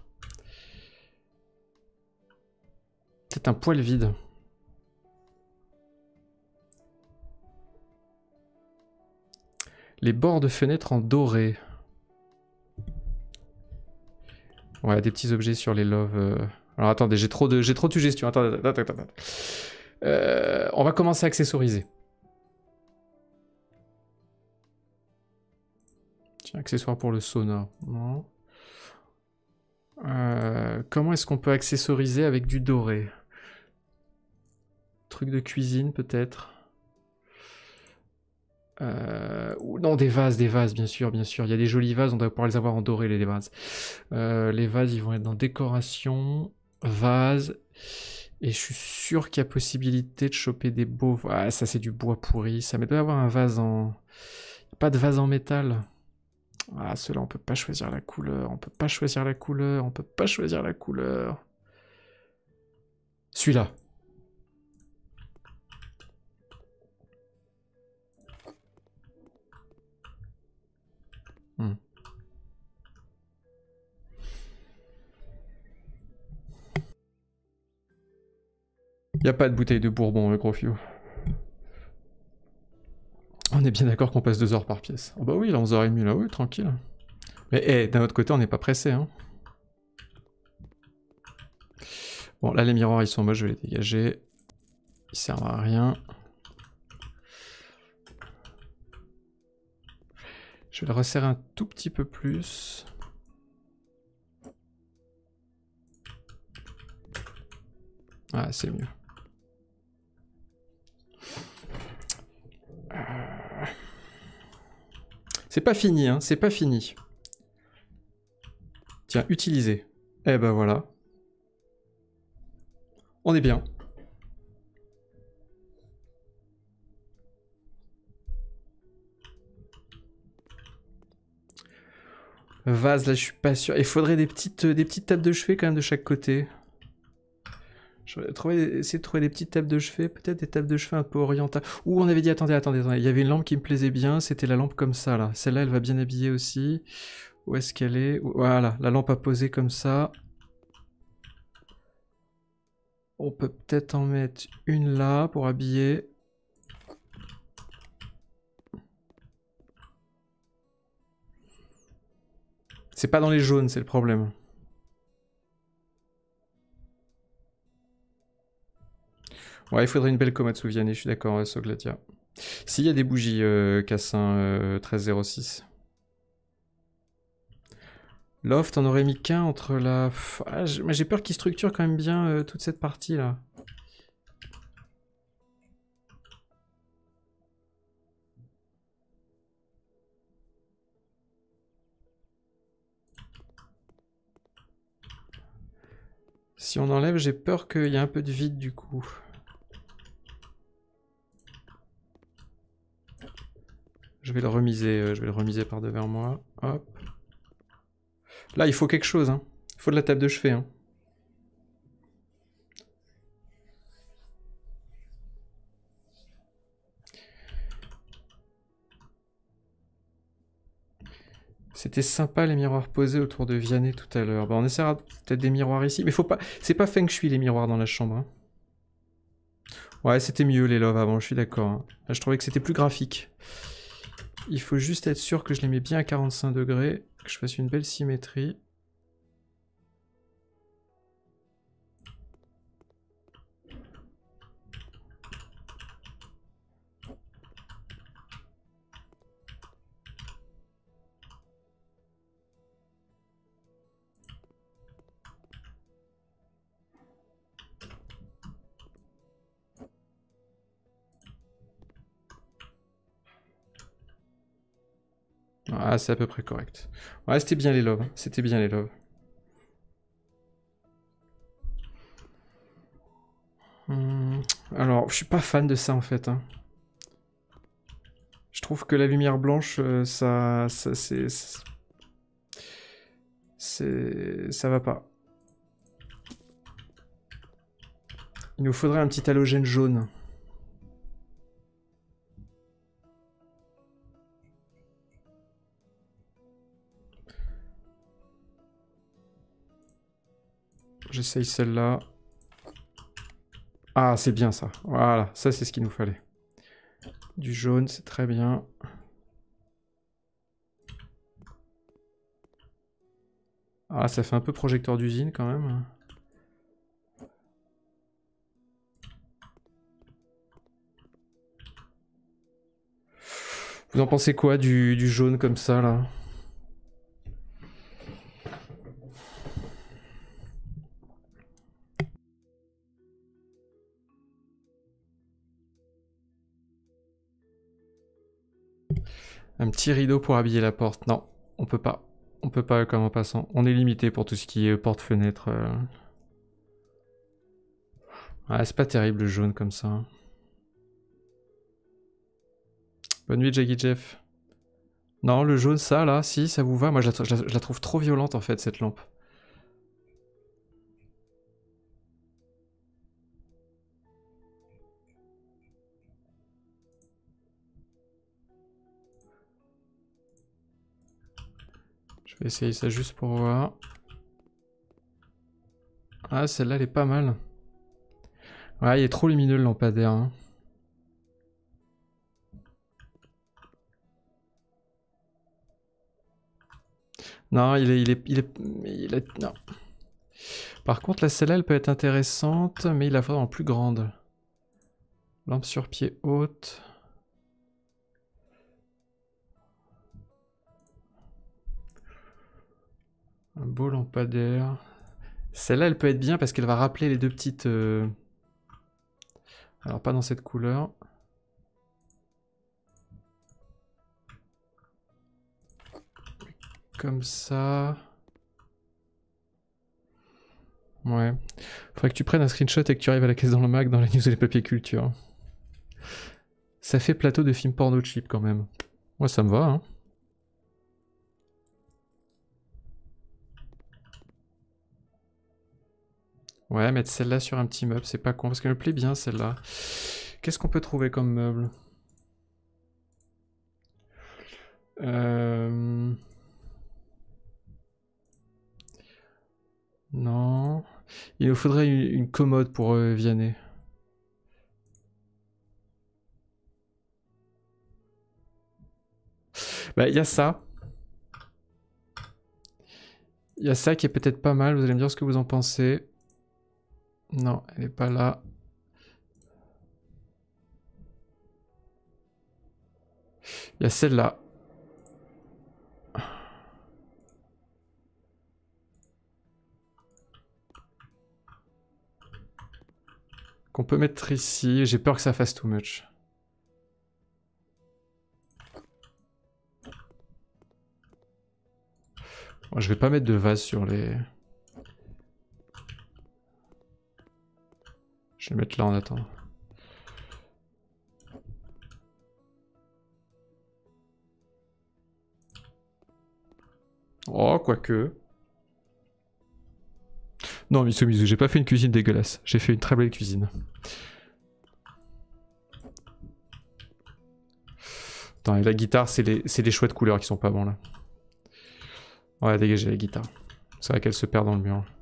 Peut-être un poil vide. Les bords de fenêtre en doré. Ouais, des petits objets sur les loves. Alors attendez, j'ai trop de suggestions. Attendez. On va commencer à accessoriser. Tiens, accessoire pour le sauna. Non. Comment est-ce qu'on peut accessoriser avec du doré? Truc de cuisine peut-être. Non, des vases, bien sûr. Il y a des jolis vases, on doit pouvoir les avoir en doré, les vases. Les vases, ils vont être dans décoration, vases. Et je suis sûr qu'il y a possibilité de choper des beaux... Ah, ça c'est du bois pourri, ça doit y avoir un vase en... Pas de vase en métal. Ah, ceux-là, on peut pas choisir la couleur, on peut pas choisir la couleur. Celui-là. Y a pas de bouteille de bourbon, gros fiou. On est bien d'accord qu'on passe 2 heures par pièce. Oh bah oui, là 11h30, là oui, tranquille. Mais d'un autre côté, on n'est pas pressé, hein. Bon, là les miroirs ils sont moches, je vais les dégager. Ils servent à rien. Je vais le resserrer un tout petit peu plus. Ah, c'est mieux. C'est pas fini, hein, c'est pas fini. Tiens, utiliser. Eh ben voilà. On est bien. Vase, là, je suis pas sûr. Il faudrait des petites tables de chevet quand même de chaque côté. Je vais essayer de trouver des petites tables de chevet, peut-être des tables de chevet un peu orientales. Ouh, on avait dit, attendez, il y avait une lampe qui me plaisait bien, c'était la lampe comme ça, là. Celle-là, elle va bien habiller aussi. Où est-ce qu'elle est? Voilà, la lampe à poser comme ça. On peut peut-être en mettre une là pour habiller. C'est pas dans les jaunes, c'est le problème. Ouais, il faudrait une belle Komatsu Vianney, je suis d'accord, Soglatia. S'il y a des bougies, Cassin 1306. Loft, on aurait mis qu'un entre la... Ah, j'ai peur qu'il structure quand même bien toute cette partie-là. Si on enlève, j'ai peur qu'il y ait un peu de vide du coup. Je vais le remiser par devers moi. Hop. Là, il faut quelque chose, hein. Il faut de la table de chevet, hein. C'était sympa les miroirs posés autour de Vianney tout à l'heure. Bah, on essaiera peut-être des miroirs ici. Mais faut pas... C'est pas feng shui les miroirs dans la chambre. Hein. Ouais, c'était mieux les loves avant, je suis d'accord. Hein. Là, je trouvais que c'était plus graphique. Il faut juste être sûr que je les mets bien à 45 degrés. Que je fasse une belle symétrie. Ah, c'est à peu près correct. Ouais, c'était bien les loves. C'était bien les loves. Alors, je suis pas fan de ça en fait. Hein. Je trouve que la lumière blanche, ça va pas. Il nous faudrait un petit halogène jaune. J'essaye celle-là. Ah, c'est bien ça. Voilà, ça c'est ce qu'il nous fallait. Du jaune, c'est très bien. Ah, ça fait un peu projecteur d'usine quand même. Vous en pensez quoi du jaune comme ça là? Un petit rideau pour habiller la porte. Non, on peut pas. On peut pas comme en passant. On est limité pour tout ce qui est porte-fenêtre. Ah, c'est pas terrible le jaune comme ça. Bonne nuit Jackie Jeff. Non, le jaune ça là, si ça vous va. Moi je la trouve trop violente en fait cette lampe. Je vais essayer ça juste pour voir. Ah, celle-là, elle est pas mal. Ouais, il est trop lumineux le lampadaire. Hein. Non, non. Par contre, la celle-là, elle peut être intéressante, mais il la faudra en plus grande. Lampe sur pied haute. Un beau lampadaire. Celle-là, elle peut être bien parce qu'elle va rappeler les deux petites... Alors, pas dans cette couleur. Comme ça. Ouais. Faudrait que tu prennes un screenshot et que tu arrives à la caisse dans le Mac dans la news et les papiers culture. Ça fait plateau de film porno cheap quand même. Moi, ça me va, hein. Ouais, mettre celle-là sur un petit meuble, c'est pas con, parce qu'elle me plaît bien celle-là. Qu'est-ce qu'on peut trouver comme meuble? Non. Il nous faudrait une commode pour Vianney. Bah, il y a ça. Il y a ça qui est peut-être pas mal, vous allez me dire ce que vous en pensez. Non, elle est pas là. Il y a celle-là. Qu'on peut mettre ici. J'ai peur que ça fasse too much. Bon, je vais pas mettre de vase sur les... Je vais mettre là en attendant. Oh, quoique. Non, Mitsumizu, j'ai pas fait une cuisine dégueulasse. J'ai fait une très belle cuisine. Attends, et la guitare, c'est les choix de couleurs qui sont pas bons là. Ouais, dégager la guitare. C'est vrai qu'elle se perd dans le mur.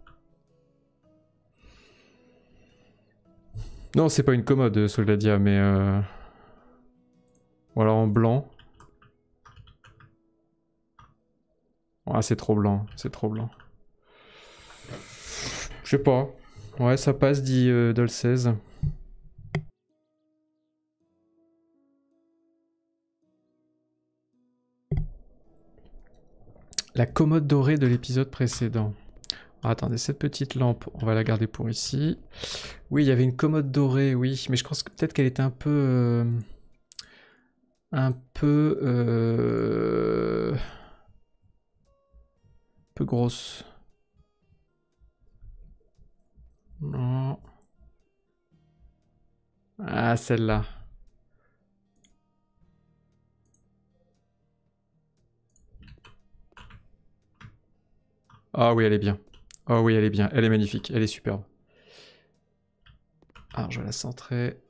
Non, c'est pas une commode, Soldadia, mais... Ou alors en blanc. Ah, c'est trop blanc, c'est trop blanc. Je sais pas. Ouais, ça passe, dit Dol16. La commode dorée de l'épisode précédent. Ah, attendez, cette petite lampe, on va la garder pour ici. Oui, il y avait une commode dorée, oui, mais je pense que peut-être qu'elle était un peu... un peu grosse. Non. Ah, celle-là. Ah oui, elle est bien. Ah oui, elle est bien. Elle est magnifique. Elle est superbe. Alors, je vais la centrer.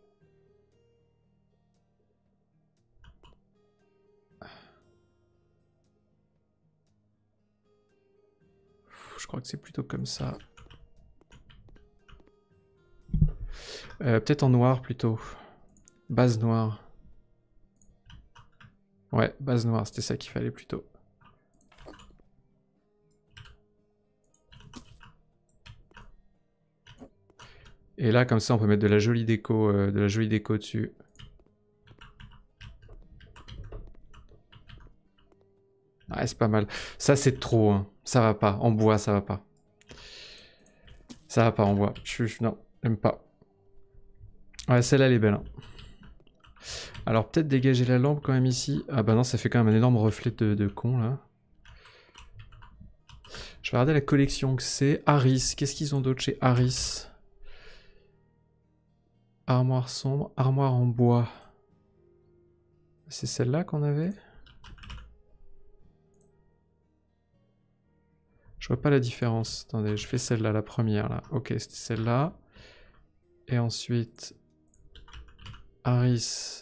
Je crois que c'est plutôt comme ça. Peut-être en noir plutôt. Base noire. Ouais, base noire, c'était ça qu'il fallait plutôt. Et là, comme ça, on peut mettre de la jolie déco dessus. Ouais, c'est pas mal. Ça, c'est trop, hein. Ça va pas. En bois, ça va pas. Ça va pas en bois. Non, j'aime pas. Ouais, celle-là, elle est belle. Hein. Alors, peut-être dégager la lampe quand même ici. Ah bah non, ça fait quand même un énorme reflet de con, là. Je vais regarder la collection que c'est. Harris. Qu'est-ce qu'ils ont d'autre chez Harris? Armoire sombre, armoire en bois. C'est celle-là qu'on avait? Je vois pas la différence. Attendez, je fais celle-là, la première là. Ok, c'était celle-là. Et ensuite... Harris.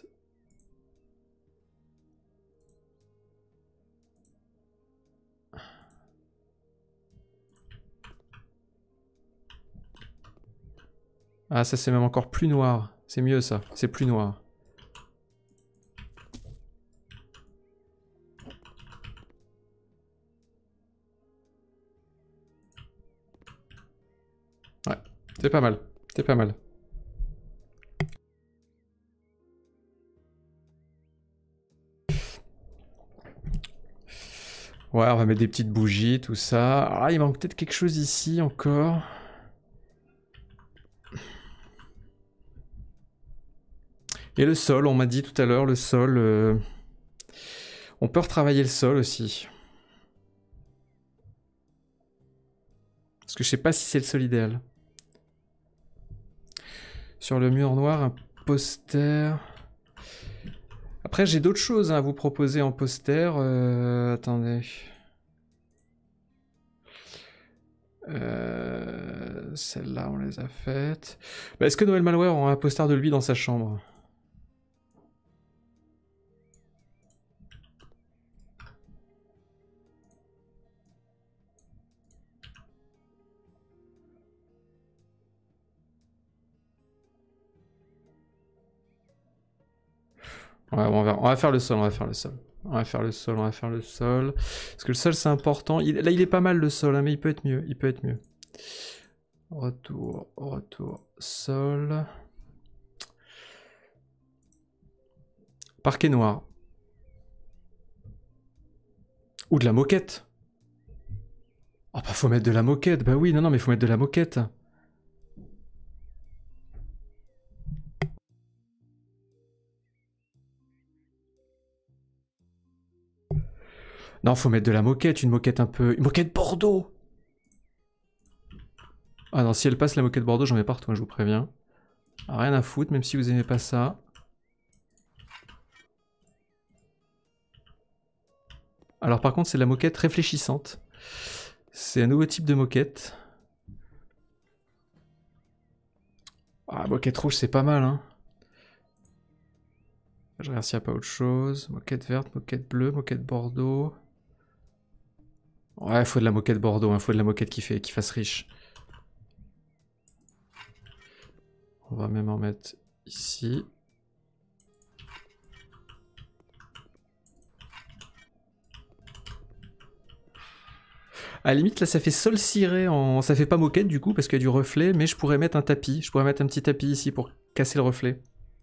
Ah, ça c'est même encore plus noir. C'est mieux ça, c'est plus noir. Ouais, c'est pas mal, c'est pas mal. Ouais, on va mettre des petites bougies, tout ça. Ah, il manque peut-être quelque chose ici encore. Et le sol, on m'a dit tout à l'heure, le sol... On peut retravailler le sol aussi. Parce que je sais pas si c'est le sol idéal. Sur le mur noir, un poster... Après, j'ai d'autres choses à vous proposer en poster. Attendez. Celles-là, on les a faites. Bah, est-ce que Noël Malware aura un poster de lui dans sa chambre? Ouais, on va faire le sol, on va faire le sol. On va faire le sol, on va faire le sol. Parce que le sol, c'est important. Là, il est pas mal le sol, hein, mais il peut être mieux. Il peut être mieux. Retour, sol. Parquet noir. Ou de la moquette. Oh, bah, faut mettre de la moquette. Bah oui, non, mais faut mettre de la moquette. Non, faut mettre de la moquette, une moquette un peu... Une moquette Bordeaux. Ah non, si elle passe la moquette Bordeaux, j'en mets partout, hein, je vous préviens. Ah, rien à foutre, même si vous aimez pas ça. Alors par contre, c'est la moquette réfléchissante. C'est un nouveau type de moquette. Ah, moquette rouge, c'est pas mal, hein. Je regarde s'il n'y a pas autre chose. Moquette verte, moquette bleue, moquette Bordeaux. Ouais, faut de la moquette Bordeaux, hein, faut de la moquette qui fasse riche. On va même en mettre ici. À la limite, là, ça fait sol ciré en... Ça fait pas moquette, du coup, parce qu'il y a du reflet, mais je pourrais mettre un tapis. Je pourrais mettre un petit tapis ici pour casser le reflet.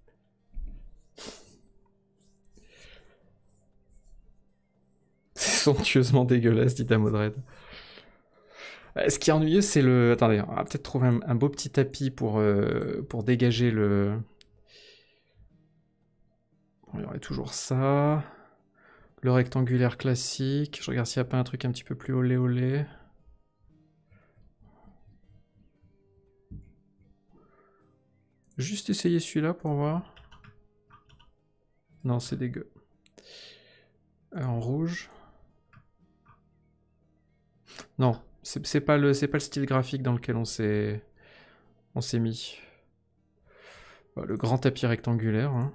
C'est somptueusement dégueulasse, dit Damodred. Ce qui est ennuyeux, c'est le... Attendez, on va peut-être trouver un beau petit tapis pour dégager le... Bon, il y aurait toujours ça. Le rectangulaire classique. Je regarde s'il n'y a pas un truc un petit peu plus olé olé. Juste essayer celui-là pour voir. Non, c'est dégueu. En rouge. Non, c'est pas le style graphique dans lequel on s'est mis. Le grand tapis rectangulaire. Hein.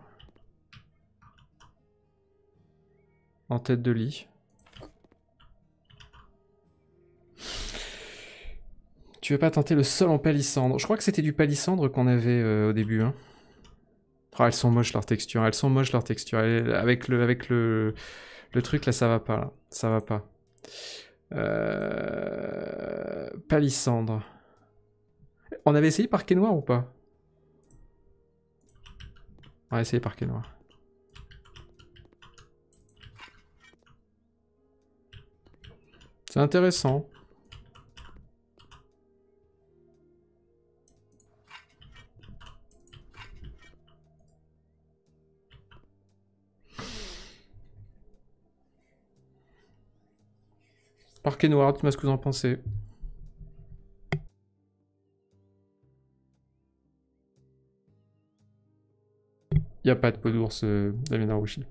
En tête de lit. Tu veux pas tenter le sol en palissandre? Je crois que c'était du palissandre qu'on avait au début. Hein. Oh, elles sont moches leurs textures. Elles sont moches leurs textures. Avec le truc là, ça va pas. Là. Ça va pas. Palissandre. On avait essayé parquet noir ou pas? On va essayer parquet noir. C'est intéressant. Parquet noir, dites-moi ce que vous en pensez. Il n'y a pas de peau d'ours Damien Harouchi.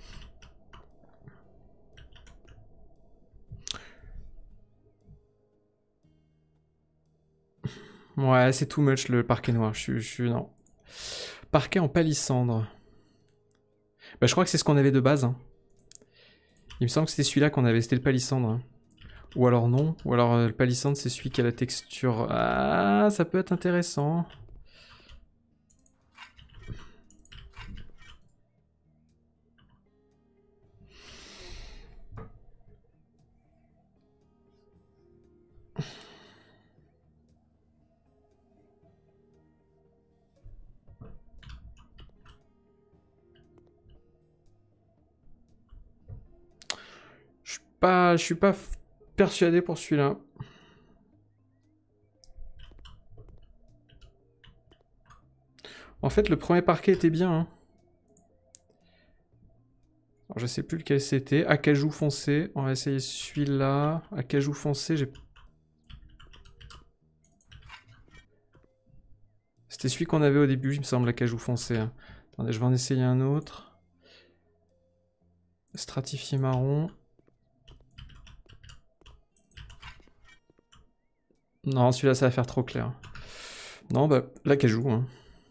Ouais, c'est too much le parquet noir. Je suis non. Parquet en palissandre. Bah, je crois que c'est ce qu'on avait de base. Hein. Il me semble que c'était celui-là qu'on avait, c'était le palissandre. Hein. Ou alors non. Ou alors le palissandre, c'est celui qui a la texture... Ah, ça peut être intéressant. Je suis pas persuadé pour celui-là. En fait, le premier parquet était bien. Hein. Alors, je sais plus lequel c'était. Acajou foncé. On va essayer celui-là. Acajou foncé, j'ai... C'était celui qu'on avait au début, il me semble, l'acajou foncé. Hein. Attendez, je vais en essayer un autre. Stratifié marron. Non, celui-là, ça va faire trop clair. Non, bah, l'acajou. Hein.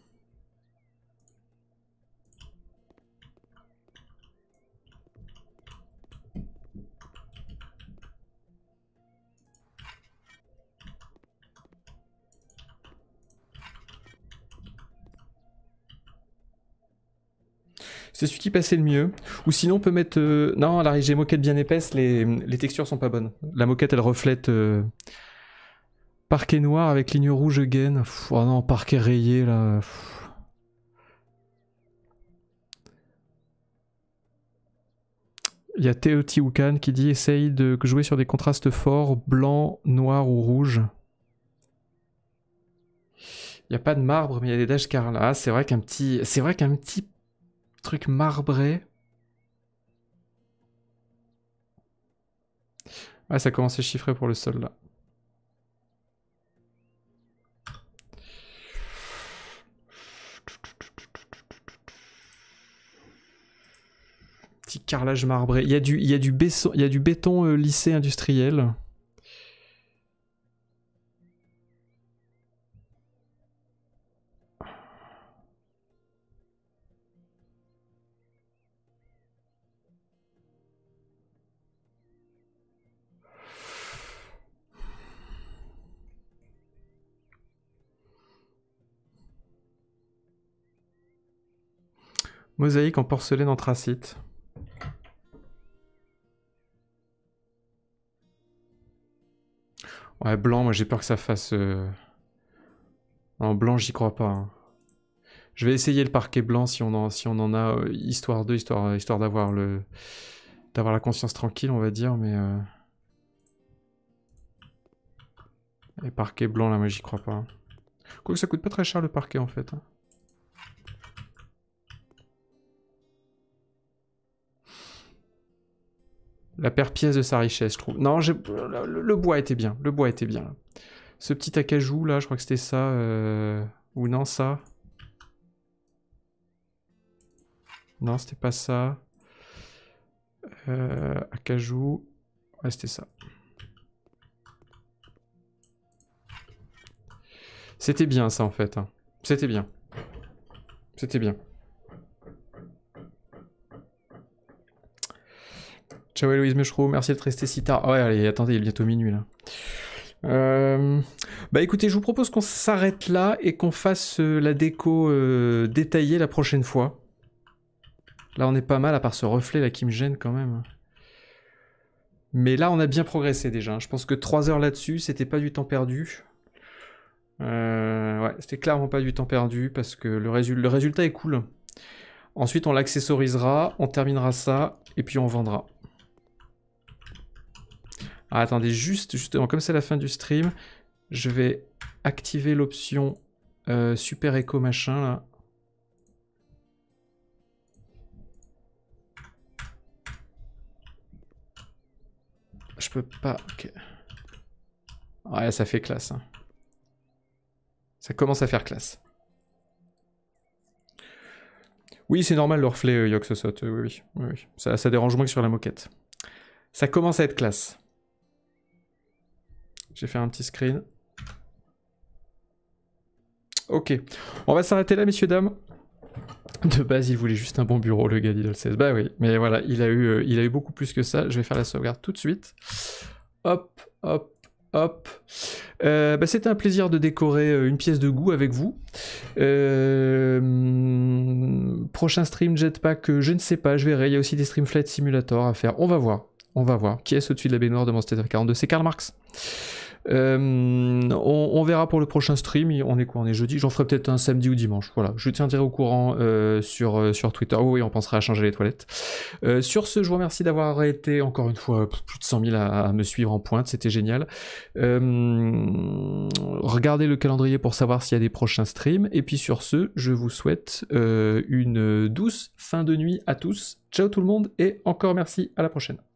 C'est celui qui passait le mieux. Ou sinon, on peut mettre... Non, la j'ai moquette bien épaisse, les textures sont pas bonnes. La moquette, elle reflète... Parquet noir avec ligne rouge again. Oh non, parquet rayé, là. Il y a Teotihuacan qui dit « Essaye de jouer sur des contrastes forts, blanc, noir ou rouge. » Il n'y a pas de marbre, mais il y a des dash là. C'est vrai qu'un petit... C'est vrai qu'un petit truc marbré... Ah, ça commence à chiffrer pour le sol, là. Petit carrelage marbré. Il y a du béton lissé industriel. Mosaïque en porcelaine anthracite. Ouais, blanc, moi j'ai peur que ça fasse... Non, blanc, j'y crois pas. Hein. Je vais essayer le parquet blanc si on en a, histoire d'avoir la conscience tranquille, on va dire, mais... Les parquets blancs, là, moi j'y crois pas. Quoique ça coûte pas très cher le parquet, en fait. Hein. La paire pièce de sa richesse, je trouve. Non, le bois était bien. Le bois était bien. Là. Ce petit acajou, là, je crois que c'était ça. Ou non, ça. Non, c'était pas ça. Acajou. Ouais, c'était ça. C'était bien, ça, en fait. Hein. C'était bien. C'était bien. Ciao Héloïse Mushroom, merci d'être resté si tard. Ah ouais, allez, attendez, il est bientôt minuit, là. Bah écoutez, je vous propose qu'on s'arrête là et qu'on fasse la déco détaillée la prochaine fois. Là, on est pas mal, à part ce reflet là qui me gêne quand même. Mais là, on a bien progressé déjà. Je pense que 3 heures là-dessus, c'était pas du temps perdu. Ouais, c'était clairement pas du temps perdu parce que le résultat est cool. Ensuite, on l'accessorisera, on terminera ça et puis on vendra. Ah, attendez, justement, comme c'est la fin du stream, je vais activer l'option Super Echo machin là. Je peux pas... Ok. Ouais, ça fait classe. Hein. Ça commence à faire classe. Oui, c'est normal le reflet Yoxosot, oui. Ça dérange moins que sur la moquette. Ça commence à être classe. J'ai fait un petit screen. Ok. On va s'arrêter là, messieurs, dames. De base, il voulait juste un bon bureau, le gars d'Idol16. Bah oui, mais voilà, il a eu beaucoup plus que ça. Je vais faire la sauvegarde tout de suite. Hop, hop, hop. Bah, c'était un plaisir de décorer une pièce de goût avec vous. Prochain stream Jetpack, je ne sais pas, je verrai. Il y a aussi des stream Flight Simulator à faire. On va voir. On va voir. Qui est-ce au-dessus de la baignoire de Monster 42? C'est Karl Marx. On verra pour le prochain stream. On est quoi? On est jeudi. J'en ferai peut-être un samedi ou dimanche. Voilà. Je tiendrai au courant sur Twitter. Oh oui, on pensera à changer les toilettes. Sur ce, je vous remercie d'avoir été encore une fois plus de 100 000 à me suivre en pointe. C'était génial. Regardez le calendrier pour savoir s'il y a des prochains streams. Et puis sur ce, je vous souhaite une douce fin de nuit à tous. Ciao tout le monde et encore merci. À la prochaine.